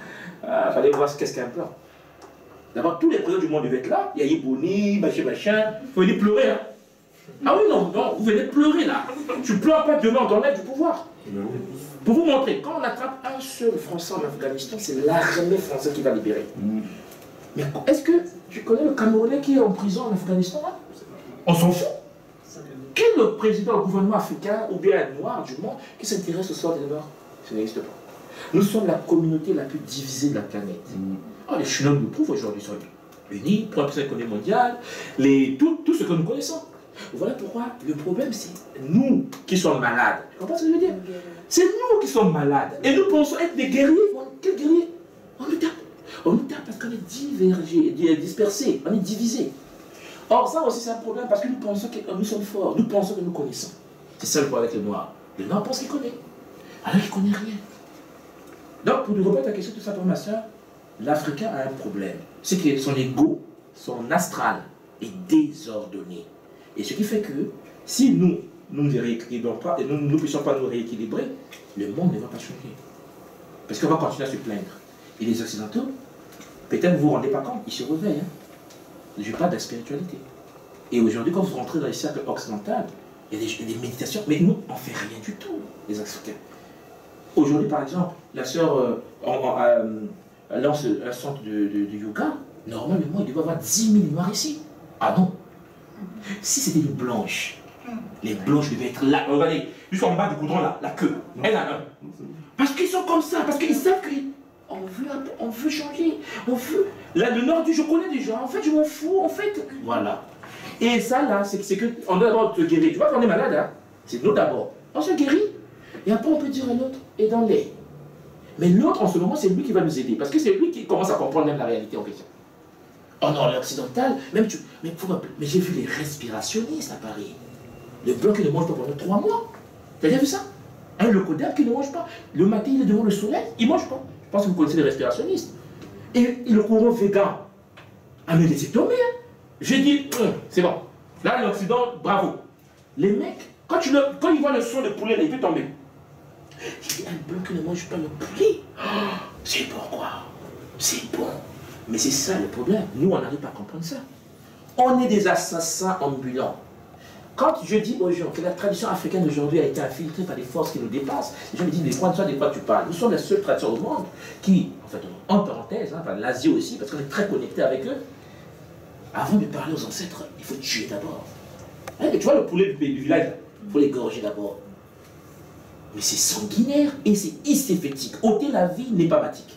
fallait voir qu'est-ce qu'un plan. D'abord, tous les présidents du monde devaient être là. Il y a Yebouni, machin, machin. Vous venez pleurer. Hein. Ah oui, non, non, vous venez pleurer là. Tu pleures pas, demain on t'enlève du pouvoir. Pour vous montrer, quand on attrape un seul Français en Afghanistan, c'est l'armée française qui va libérer. Mm. Mais est-ce que tu connais le Camerounais qui est en prison en Afghanistan là? On s'en fout. Quel est le président du gouvernement africain ou bien un noir du monde qui s'intéresse au sort des Noirs? Ça n'existe pas. Nous sommes la communauté la plus divisée de la planète. Mm. Oh, les Chinois nous prouvent aujourd'hui, ils sont unis pour la économie mondiale, les, tout, tout ce que nous connaissons. Voilà pourquoi le problème, c'est nous qui sommes malades. Tu comprends ce que je veux dire? C'est nous qui sommes malades. Et nous pensons être des guerriers. Quels guerriers? On nous tape. On nous tape parce qu'on est divergés, dispersés, on est divisés. Or, ça aussi, c'est un problème parce que nous pensons que nous sommes forts, nous pensons que nous connaissons. C'est ça le problème avec les Noirs. Les Noirs pensent qu'ils connaissent, alors qu'ils ne connaissent rien. Donc, pour nous répondre à ta question, tout simplement, ma soeur, l'Africain a un problème. C'est que son ego, son astral est désordonné. Et ce qui fait que si nous, nous ne rééquilibrons pas, et nous ne puissions pas nous rééquilibrer, le monde ne va pas changer. Parce qu'on va continuer à se plaindre. Et les Occidentaux, peut-être vous ne vous rendez pas compte, ils se réveillent. Hein. Je parle de la spiritualité. Et aujourd'hui, quand vous rentrez dans les cercles occidentaux, il y a des, des méditations, mais nous, on ne fait rien du tout, les Africains. Aujourd'hui, par exemple, la sœur euh, euh, lance un centre de, de, de yoga. Normalement, il devait y avoir dix mille noirs ici. Ah non. Si c'était une blanche, les blanches devaient être là. Regardez, jusqu'en bas du goudron, là, la queue. Elle a un. Parce qu'ils sont comme ça, parce qu'ils savent qu'on veut, on veut changer. On veut. Là, le nord du je connais déjà. En fait, je m'en fous. En fait, voilà. Et ça, là, c'est que on doit d'abord te guérir. Tu vois, quand on est malade, hein, c'est nous d'abord. On se guérit. Et après, on peut dire à l'autre, aidons-les. Mais l'autre, en ce moment, c'est lui qui va nous aider. Parce que c'est lui qui commence à comprendre même la réalité en question. Oh non, l'occidental, même tu. Mais, mais j'ai vu les respirationnistes à Paris. Le blanc qui ne mange pas pendant trois mois. Tu as déjà vu ça? Un locodème qui ne mange pas. Le matin, il est devant le soleil, il ne mange pas. Je pense que vous connaissez les respirationnistes. Et le courant végan. Ah, mais laissez tomber. Hein. J'ai dit, hum, c'est bon. Là, l'Occident, bravo. Les mecs, quand, tu le, quand ils voient le son de poulet, là, il peut tomber. J'ai dit, un blanc qui ne mange pas le poulet. Oh, c'est pourquoi? C'est bon. Mais c'est ça le problème. Nous, on n'arrive pas à comprendre ça. On est des assassins ambulants. Quand je dis aux gens que la tradition africaine d'aujourd'hui a été infiltrée par des forces qui nous dépassent, les gens me disent, mais quoi de ça, de quoi tu parles? Nous sommes la seule tradition au monde qui, en fait, en parenthèse, hein, enfin, l'Asie aussi, parce qu'on est très connectés avec eux, avant de parler aux ancêtres, il faut tuer d'abord. Hein, tu vois le poulet du, du village, il faut l'égorger d'abord. Mais c'est sanguinaire et c'est hystéphétique. Ôter la vie n'est pas matique.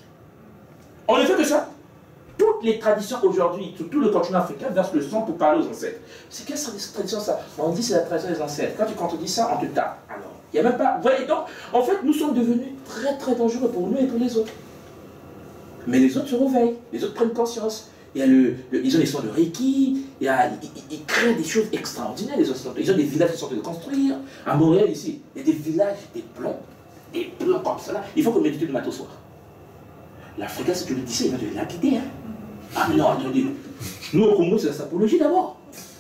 On ne fait que ça. Toutes les traditions aujourd'hui, sur tout le continent africain, versent le sang pour parler aux ancêtres. C'est quelle tradition ça? On dit c'est la tradition des ancêtres. Quand tu contredis ça, on te tape. Alors, il n'y a même pas... Vous voyez, donc, en fait, nous sommes devenus très très dangereux pour nous et pour les autres. Mais les autres se réveillent, les autres prennent conscience. Il y a le, le, ils ont des soins de Reiki, il y a, ils, ils, ils créent des choses extraordinaires, les Occidentaux. Ils ont des villages qui sont en train de construire. À Montréal, ici, il y a des villages, des blancs, des blancs comme ça. Là. Il faut que méditer le matin au soir. L'Africain, si tu le dis ça, il va te lapider. Hein. Ah mais non, attendez. Nous au Congo, c'est la sapologie d'abord.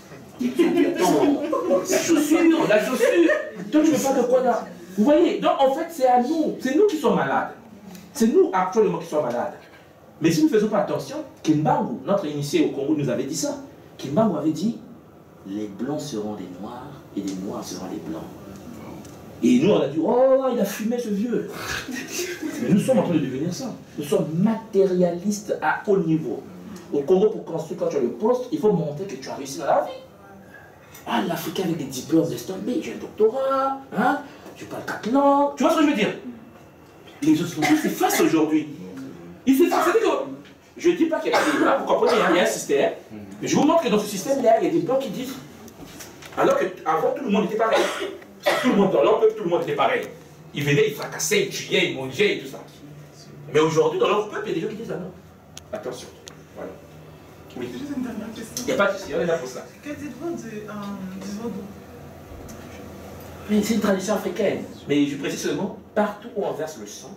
Attends, la chaussure, la chaussure. Toi, tu ne veux pas de quoi là. Vous voyez, donc en fait, c'est à nous. C'est nous qui sommes malades. C'est nous actuellement qui sommes malades. Mais si nous ne faisons pas attention, Kimbangu, notre initié au Congo, nous avait dit ça. Kimbangu avait dit, les blancs seront des noirs et des noirs seront des blancs. Et nous, on a dit, oh, il a fumé ce vieux. Mais nous sommes en train de devenir ça. Nous sommes matérialistes à haut niveau. Au Congo, pour construire, quand tu as le poste, il faut montrer que tu as réussi dans la vie. Ah, l'Africain avec des diplômes de Stockholm, j'ai un doctorat, hein, je parle quatre langues. Tu vois ce que je veux dire? Les autres sont s'effacent aujourd'hui. Ils s'effacent. C'est-à-dire que je ne dis pas qu'il y a des blancs, vous comprenez, hein, il y a un système. Mais je vous montre que dans ce système-là, il y a des blancs qui disent. Alors qu'avant, tout le monde était pareil. Tout le monde, dans leur peuple, tout le monde était pareil. Ils venaient, ils fracassaient, ils tuaient, ils mangeaient et tout ça. Mais aujourd'hui, dans leur peuple, il y a des gens qui disent ah non. Attention. Voilà. Oui. Juste une dernière question. Il n'y a pas de souci, on est là pour ça. Que dites-vous du, euh, du vaudou? Mais c'est une tradition africaine. Mais je précise seulement, partout où on verse le sang,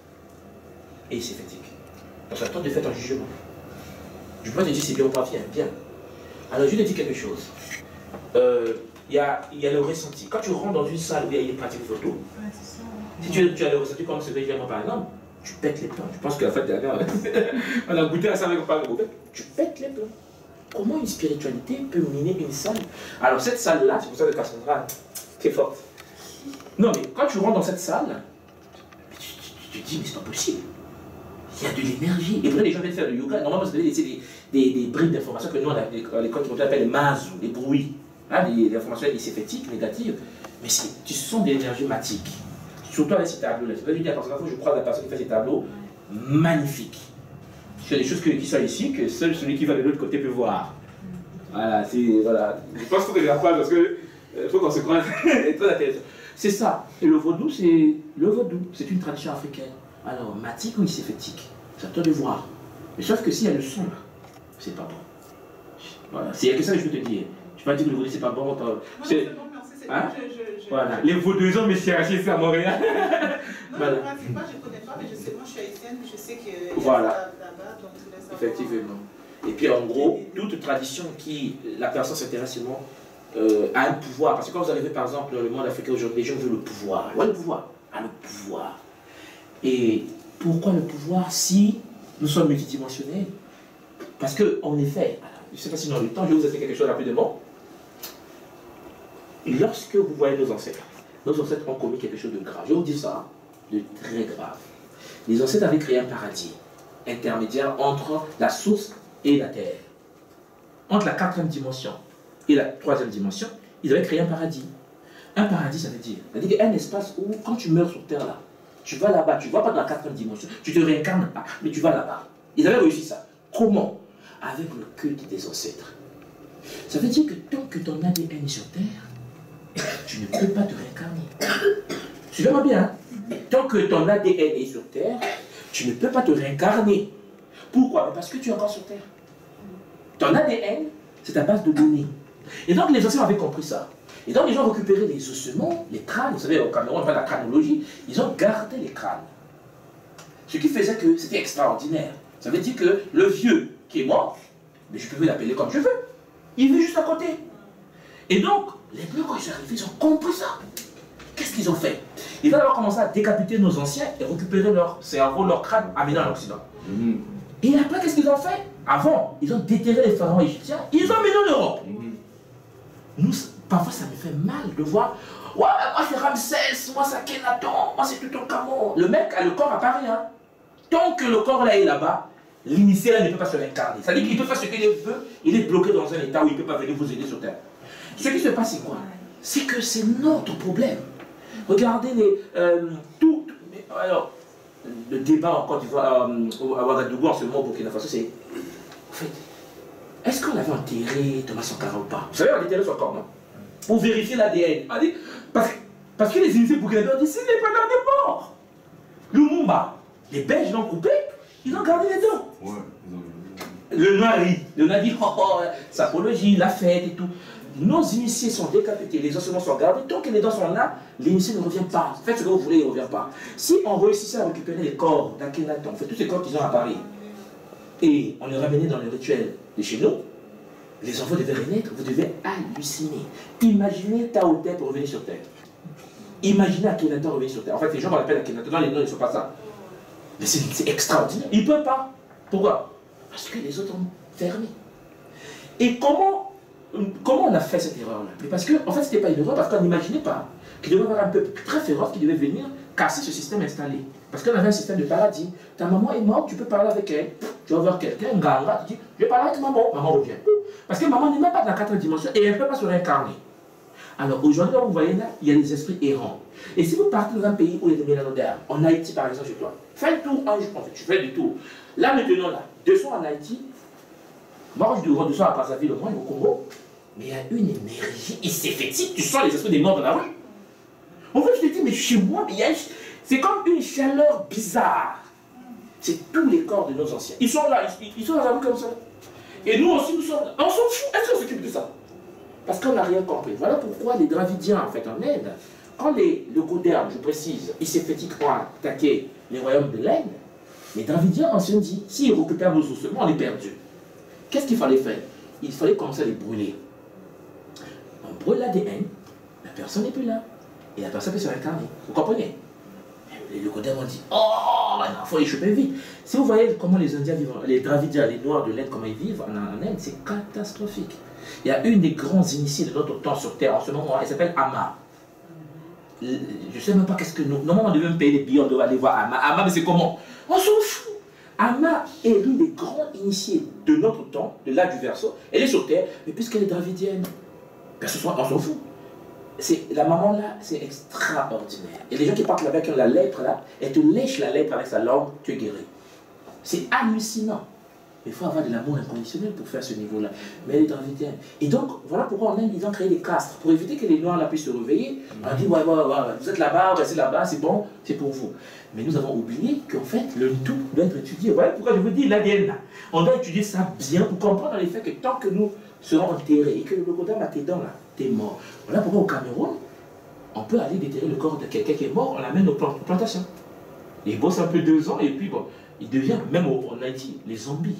et c'est fatigue. Donc ça tente de faire un jugement. Je peux pas te dire c'est bien ou pas bien. Bien. Alors je te dis quelque chose. Euh, Il y, a, il y a le ressenti. Quand tu rentres dans une salle où il y a une pratique photo, Ouais, c'est ça. si tu, tu as le ressenti comme ce régulièrement par exemple, tu pètes les plans. Je pense qu'à la fin dernière, on a goûté à ça avec mon père. Tu pètes les plans. Comment une spiritualité peut miner une salle? Alors cette salle-là, c'est pour ça que Cassandra, t'es forte. Non mais quand tu rentres dans cette salle, tu, tu, tu te dis mais c'est pas possible. Il y a de l'énergie. Et après les gens viennent faire du yoga. Normalement, vous avez laissé des, des, des bribes d'informations que nous, à l'école, on appelle les mazou, les bruits. Hein, des, des informations écephétiques, négatives, mais tu sens de l'énergie matique. Surtout avec ces tableaux-là. Je vais dire parce que je crois que la personne qui fait ces tableaux, magnifiques. Il y a des choses que, qui sont ici que seul celui qui va de l'autre côté peut voir. Voilà, c'est. Voilà. Je pense que je la phrase parce que il faut qu'on se croise. C'est très intéressant. C'est ça. Et le vaudou, c'est. Le vaudou, c'est une tradition africaine. Alors, matique ou écephétique, c'est à toi de voir. Mais sauf que s'il y a le son là, c'est pas bon. Voilà. C'est que ça que je peux te dire. Je ne vais pas dire que le vaudou c'est pas bon. Non, c'est bon, merci. C'est hein? je, je, je, Voilà. Les vaudouisants, mais c'est c'est à Montréal. Non, voilà. je ne pratique pas, je ne connais pas, mais je sais, moi je suis haïtienne, je sais qu'il y a voilà. ça là-bas, donc je laisse savoir. Effectivement. Et puis en gros, toute tradition qui, la personne s'intéresse seulement euh, à un pouvoir. Parce que quand vous arrivez par exemple dans le monde africain aujourd'hui, les gens veulent le pouvoir. Ouais, le pouvoir. Ah, le pouvoir. Et pourquoi le pouvoir si nous sommes multidimensionnels? Parce que, en effet, je ne sais pas si dans le temps, je vais vous expliquer quelque chose rapidement. Lorsque vous voyez nos ancêtres, nos ancêtres ont commis quelque chose de grave. Je vais vous dire ça, de très grave. Les ancêtres avaient créé un paradis intermédiaire entre la source et la terre. Entre la quatrième dimension et la troisième dimension, ils avaient créé un paradis. Un paradis, ça veut dire, ça veut dire un espace où, quand tu meurs sur terre là, tu vas là-bas, tu ne vas pas dans la quatrième dimension, tu te réincarnes pas, mais tu vas là-bas. Ils avaient réussi ça. Comment? Avec le culte des ancêtres. Ça veut dire que tant que ton A D N est sur terre, tu ne peux pas te réincarner. Suivez-moi bien. Hein? Tant que ton A D N est sur terre, tu ne peux pas te réincarner. Pourquoi? Parce que tu es encore sur terre. Ton A D N, c'est ta base de données. Et donc les anciens avaient compris ça. Et donc les gens ont récupéré les ossements, les crânes. Vous savez, au Cameroun, on parle de la crânologie. Ils ont gardé les crânes. Ce qui faisait que c'était extraordinaire. Ça veut dire que le vieux qui est mort, mais je peux l'appeler comme je veux. Il vit juste à côté. Et donc, les Blancs, quand ils sont arrivés, ils ont compris ça. Qu'est-ce qu'ils ont fait? Ils ont alors commencé à décapiter nos anciens et récupérer leur cerveau, leur crâne, amener en Occident. Mm-hmm. Et après, qu'est-ce qu'ils ont fait? Avant, ils ont déterré les pharaons égyptiens, ils ont amené en Europe. Mm-hmm. Nous, parfois, ça me fait mal de voir. Ouais, moi c'est Ramsès, moi c'est Akhenaton, moi c'est Toutankhamon. Le mec a le corps à Paris. Hein. Tant que le corps là est là-bas, l'initié là ne peut pas se réincarner. C'est-à-dire qu'il peut faire ce qu'il veut, il est bloqué dans un état où il ne peut pas venir vous aider sur terre. Ce qui se passe, c'est quoi? C'est que c'est notre problème. Regardez les. Euh, tout, tout, alors, le débat en Côte d'Ivoire, euh, à Ouagadougou en ce moment au Burkina Faso, c'est. En fait, est-ce qu'on avait enterré Thomas Sankara ou pas? Vous savez, on a déterré son corps, non? Pour vérifier l'A D N. Parce, parce que les initiés burkinabés ont dit, ce n'est pas l'un des morts. Lumumba, les Belges l'ont coupé, ils ont gardé les dents. Ouais, ils ont... Le noir rit. Le noir dit, oh, oh, sapologie, la fête et tout. Nos initiés sont décapités, les ossements sont gardés. Tant que les dents sont là, l'initié ne revient pas. Faites ce que vous voulez, il ne revient pas. Si on réussissait à récupérer les corps d'Akhenaton, en fait, tous ces corps qu'ils ont à Paris, et on les ramenait dans le rituel de chez nous, les enfants devaient renaître, vous devez halluciner. Imaginez Taotet pour revenir sur Terre. Imaginez Akhenaton revenir sur Terre. En fait, les gens qu'on appelle Akhenaton, dans les noms, ils ne sont pas ça. Mais c'est extraordinaire. Ils ne peuvent pas. Pourquoi? Parce que les autres ont fermé. Et comment, comment on a fait cette erreur-là? Mais parce qu'en en fait, ce n'était pas une erreur, parce qu'on n'imaginait pas qu'il devait y avoir un peuple très féroce qui devait venir casser ce système installé. Parce qu'on avait un système de paradis. Ta maman est morte, tu peux parler avec elle. Tu vas voir quelqu'un, un gars, tu dis, je vais parler avec maman. Maman revient. Parce que maman n'est même pas dans la quatrième dimension et elle ne peut pas se réincarner. Alors aujourd'hui, vous voyez là, il y a des esprits errants. Et si vous partez dans un pays où il y a des mélanodermes, en Haïti par exemple, chez toi, fais le tour un jour, en fait, tu fais le tour. Là maintenant, là, deux fois en Haïti, moi je dis deux fois à Brazzaville, au moins au Congo, mais il y a une énergie, et c'est fétique, tu sens les esprits des morts dans la rue. En fait, je te dis, mais chez moi, il y a... c'est comme une chaleur bizarre. C'est tous les corps de nos anciens. Ils sont là, ils, ils sont dans la rue comme ça. Et nous aussi, nous sommes là. On s'en fout, est-ce qu'on s'occupe de ça? Parce qu'on n'a rien compris. Voilà pourquoi les Dravidiens, en fait, en Inde, quand les, le Goderme, je précise, ils s'effectivement attaqué les royaumes de l'Inde, les Dravidiens anciens disent, s'ils récupèrent nos ossements, on est perdus. Qu'est-ce qu'il fallait faire? Il fallait commencer à les brûler. On brûle l'A D N, la personne n'est plus là. Et la personne peut se réincarner. Vous comprenez? Le Goderme ont dit, oh, il faut les choper vite. Si vous voyez comment les Indiens vivent, les Dravidiens, les Noirs de l'Inde, comment ils vivent en, en Inde, c'est catastrophique. Il y a une des grands initiés de notre temps sur Terre en ce moment, elle s'appelle Amma. Je ne sais même pas qu'est-ce que nous... Normalement, on devait même payer les billets, on devait aller voir Amma. Amma, mais c'est comment? On s'en fout. Amma est l'une des grands initiés de notre temps, de l'âge du Verseau. Elle est sur Terre, mais puisqu'elle est dravidienne, on s'en fout. La maman là, c'est extraordinaire. Et les gens qui partent là-bas, qui ont la lettre là, elle te lèche la lettre avec sa langue, tu es guéri. C'est hallucinant. Il faut avoir de l'amour inconditionnel pour faire ce niveau-là. Mais les Dravidiens. Et donc, voilà pourquoi en Inde, ils ont créé des castres. Pour éviter que les Noirs là puissent se réveiller. On dit, ouais, ouais, ouais, vous êtes là-bas, restez là-bas, c'est bon, c'est pour vous. Mais nous avons oublié qu'en fait, le tout doit être étudié. Voilà pourquoi je vous dis l'A D N là. On doit étudier ça bien pour comprendre les faits que tant que nous serons enterrés et que le Goderme a tes dents là, t'es mort. Voilà pourquoi au Cameroun, on peut aller déterrer le corps de quelqu'un qui est mort, on l'amène aux plantations. Il bosse un peu deux ans et puis bon, il devient, même en Haïti, les zombies.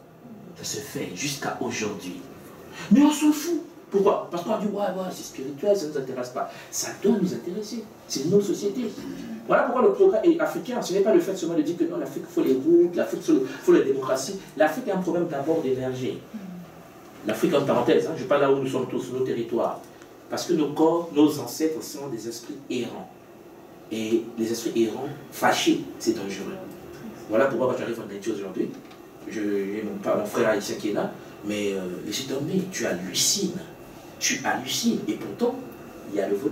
Ça se fait jusqu'à aujourd'hui. Mais on s'en fout. Pourquoi? Parce qu'on dit, ouais, ouais, c'est spirituel, ça ne nous intéresse pas. Ça doit nous intéresser. C'est nos sociétés. Voilà pourquoi le progrès africain, ce n'est pas le fait seulement de dire que non, l'Afrique, il faut les routes, l'Afrique, il faut la démocratie. L'Afrique a un problème d'abord d'énergie. L'Afrique, en parenthèse, hein, je parle là où nous sommes tous, nos territoires. Parce que nos corps, nos ancêtres sont des esprits errants. Et les esprits errants, fâchés, c'est dangereux. Voilà pourquoi quand j'arrive en Haïti aujourd'hui, j'ai mon, mon frère haïtien qui est là, mais euh, laissez tomber, tu hallucines. Tu hallucines. Et pourtant, il y a le vaudou.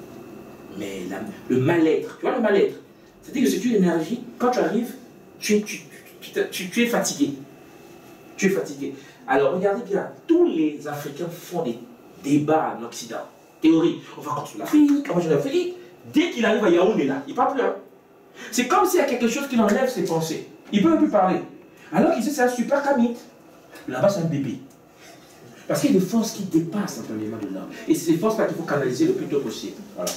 Mais la, le mal-être, tu vois le mal-être, c'est-à-dire que c'est une énergie, quand tu arrives, tu es, tu, tu, tu, tu es fatigué. Tu es fatigué. Alors regardez bien, tous les Africains font des débats en Occident. Théorie, on va construire l'Afrique, on va jouer l'Afrique. Dès qu'il arrive à Yaoundé là, il ne parle plus. Hein. C'est comme s'il y a quelque chose qui enlève ses pensées. Il ne peut même plus parler. Alors qu'il sait que c'est un super kamite. Là-bas, c'est un bébé. Parce qu'il y a des forces qui dépassent les mains de l'homme. Et c'est ces forces-là qu'il faut canaliser le plus tôt possible. Voilà.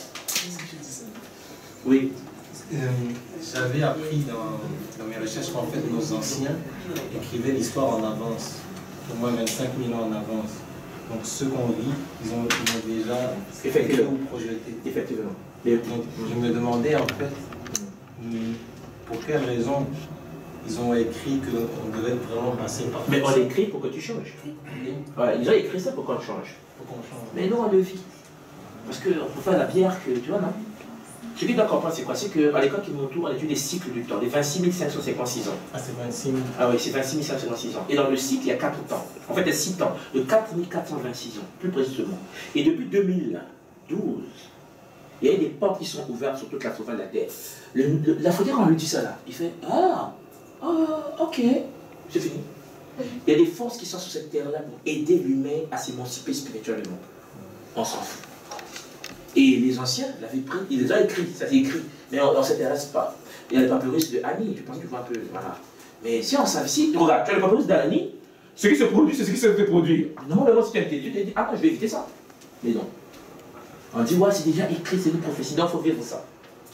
Oui. Euh, J'avais appris dans, dans mes recherches qu'en fait, nos anciens écrivaient l'histoire en avance. Au moins vingt-cinq mille ans en avance. Donc ceux qu'on lit, ils ont, ils ont déjà écrit ou projeté. Effectivement. Donc je me demandais en fait, pour quelle raison ils ont écrit qu'on devait vraiment passer par... Mais on l'écrit pour que tu changes. Voilà, ils ont écrit ça pour qu'on change. Pour qu'on change. Mais non, on le vit. Parce qu'on peut faire la bière que, tu vois, non? Ce qu'il doit comprendre, c'est quoi? C'est qu'à l'école qui m'entoure, on étudie les cycles du temps, les vingt-six mille cinq cent cinquante-six ans. Ah, c'est vingt-six mille. Ah oui, c'est vingt-six mille cinq cent cinquante-six ans. Et dans le cycle, il y a quatre temps. En fait, il y a six temps, de quatre mille quatre cent vingt-six ans, plus précisément. Et depuis deux mille douze, il y a des portes qui sont ouvertes sur toute la surface de la Terre. L'Africain, quand on lui dit ça là, il fait ah, ah, ok, c'est fini. Il y a des forces qui sont sur cette terre-là pour aider l'humain à s'émanciper spirituellement. On s'en fout. Et les anciens l'avaient pris, ils les ont écrits, ça c'est écrit, mais on ne s'intéresse pas. Il y a les papyrus de Annie, je pense que tu vois un peu, voilà. Mais si on savait, si, regarde, tu as le papyrus d'Annie, ce qui se produit, c'est ce qui se fait produire. Normalement, si tu as été Dieu, tu as dit, ah non, je vais éviter ça. Mais non. On dit, ouais, c'est déjà écrit, c'est une prophétie, donc il faut vivre ça.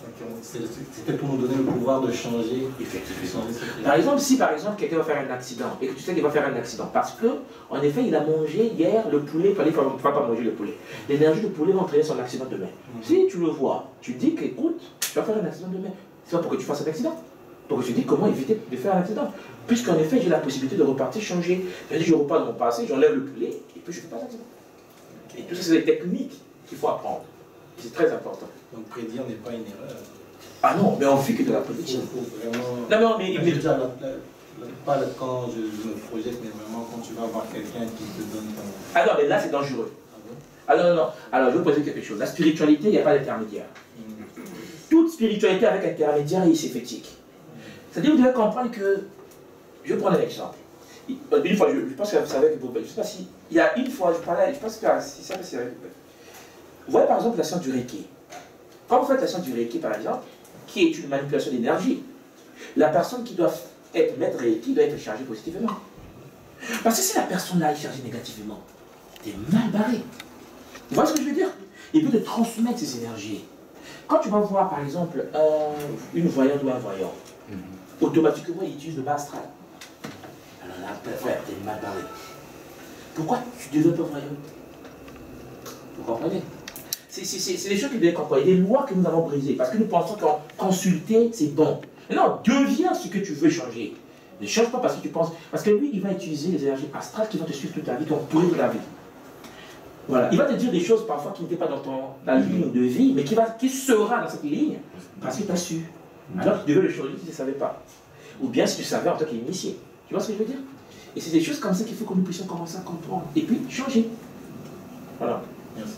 C'était pour nous donner le pouvoir de changer. Effectivement. Par exemple, si par exemple quelqu'un va faire un accident et que tu sais qu'il va faire un accident parce que en effet il a mangé hier le poulet, il fallait ne va pas manger le poulet. L'énergie du poulet va entraîner son accident demain. Mm-hmm. Si tu le vois, tu dis qu'écoute, tu vas faire un accident demain. C'est pas pour que tu fasses un accident. Pour que tu dis comment éviter de faire un accident. Puisqu'en effet j'ai la possibilité de repartir, changer. Je repars dans mon passé, j'enlève le poulet et puis je fais pas d'accident. Et tout ça c'est des techniques qu'il faut apprendre. C'est très important. Donc prédire n'est pas une erreur. Ah non, mais on fait que de la prédiction. Il faut vraiment... Non, non, mais... mais... Déjà, pas quand je, je me projette, mais vraiment quand tu vas voir quelqu'un qui te donne ton... Ah non, mais là c'est dangereux. Ah bon? Ah non, non, non. Alors je vais vous poser quelque chose. La spiritualité, il n'y a pas d'intermédiaire. Mm. Toute spiritualité avec intermédiaire est séphétique. Mm. C'est-à-dire que vous devez comprendre que... Je vais prendre un exemple. Une fois, je, je pense que vous savez que vous... Je ne sais pas si... Il y a une fois, je parlais... Je pense que si ça c'est avec... Vous voyez par exemple la science du Reiki. Quand vous faites la science du Reiki par exemple, qui est une manipulation d'énergie, la personne qui doit être maître Reiki doit être chargée positivement. Parce que si la personne là est chargée négativement, t'es mal barré. Vous voyez ce que je veux dire? Il peut te transmettre ces énergies. Quand tu vas voir par exemple euh, une voyante ou un voyant, mm-hmm. automatiquement il utilise le bas astral. Alors là, frère, t'es mal barré. Pourquoi tu ne deviens pas voyant? Vous comprenez? C'est des choses que vous devez comprendre, des lois que nous avons brisées, parce que nous pensons qu'en consulter, c'est bon. Mais non, deviens ce que tu veux changer. Ne change pas parce que tu penses, parce que lui, il va utiliser les énergies astrales qui vont te suivre toute ta vie, qui vont pourrir toute ta vie. Voilà. Il va te dire des choses parfois qui n'étaient pas dans ton, la ligne de vie, mais qui, va, qui sera dans cette ligne, parce que tu as su. Alors tu devais le changer, tu ne savais pas. Ou bien si tu savais en tant qu'initié. Tu vois ce que je veux dire? Et c'est des choses comme ça qu'il faut que nous puissions commencer à comprendre. Et puis, changer. Voilà. Merci.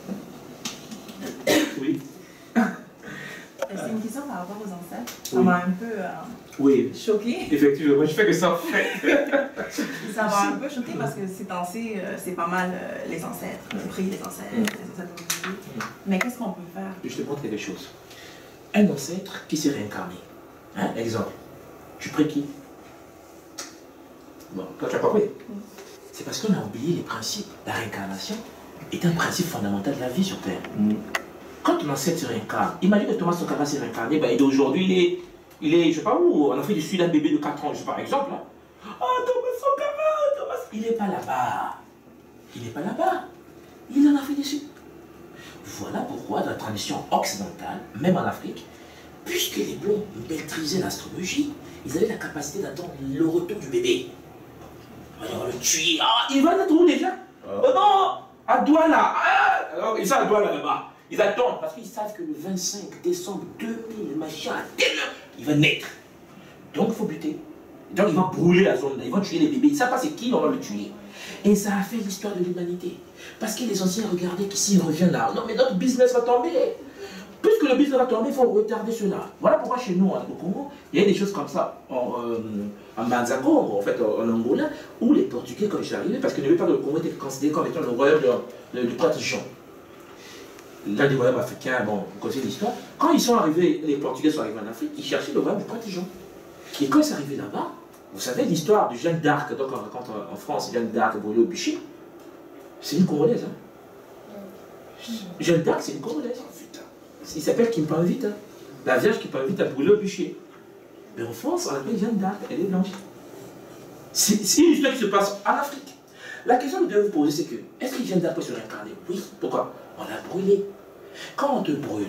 Oui. C'est une question par rapport aux ancêtres. Ça m'a oui. un peu euh, oui. choquée. Effectivement, je fais que ça en fait. Ça m'a un peu choquée parce que ces temps-ci, euh, c'est pas mal euh, les ancêtres. On prie les ancêtres, mm. les ancêtres. Mm. Mais qu'est-ce qu'on peut faire? Je te montre quelque chose. Un ancêtre qui s'est réincarné. Hein? Exemple. Tu pries qui? Bon, toi tu as compris. Mm. C'est parce qu'on a oublié les principes. La réincarnation est un principe fondamental de la vie sur Terre. Mm. Quand ton ancêtre se réincarne, imagine que Thomas Sankara s'est réincarné, ben, aujourd'hui il est, il est, je sais pas où, en Afrique du Sud, un bébé de quatre ans, je sais pas, par exemple. Hein. Oh, Thomas Sankara, Thomas... Il n'est pas là-bas. Il n'est pas là-bas. Il est en Afrique du Sud. Voilà pourquoi, dans la tradition occidentale, même en Afrique, puisque les Blancs maîtrisaient l'astrologie, ils avaient la capacité d'attendre le retour du bébé. Alors le tuer, ah, il va être où déjà? Oh non, à Douala. Ah, alors ils sont à Douala là-bas. Ils attendent parce qu'ils savent que le vingt-cinq décembre deux mille, machin, à telle heure, il va naître. Donc il faut buter. Donc ils vont brûler la zone là, ils vont tuer les bébés. Ils ne savent pas c'est qui, on va le tuer. Et ça a fait l'histoire de l'humanité. Parce que les anciens regardaient qu'ici ils reviennent là. Non mais notre business va tomber. Puisque le business va tomber, il faut retarder cela. Voilà pourquoi chez nous, hein, au Congo, il y a des choses comme ça. En, euh, en Banzako, en fait, en Angola, où les Portugais, quand ils sont arrivés, parce que n'oubliez pas que le Congo était considéré comme étant le royaume du prêtre Jean. L'un des royaumes africains, bon, vous connaissez l'histoire. Quand ils sont arrivés, les Portugais sont arrivés en Afrique, ils cherchaient le royaume du prêtre Jean. Et quand ils sont arrivés là-bas, vous savez l'histoire de Jeanne d'Arc, donc on raconte en France, Jeanne d'Arc brûlée au bûcher, c'est une Congolaise. Hein. Jeanne d'Arc, c'est une Congolaise. Il s'appelle Kimpanvita, la Vierge Kimpanvita brûlée au bûcher. Mais en France, on l'appelle Jeanne d'Arc, elle est blanche. C'est une histoire qui se passe en Afrique. La question que vous devez vous poser, c'est que, est-ce que Jeanne d'Arc peut se réincarner? Oui. Pourquoi? On l'a brûlée. Quand on te brûle,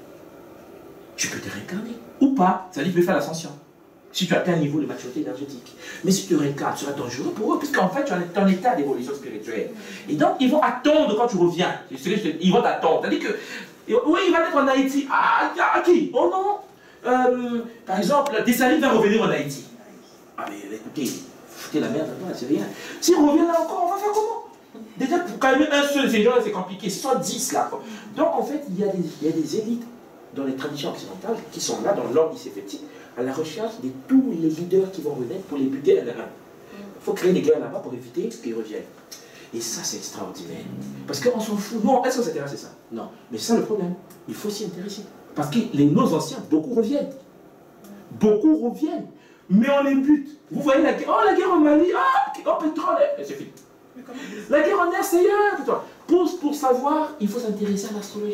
tu peux te réincarner. Ou pas. C'est-à-dire que tu peux faire l'ascension. Si tu atteins un niveau de maturité énergétique. Mais si tu te réincarnes, tu seras dangereux pour eux, puisqu'en fait, tu es en état d'évolution spirituelle. Et donc, ils vont attendre quand tu reviens. Ils vont t'attendre. C'est-à-dire que, oui, il va être en Haïti. Ah, à qui? Oh non. Euh, par exemple, Dessalines va revenir en Haïti. Ah, mais écoutez, foutez la merde là-bas, c'est rien. S'il revient là encore, on va faire comment? Déjà, pour quand même un seul de ces gens-là, c'est compliqué. Ce sont dix là. Quoi. Donc, en fait, il y, a des, il y a des élites dans les traditions occidentales qui sont là, dans l'ordre initiatique, à la recherche de tous les leaders qui vont renaître pour les buter un à un. Il faut créer des guerres là-bas pour éviter qu'ils reviennent. Et ça, c'est extraordinaire. Parce qu'on s'en fout. Non, est-ce qu'on s'intéresse à ça? Non. Mais c'est ça le problème. Il faut s'y intéresser. Parce que les, nos anciens, beaucoup reviennent. Beaucoup reviennent. Mais on les bute. Vous voyez la guerre. Oh, la guerre au Mali. Ah, oh, pétrole. Et c'est fini. La guerre en R C A. Pour, pour savoir, il faut s'intéresser à l'astrologie.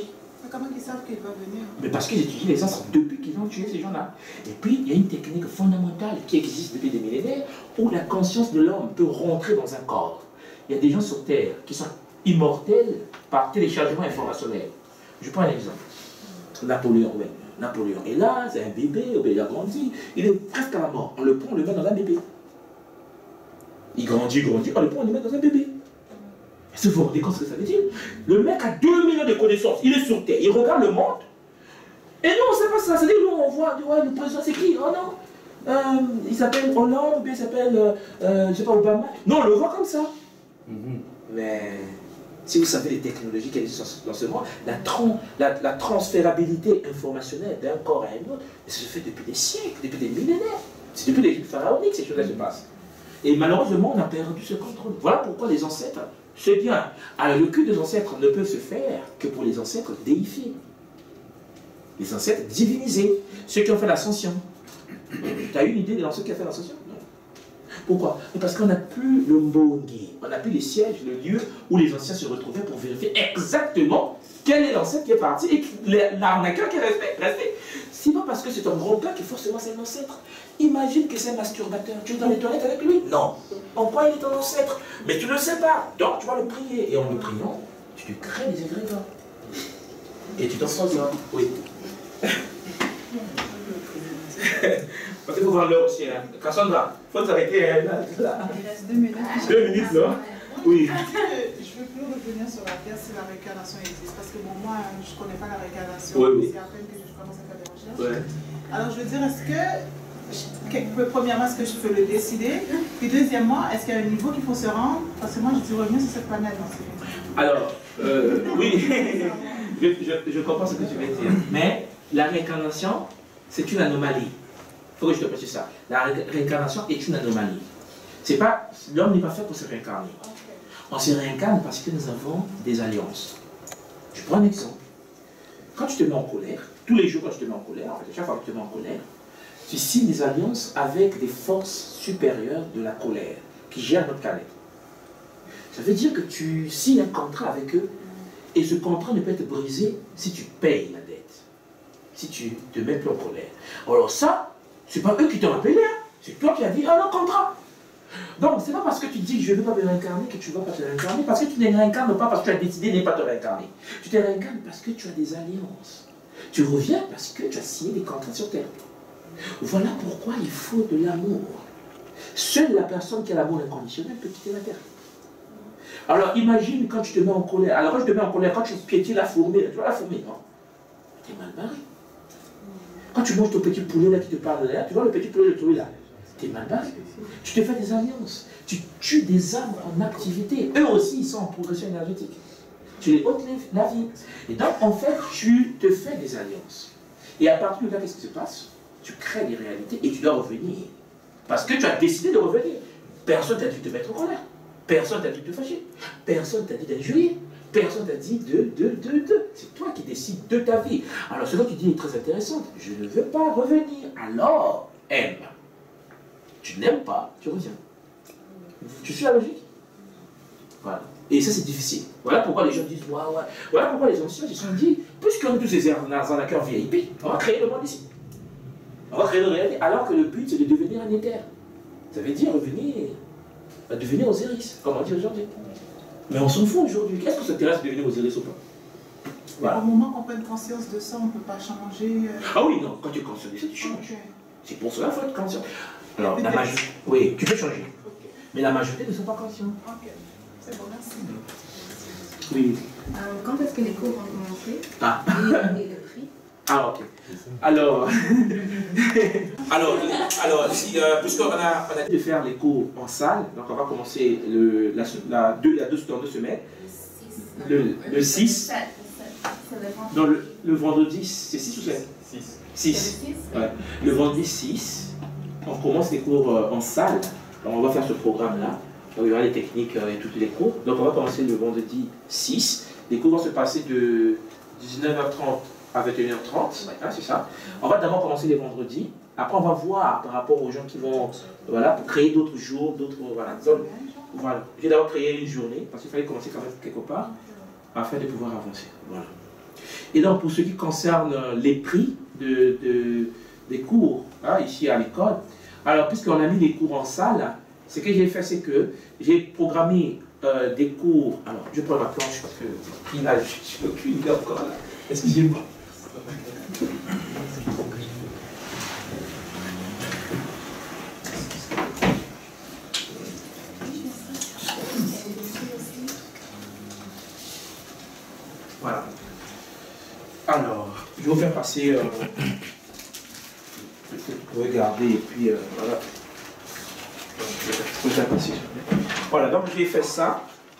Mais comment ils savent qu'ils peuvent venir? Mais parce qu'ils étudient les astres depuis qu'ils ont tué ces gens-là. Et puis, il y a une technique fondamentale qui existe depuis des millénaires où la conscience de l'homme peut rentrer dans un corps. Il y a des gens sur Terre qui sont immortels par téléchargement informationnel. Je prends un exemple. Napoléon, ouais. Napoléon est là, c'est un bébé, il a grandi, il est presque à la mort. On le prend, on le met dans un bébé. Il grandit, grandit, on le prend, on le met dans un bébé. Est-ce que vous vous rendez compte ce que ça veut dire? Le mec a deux millions de connaissances, il est sur Terre, il regarde le monde. Et nous, on ne sait pas ça. C'est-à-dire, nous, on voit, ouais, le président, c'est qui? Oh non, euh, il s'appelle Hollande, ou bien il s'appelle, euh, euh, je ne sais pas, Obama. Non, on le voit comme ça. Mm-hmm. Mais si vous savez les technologies qui existent dans ce monde, la, tran la, la transférabilité informationnelle d'un corps à un autre, ça se fait depuis des siècles, depuis des millénaires. C'est depuis l'Égypte pharaonique que ces choses-là se passent. Et malheureusement, on a perdu ce contrôle. Voilà pourquoi les ancêtres, c'est bien. Alors, le culte des ancêtres ne peut se faire que pour les ancêtres déifiés. Les ancêtres divinisés. Ceux qui ont fait l'ascension. Tu as une idée des ancêtres qui ont fait l'ascension? Non. Pourquoi? Parce qu'on n'a plus le mbongi. On n'a plus les sièges, le lieu où les anciens se retrouvaient pour vérifier exactement quel est l'ancêtre qui est parti et l'arnaqueur qui est resté. resté. C'est pas parce que c'est un grand-père que forcément c'est un ancêtre. Imagine que c'est un masturbateur. Tu es dans les toilettes avec lui? Non. En quoi il est ton ancêtre? Mais tu ne le sais pas. Donc tu vas le prier. Et en le priant, tu te crées des égrégores. Et tu t'en sors. Oui. Parce qu'il faut voir l'heure aussi. Hein. Cassandra, il faut s'arrêter. Hein, là, là. Il reste deux minutes. Deux minutes, là. Oui. Je ne veux plus revenir sur la Terre si la réincarnation existe. Parce que bon, moi, je ne connais pas la réincarnation. Oui, oui. C'est à peine que je commence à faire des recherches. Ouais. Alors, je veux dire, est-ce que, premièrement, est-ce que je peux le décider? Puis, deuxièmement, est-ce qu'il y a un niveau qu'il faut se rendre? Parce que moi, je dis revenir sur cette planète. Alors, euh, oui, je, je, je comprends ce que tu veux dire. Mais la réincarnation, c'est une anomalie. Il faut que je te précise ça. La ré réincarnation est une anomalie. C'est pas, l'homme n'est pas fait pour se réincarner. On se réincarne parce que nous avons des alliances. Je prends un exemple. Quand tu te mets en colère, tous les jours quand tu te mets en colère, en fait, chaque fois que tu te mets en colère, tu signes des alliances avec des forces supérieures de la colère qui gèrent notre planète. Ça veut dire que tu signes un contrat avec eux et ce contrat ne peut être brisé si tu payes la dette, si tu te mets plus en colère. Alors ça, c'est pas eux qui t'ont appelé, hein. C'est toi qui as dit ah non, contrat. Donc, c'est pas parce que tu dis je ne veux pas me réincarner que tu ne vas pas te réincarner, parce que tu ne réincarnes pas parce que tu as décidé de ne pas te réincarner. Tu te réincarnes parce que tu as des alliances. Tu reviens parce que tu as signé des contrats sur terre. Voilà pourquoi il faut de l'amour. Seule la personne qui a l'amour inconditionnel peut quitter la terre. Alors, imagine quand tu te mets en colère. Alors, quand je te mets en colère, quand tu piétines la fourmi, tu vois la fourmi, non? Tu es mal barré. Quand tu manges ton petit poulet là qui te parle là, tu vois le petit poulet de toi là. Tu es mal barré. Tu te fais des alliances. Tu tues des âmes en activité. Eux aussi, ils sont en progression énergétique. Tu les ôtes la vie. Et donc, en fait, tu te fais des alliances. Et à partir de là, qu'est-ce qui se passe? Tu crées des réalités et tu dois revenir. Parce que tu as décidé de revenir. Personne t'a dit de te mettre en colère. Personne t'a dit de te fâcher. Personne t'a dit d'injurier. Personne t'a dit de, de, de, de. C'est toi qui décides de ta vie. Alors, ce que tu dis est très intéressant. Je ne veux pas revenir. Alors, aime. Tu n'aimes pas, tu reviens. Tu suis la logique? Voilà. Et ça, c'est difficile. Voilà pourquoi les gens disent, ouais, ouais. Voilà pourquoi les anciens se sont dit, puisqu'on est tous ces arnaqueurs V I P, on va créer le monde ici. On va créer le réalité. Alors que le but, c'est de devenir un éther. Ça veut dire revenir, devenir Osiris, comme on dit aujourd'hui. Mais on s'en fout aujourd'hui. Qu'est-ce que ça t'intéresse de devenir Osiris ou pas? Voilà. Au moment qu'on prenne conscience de ça, on ne peut pas changer. Euh... Ah oui, non, quand tu es conscient de ça, tu changes. Okay. C'est pour cela qu'il faut être conscient. Alors, la majorité, oui, tu peux changer. Okay. Mais la majorité ne sont pas conscients. Ok, c'est bon, merci. Oui. Euh, quand est-ce que les cours vont commencer? Ah. Et, et le prix? Ah, ok. Alors, alors, alors si, euh, puisqu'on a, on a dit de faire les cours en salle, donc on va commencer le, la, la, deux, la deux, dans deux semaines. Le, le six. Non, le, le vendredi, c'est six ou sept? six. six. Ouais. Le vendredi six, on commence les cours euh, en salle. Donc on va faire ce programme-là. Il y aura les techniques euh, et tous les cours. Donc on va commencer le vendredi six. Les cours vont se passer de dix-neuf heures trente à vingt et une heures trente. Hein, c'est ça. On va d'abord commencer les vendredis. Après, on va voir par rapport aux gens qui vont, voilà, pour créer d'autres jours, d'autres, voilà. Donc, voilà. J'ai d'abord créé une journée, parce qu'il fallait commencer quand même quelque part, afin de pouvoir avancer. Voilà. Et donc, pour ce qui concerne les prix de, de, des cours, hein, ici à l'école, alors, puisqu'on a mis les cours en salle, ce que j'ai fait, c'est que j'ai programmé euh, des cours. Alors, je prends ma planche parce que là, je suis aucune idée encore là. Excusez-moi. Voilà. Alors, je vais vous faire passer. Euh, Peut-être vous pouvez garder et puis euh, voilà. Donc, je vais vous faire passer. Voilà, donc j'ai fait ça.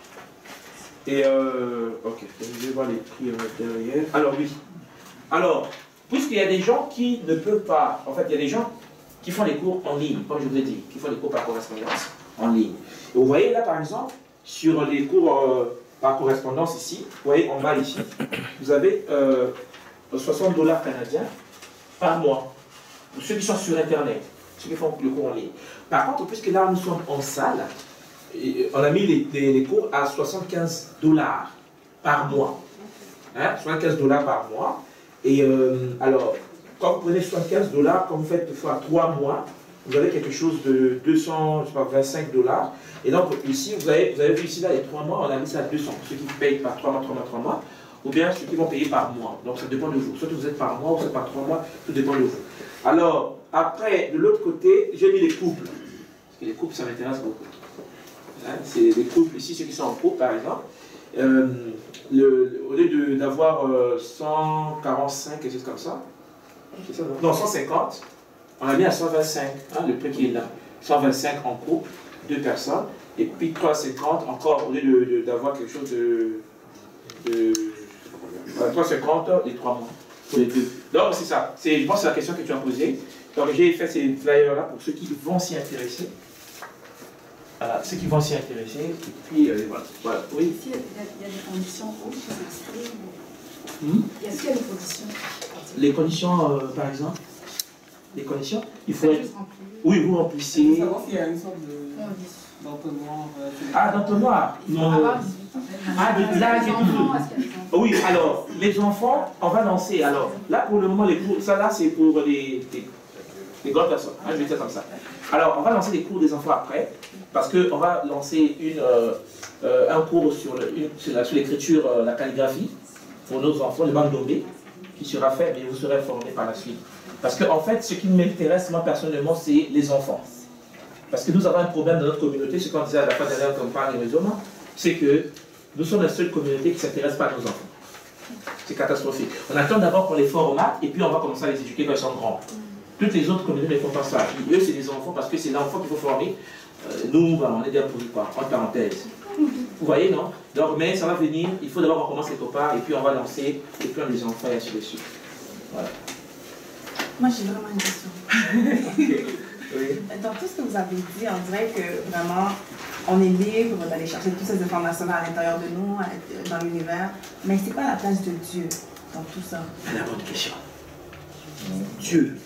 Et euh, ok, je vais voir les prix euh, derrière. Alors oui. Alors, puisqu'il y a des gens qui ne peuvent pas, en fait, il y a des gens qui font les cours en ligne, comme je vous ai dit, qui font les cours par correspondance en ligne. Et vous voyez là, par exemple, sur les cours euh, par correspondance ici, vous voyez en bas ici, vous avez euh, soixante dollars canadiens par mois. Pour ceux qui sont sur Internet, ceux qui font le cours en ligne. Par contre, puisque là, nous sommes en salle, on a mis les, les, les cours à soixante-quinze dollars par mois. Hein, soixante-quinze dollars par mois. Et euh, alors, quand vous prenez soixante-quinze dollars, quand vous faites fois trois mois, vous avez quelque chose de deux cent vingt-cinq dollars. Et donc, ici, vous avez, vous avez vu ici, là, les trois mois, on a mis ça à deux cents. Ceux qui payent par trois mois, trois mois, trois mois, ou bien ceux qui vont payer par mois. Donc, ça dépend de vous. Soit vous êtes par mois, ou soit par trois mois, tout dépend de vous. Alors, après, de l'autre côté, j'ai mis les couples. Parce que les couples, ça m'intéresse beaucoup. Hein, c'est les couples ici, ceux qui sont en couple, par exemple. Euh, le, au lieu d'avoir euh, cent quarante-cinq, quelque chose comme ça, ça non, cent cinquante, on a mis à cent vingt-cinq, hein, le prix qui est là. cent vingt-cinq en couple, deux personnes, et puis trois cent cinquante encore, au lieu d'avoir quelque chose de, de trois cent cinquante les trois mois. Pour les deux. Donc c'est ça, je pense que c'est la question que tu as posée. Donc j'ai fait ces flyers-là pour ceux qui vont s'y intéresser. Voilà, ceux qui vont s'y intéresser. Et puis euh, voilà. voilà. Oui. Est-ce qu'il y, y a des conditions pour s'inscrire hmm? Est-ce qu'il y a des conditions? Les conditions, euh, par exemple Les conditions Il faut être... Juste remplir. Oui, vous remplissez. Il faut savoir s'il y a une sorte de... d'entonnoir. Euh, ah, d'entonnoir avoir dix-huit ans. Ah, de là, j'ai toujours. Oui, alors, les enfants, on va lancer. Alors, là, pour le moment, les cours, ça là, c'est pour les, les, les grandes personnes. Hein, je vais dire comme ça. Alors, on va lancer les cours des enfants après, parce qu'on va lancer une, euh, euh, un cours sur l'écriture, euh, la calligraphie, pour nos enfants, le Mandombe, qui sera fait, mais vous serez formés par la suite. Parce qu'en en fait, ce qui m'intéresse, moi, personnellement, c'est les enfants. Parce que nous avons un problème dans notre communauté, ce qu'on disait à la fin dernière campagne de Réseau, c'est que nous sommes la seule communauté qui ne s'intéresse pas à nos enfants. C'est catastrophique. On attend d'abord qu'on les forme au maths et puis on va commencer à les éduquer quand ils sont grands. Toutes les autres communautés ne font pas ça. Eux, c'est des enfants parce que c'est l'enfant qu'il faut former. Euh, nous, bah, on est déjà pourris, quoi, entre parenthèses. Vous voyez, non? Donc, mais ça va venir, il faut d'abord qu'on commence quelque part et puis on va lancer et puis on les enfants et ainsi de suite. Voilà. Moi, j'ai vraiment une question. Okay. Oui. Dans tout ce que vous avez dit, on dirait que vraiment, on est libre d'aller chercher toutes ces informations à l'intérieur de nous, dans l'univers, mais c'est pas la place de Dieu dans tout ça. C'est la bonne question. Dieu.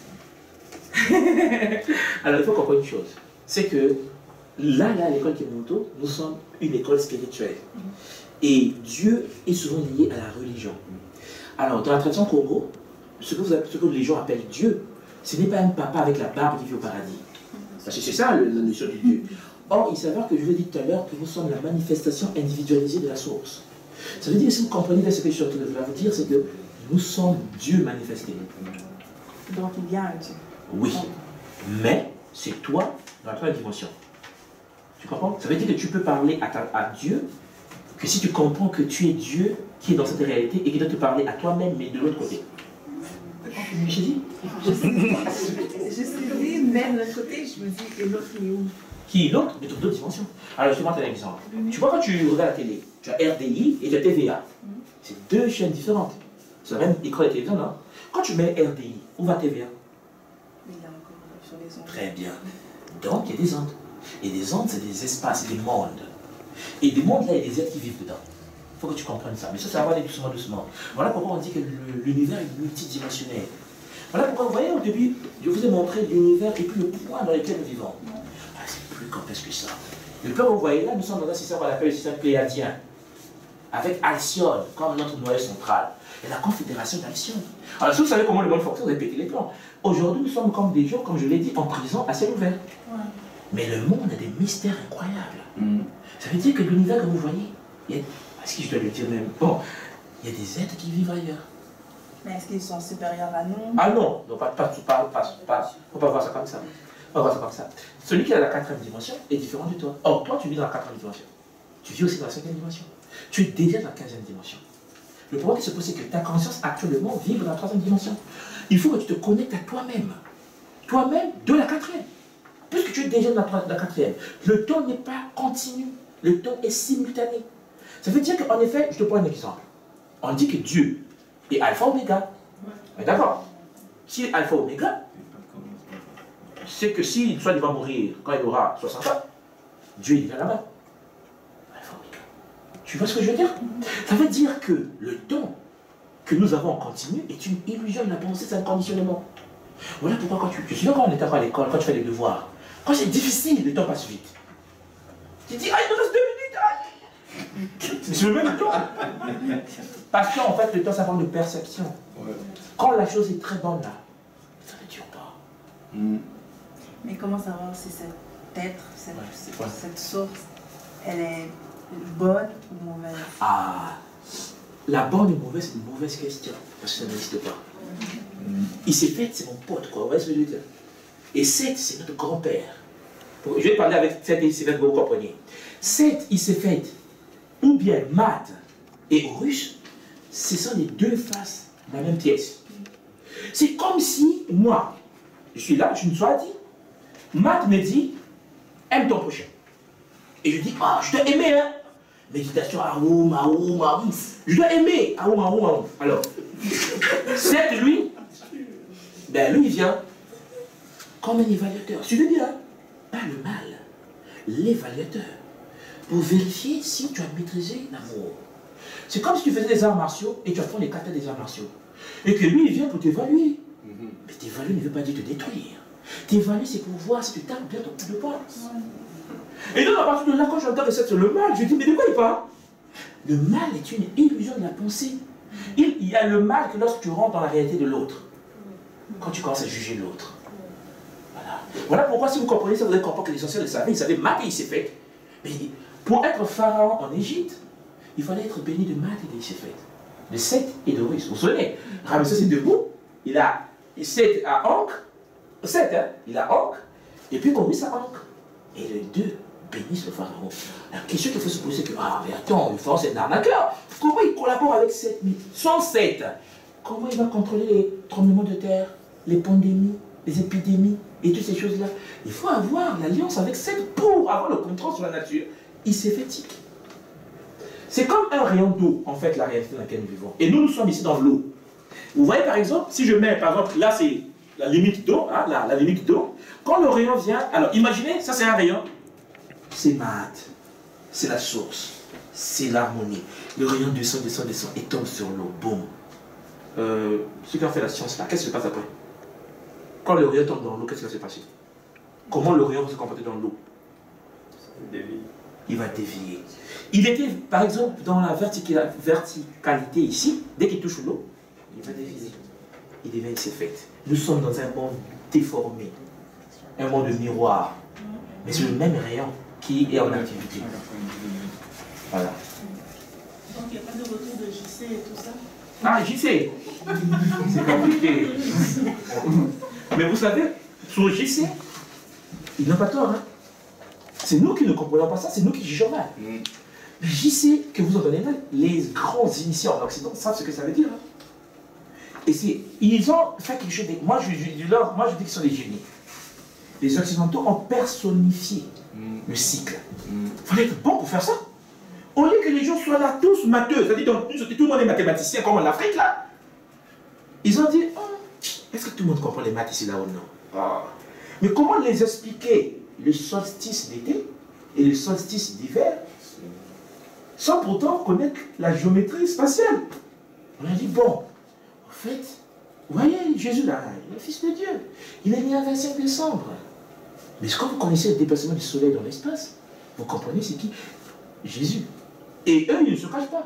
Alors, il faut comprendre une chose. C'est que là, là, à l'école Kemoto, nous sommes une école spirituelle. Et Dieu est souvent lié à la religion. Alors, dans la tradition Congo, ce que, vous, ce que les gens appellent Dieu, ce n'est pas un papa avec la barbe qui vit au paradis. Parce que c'est ça la notion du Dieu. Or, il s'avère que je vous ai dit tout à l'heure que nous sommes la manifestation individualisée de la source. Ça veut dire, si vous comprenez bien ce que je suis en train de vous dire, c'est que nous sommes Dieu manifesté. Donc il y a un Dieu. Oui. Mais c'est toi dans la troisième dimension. Tu comprends? Ça veut dire que tu peux parler à, ta, à Dieu, que si tu comprends que tu es Dieu qui est dans cette réalité et qui doit te parler à toi-même, mais de l'autre côté. Je dis Je sais, mais de l'autre côté, je me dis, et l'autre il est où? Qui est l'autre de d'autres dimensions. Alors, je te montre un exemple. Tu vois, quand tu regardes la télé, tu as R D I et tu as T V A. C'est deux chaînes différentes. C'est la même écran de télévision, non? Quand tu mets R D I, où va T V A? Il est encore sur les ondes. Très bien. Donc, il y a des ondes. Et des ondes, c'est des espaces, c'est des mondes. Et des mondes, là, il y a des êtres qui vivent dedans. Il faut que tu comprennes ça. Mais ça, ça va aller doucement, doucement. Voilà pourquoi on dit que l'univers est multidimensionnel. Voilà pourquoi, vous voyez, au début, je vous ai montré l'univers et puis le point dans lequel nous vivons. Ah, c'est plus complexe que ça. Le plan que vous voyez là, nous sommes dans un système qu'on appelle le système pléiadien, avec Alcyone comme notre noyau central. et la confédération d'Alcyone. Alors, si vous savez comment le monde fonctionne, vous avez pété les plans. Aujourd'hui, nous sommes comme des gens, comme je l'ai dit, en prison à ciel ouvert. Ouais. Mais le monde a des mystères incroyables. Mm. Ça veut dire que l'univers que vous voyez, il y a, est-ce que je dois le dire même? Bon, il y a des êtres qui vivent ailleurs. Mais est-ce qu'ils sont supérieurs à nous? Ah non, non, pas, pas, pas, pas, pas, on va voir ça comme ça. On va voir ça comme ça. Celui qui est à la quatrième dimension est différent de toi. Or, toi, tu vis dans la quatrième dimension. Tu vis aussi dans la cinquième dimension. Tu es déjà dans la quinzième dimension. Le problème qui se pose, c'est que ta conscience actuellement vibre dans la troisième dimension. Il faut que tu te connectes à toi-même. Toi-même de la quatrième. Puisque tu es déjà dans la, la quatrième. Le temps n'est pas continu. Le temps est simultané. Ça veut dire qu'en effet, je te prends un exemple. On dit que Dieu est alpha oméga. Mais d'accord. S'il est alpha oméga, c'est que si soit il va mourir quand il aura soixante ans, Dieu est déjà là-bas. Alpha oméga. Tu vois ce que je veux dire? Ça veut dire que le temps que nous avons en continu est une illusion de la pensée, c'est un conditionnement. Voilà pourquoi quand tu... Je suis là quand on était à l'école, quand tu fais les devoirs, quand c'est difficile, le temps passe vite. Tu dis, ah, il me reste deux minutes, ah. C'est le même temps. Parce qu'en fait, le temps, ça parle de perception. Ouais. Quand la chose est très bonne, là, ça ne dure pas. Mm. Mais comment savoir si cet être, cette, ouais. cette, ouais. cette source, elle est bonne ou mauvaise? Ah, la bonne ou mauvaise, c'est une mauvaise question. Parce que ça n'existe pas. Mm. Il s'est fait, c'est mon pote, quoi. Vous voyez ce que je veux dire? Et Seth, c'est notre grand-père. Je vais parler avec Seth et il s'est fait, vous comprenez. Seth, il s'est fait, ou bien Matt et Horus, ce sont les deux faces de la même pièce. C'est comme si, moi, je suis là, je ne sois dit, Matt me dit, aime ton prochain. Et je dis, ah, je dois aimer, hein. Méditation, aoum, aoum, aoum. Je dois aimer, aoum, aoum, aoum. Alors, Seth, lui, ben lui, il vient comme un évaluateur. Tu veux bien, hein? Pas le mal, l'évaluateur. Pour vérifier si tu as maîtrisé l'amour. C'est comme si tu faisais des arts martiaux et tu apprends les kata des arts martiaux. Et que lui, il vient pour t'évaluer. Mm-hmm. Mais t'évaluer ne veut pas dire te détruire. T'évaluer, c'est pour voir si tu tapes bien ton coup de poing. Ouais. Et donc, à partir de là, quand j'entends sur le mal, je dis, mais de quoi il parle? Le mal est une illusion de la pensée. Il, il y a le mal que lorsque tu rentres dans la réalité de l'autre. Quand tu commences à juger l'autre. Voilà. Voilà pourquoi, si vous comprenez ça, vous allez comprendre que les anciens le savaient. Ils savaient, Matt, il s'est fait. Mais pour être pharaon en Égypte, il fallait être béni de Matt et de Séphète, de Seth et de Horus. Vous vous souvenez, Ramsès est debout, il a Seth à ancre, Seth, hein, il a ancre, et puis Horus à ancre. Et les deux bénissent le pharaon. La question qu'il faut se poser, c'est que, ah, mais attends, le pharaon c'est un arnaqueur. Comment il collabore avec Seth? Sans Seth, comment il va contrôler les tremblements de terre, les pandémies, les épidémies et toutes ces choses-là? Il faut avoir l'alliance avec Seth pour avoir le contrôle sur la nature. Il s'est fait tic. C'est comme un rayon d'eau, en fait, la réalité dans laquelle nous vivons. Et nous, nous sommes ici dans l'eau. Vous voyez, par exemple, si je mets, par exemple, là, c'est la limite d'eau, hein, la, la limite d'eau. Quand le rayon vient, alors, imaginez, ça, c'est un rayon. C'est mat, c'est la source, c'est l'harmonie. Le rayon descend, descend, descend et tombe sur l'eau. Boum. Euh, ceux qui ont fait la science, là, qu'est-ce qui se passe après? Quand le rayon tombe dans l'eau, qu'est-ce qui va se passer? Comment le rayon va se comporter dans l'eau? Il va dévier. Il était, par exemple, dans la verticalité ici, dès qu'il touche l'eau, il va dévier. Il devient Séphète. Nous sommes dans un monde déformé, un monde miroir. Mais c'est le même rayon qui est en activité. Voilà. Donc il n'y a pas de retour de J C et tout ça? Ah, J C, c'est compliqué. Mais vous savez, sur J C, il n'a pas tort, hein. C'est nous qui ne comprenons pas ça, c'est nous qui jugeons mal. Mm. Mais J C, que vous entendez mal, les grands initiés en Occident savent ce que ça veut dire. Hein. Et c'est, ils ont fait quelque chose de... Moi je, je, leur, moi, je dis qu'ils sont des génies. Les Occidentaux ont personnifié mm. le cycle. Il mm. fallait être bon pour faire ça. Au lieu que les gens soient là tous matheux, c'est-à-dire que tout le monde est mathématicien comme en Afrique là, ils ont dit, oh, est-ce que tout le monde comprend les maths ici là ou non? Oh. Mais comment les expliquer le solstice d'été et le solstice d'hiver sans pourtant connaître la géométrie spatiale? On a dit, bon, en fait, vous voyez, Jésus là, le Fils de Dieu, il est né le vingt-cinq décembre. Mais quand vous connaissez le déplacement du soleil dans l'espace, vous comprenez c'est qui? Jésus. Et eux, ils ne se cachent pas.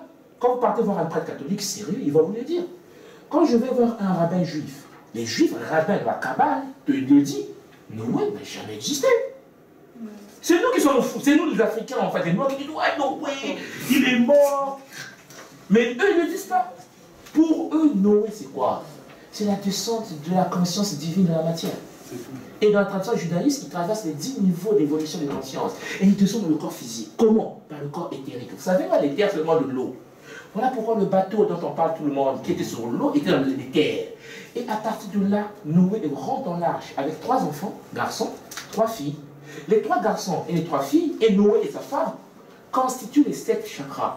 Quand vous partez voir un prêtre catholique sérieux, il va vous le dire. Quand je vais voir un rabbin juif, les juifs, le rabbin de la Kabbale, te le dit, Noé n'a jamais existé. C'est nous qui sommes fous, c'est nous les Africains en fait, les Noirs qui disent ouais, Noé, il est mort. Mais eux, ils ne disent pas. Pour eux, Noé, c'est quoi? C'est la descente de la conscience divine de la matière. Et dans la tradition judaïste, il traverse les dix niveaux d'évolution de conscience. Et il descend dans le corps physique. Comment? Par le corps éthérique. Vous savez, là, l'éther, c'est seulement de l'eau. Voilà pourquoi le bateau dont on parle tout le monde, qui était sur l'eau, était dans l'éther. Et à partir de là, Noé rentre dans l'arche avec trois enfants, garçons, trois filles. Les trois garçons et les trois filles, et Noé et sa femme, constituent les sept chakras.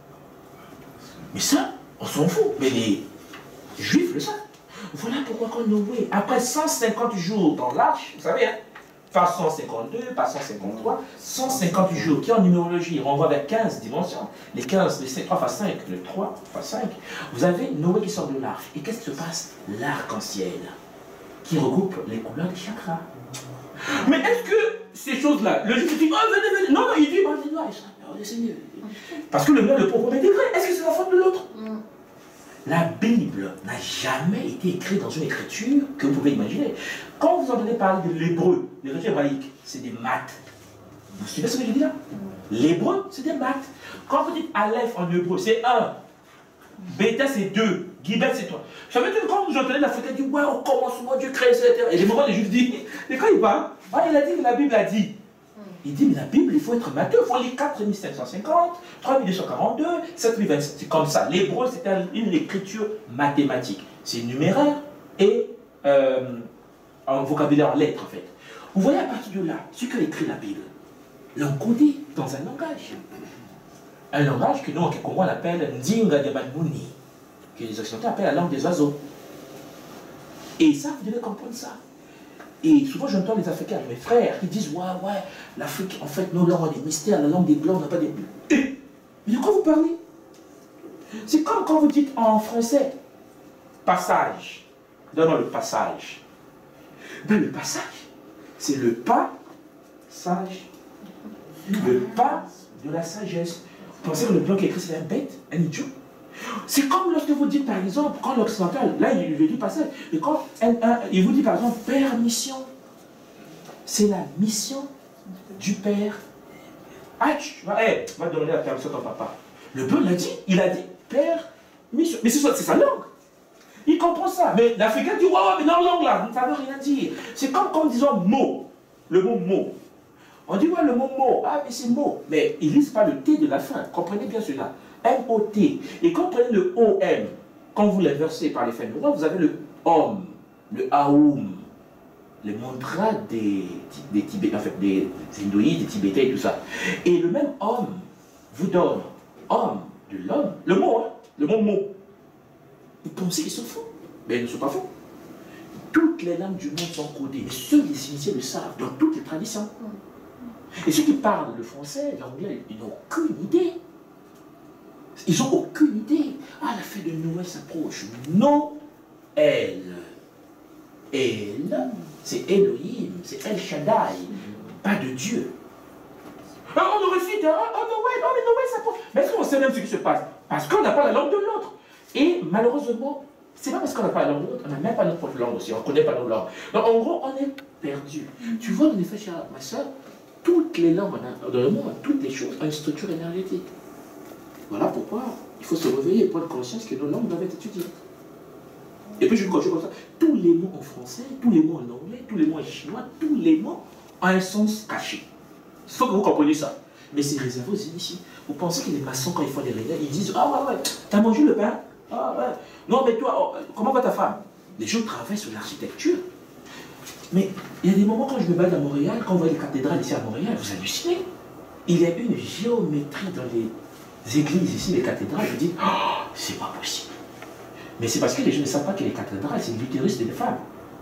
Mais ça, on s'en fout. Mais les juifs le savent. Voilà pourquoi quand Noé, après cent cinquante jours dans l'arche, vous savez, hein, pas cent cinquante-deux, pas cent cinquante-trois, cent cinquante jours, qui en numérologie renvoie vers quinze dimensions, les quinze, les trois fois cinq, le trois fois cinq, vous avez Noé qui sort de l'arche. Et qu'est-ce qui se passe? L'arc-en-ciel, qui regroupe les couleurs des chakras. Mais est-ce que ces choses-là, le juif dit, oh, venez, venez. Non, non, il dit, oh, les noirs, c'est mieux. Parce que le mien, le premier degré, est-ce que c'est la faute de l'autre? La Bible n'a jamais été écrite dans une écriture que vous pouvez imaginer. Quand vous entendez parler de l'hébreu, l'écriture hébraïque, c'est des maths. Vous suivez ce que je dis là? L'hébreu, c'est des maths. Quand vous dites Aleph en hébreu, c'est un. Bêta, c'est deux. Gibet, c'est trois. Ça veut dire que quand vous entendez l'Africain dire, ouais, au commencement, Dieu crée, et cetera. Et des moments, les Juifs disent, et quand il parle, ah, il a dit que la Bible a dit. Il dit, mais la Bible, il faut être matheux, il faut lire quatre mille cinq cent cinquante, trois mille deux cent quarante-deux, sept mille vingt-sept. C'est comme ça. L'hébreu, c'est une écriture mathématique. C'est numéraire et euh, un vocabulaire en lettres, en fait. Vous voyez à partir de là, ce que écrit la Bible, l'encodé dans un langage. Un langage que nous, en Congo, on appelle Ndinga de Banmouni, que les Occidentaux appellent la langue des oiseaux. Et ça, vous devez comprendre ça. Et souvent, j'entends les Africains, mes frères, qui disent, ouais, ouais, l'Afrique, en fait, nos langues ont des mystères, la langue des Blancs n'a pas des... Mais de quoi vous parlez? C'est comme quand vous dites en français, passage. Donne-moi le passage. Ben, le passage, c'est le pas sage. Le pas de la sagesse. Vous pensez que le Blanc qui écrit, c'est un bête, un idiot? C'est comme lorsque vous dites, par exemple, quand l'occidental, là, il lui dit passage, mais quand un, un, il vous dit, par exemple, permission, c'est la mission du père. Ah, tu vas, hey, va demander la permission à ton papa. Le Blanc l'a dit, il a dit, père, mission. Mais c'est sa langue. Il comprend ça. Mais l'Africain dit, ouais, ouais, mais leur langue là, ça ne veut rien dire. C'est comme quand disons mot, le mot mot. On dit, ouais, le mot mot, ah, mais c'est mot. Mais ils ne lisent pas le T de la fin. Comprenez bien cela. M O T. Et quand vous prenez le O M, quand vous l'inversez par les fins de droit, vous avez le Om, le Aoum, les mantras des, des Tibétains, en fait, des Hindouïs, des Tibétains et tout ça. Et le même Om vous donne Homme de l'homme, le mot, hein, le mot mot. Vous pensez qu'ils sont faux? Mais ils ne sont pas faux. Toutes les langues du monde sont codées. Et ceux les initiés le savent dans toutes les traditions. Et ceux qui parlent le français, l'anglais, ils n'ont aucune idée. Ils n'ont aucune idée. Ah, la fête de Noël s'approche. Non, elle. Elle, c'est Elohim, c'est El Shaddai, pas de Dieu. Ah, on nous récite, ah, oh, Noël, oh, mais Noël s'approche. Mais est-ce qu'on sait même ce qui se passe? Parce qu'on n'a pas la langue de l'autre. Et malheureusement, c'est pas parce qu'on n'a pas la langue de l'autre, on n'a même pas notre propre langue aussi, on ne connaît pas nos langues. Donc en gros, on est perdu. Tu vois, en effet, chère ma soeur, toutes les langues dans le monde, toutes les choses ont une structure énergétique. Voilà pourquoi il faut se réveiller et prendre conscience que nos langues doivent être étudiées. Et puis je continue comme ça. Tous les mots en français, tous les mots en anglais, tous les mots en chinois, tous les mots ont un sens caché. Il faut que vous compreniez ça. Mais c'est réservé aux initiés. Vous pensez que les maçons, quand ils font des réunions, ils disent, ah ouais, ouais, t'as mangé le pain? Ah ouais. Non, mais toi, oh, comment va ta femme? Les gens travaillent sur l'architecture. Mais il y a des moments quand je me balade à Montréal, quand on voit les cathédrales ici à Montréal, vous hallucinez. Il y a une géométrie dans les églises ici, les cathédrales, je dis, oh, c'est pas possible. Mais c'est parce que les gens ne savent pas que les cathédrales, c'est l'utérus des femmes.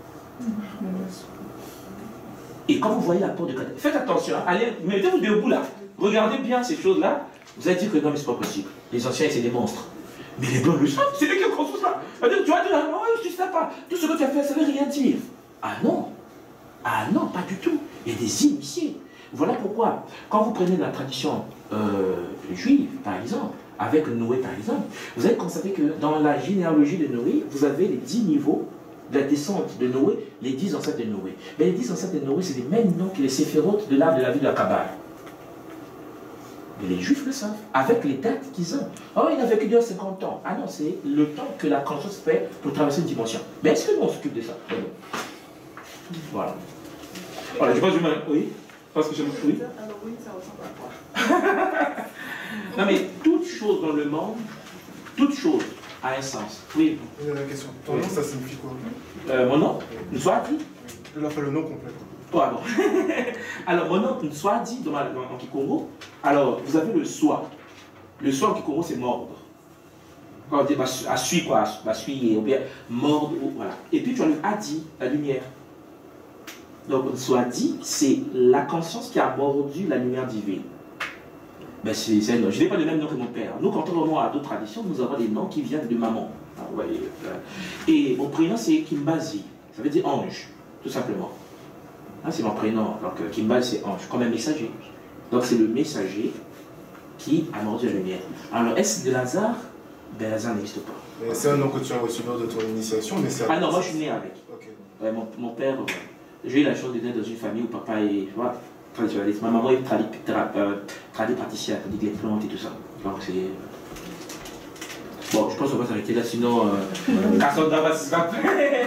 Et quand vous voyez la porte de cathédrale, faites attention, hein, allez, mettez-vous debout là, regardez bien ces choses-là, vous allez dire que non, mais c'est pas possible. Les anciens, c'est des monstres. Mais les blancs le savent, c'est eux qui ont construit ça. Tu vas dire, non, je ne sais pas, tout ce que tu as fait, ça ne veut rien dire. Ah non, ah non, pas du tout. Il y a des initiés. Voilà pourquoi, quand vous prenez la tradition euh, juive, par exemple, avec Noé par exemple. Vous avez constaté que dans la généalogie de Noé, vous avez les dix niveaux de la descente de Noé, les dix ancêtres de Noé. Mais les dix ancêtres de Noé, c'est les mêmes noms que les séphirotes de l'arbre de la vie de la Kabbale. Mais les Juifs le savent, avec les dates qu'ils ont. Oh, il n'a vécu que cinquante ans. Ah non, c'est le temps que la conscience fait pour traverser une dimension. Mais est-ce que nous on s'occupe de ça? Voilà. Voilà, je pense que je m'en... Oui. Parce que je... Oui. Alors oui, ça ressemble à quoi? Non mais toute chose dans le monde, toute chose a un sens. Oui. Une dernière question. Ton nom, ça signifie quoi? Euh, mon nom, Nswati. Je leur fais le nom complet. Oh, alors. Alors, mon nom, Nswati, dans, dans, dans Kikongo. Alors, vous avez le soi. Le soi en Kikongo, c'est mordre. Quand on dit bah, à suivre, quoi, bah, suivre, ou bien mordre, ou, voilà. Et puis, tu as le Adi, la lumière. Donc, Nswati, c'est la conscience qui a mordu la lumière divine. Ben c'est, c'est, je n'ai pas le même nom que mon père. Nous, contrairement à d'autres traditions, nous avons des noms qui viennent de maman. Et mon prénom, c'est Kimbazi. Ça veut dire ange, tout simplement. Ah, c'est mon prénom. Donc, Kimbazi, c'est ange, comme un messager. Donc, c'est le messager qui a mordu la lumière. Alors, est-ce de hasard? Ben, hasard n'existe pas. Mais c'est un nom que tu as reçu lors de ton initiation, mais c'est... Ah non, moi, je suis né avec. Okay. Ouais, mon, mon père, ouais. J'ai eu la chance de naître dans une famille où papa est... Voilà, traditionnaliste. Ma maman est tradie praticienne, elle dit les plantes et tout ça. Donc c'est... Bon, je pense qu'on va s'arrêter là, sinon... Euh, Cassandra va se rappeler.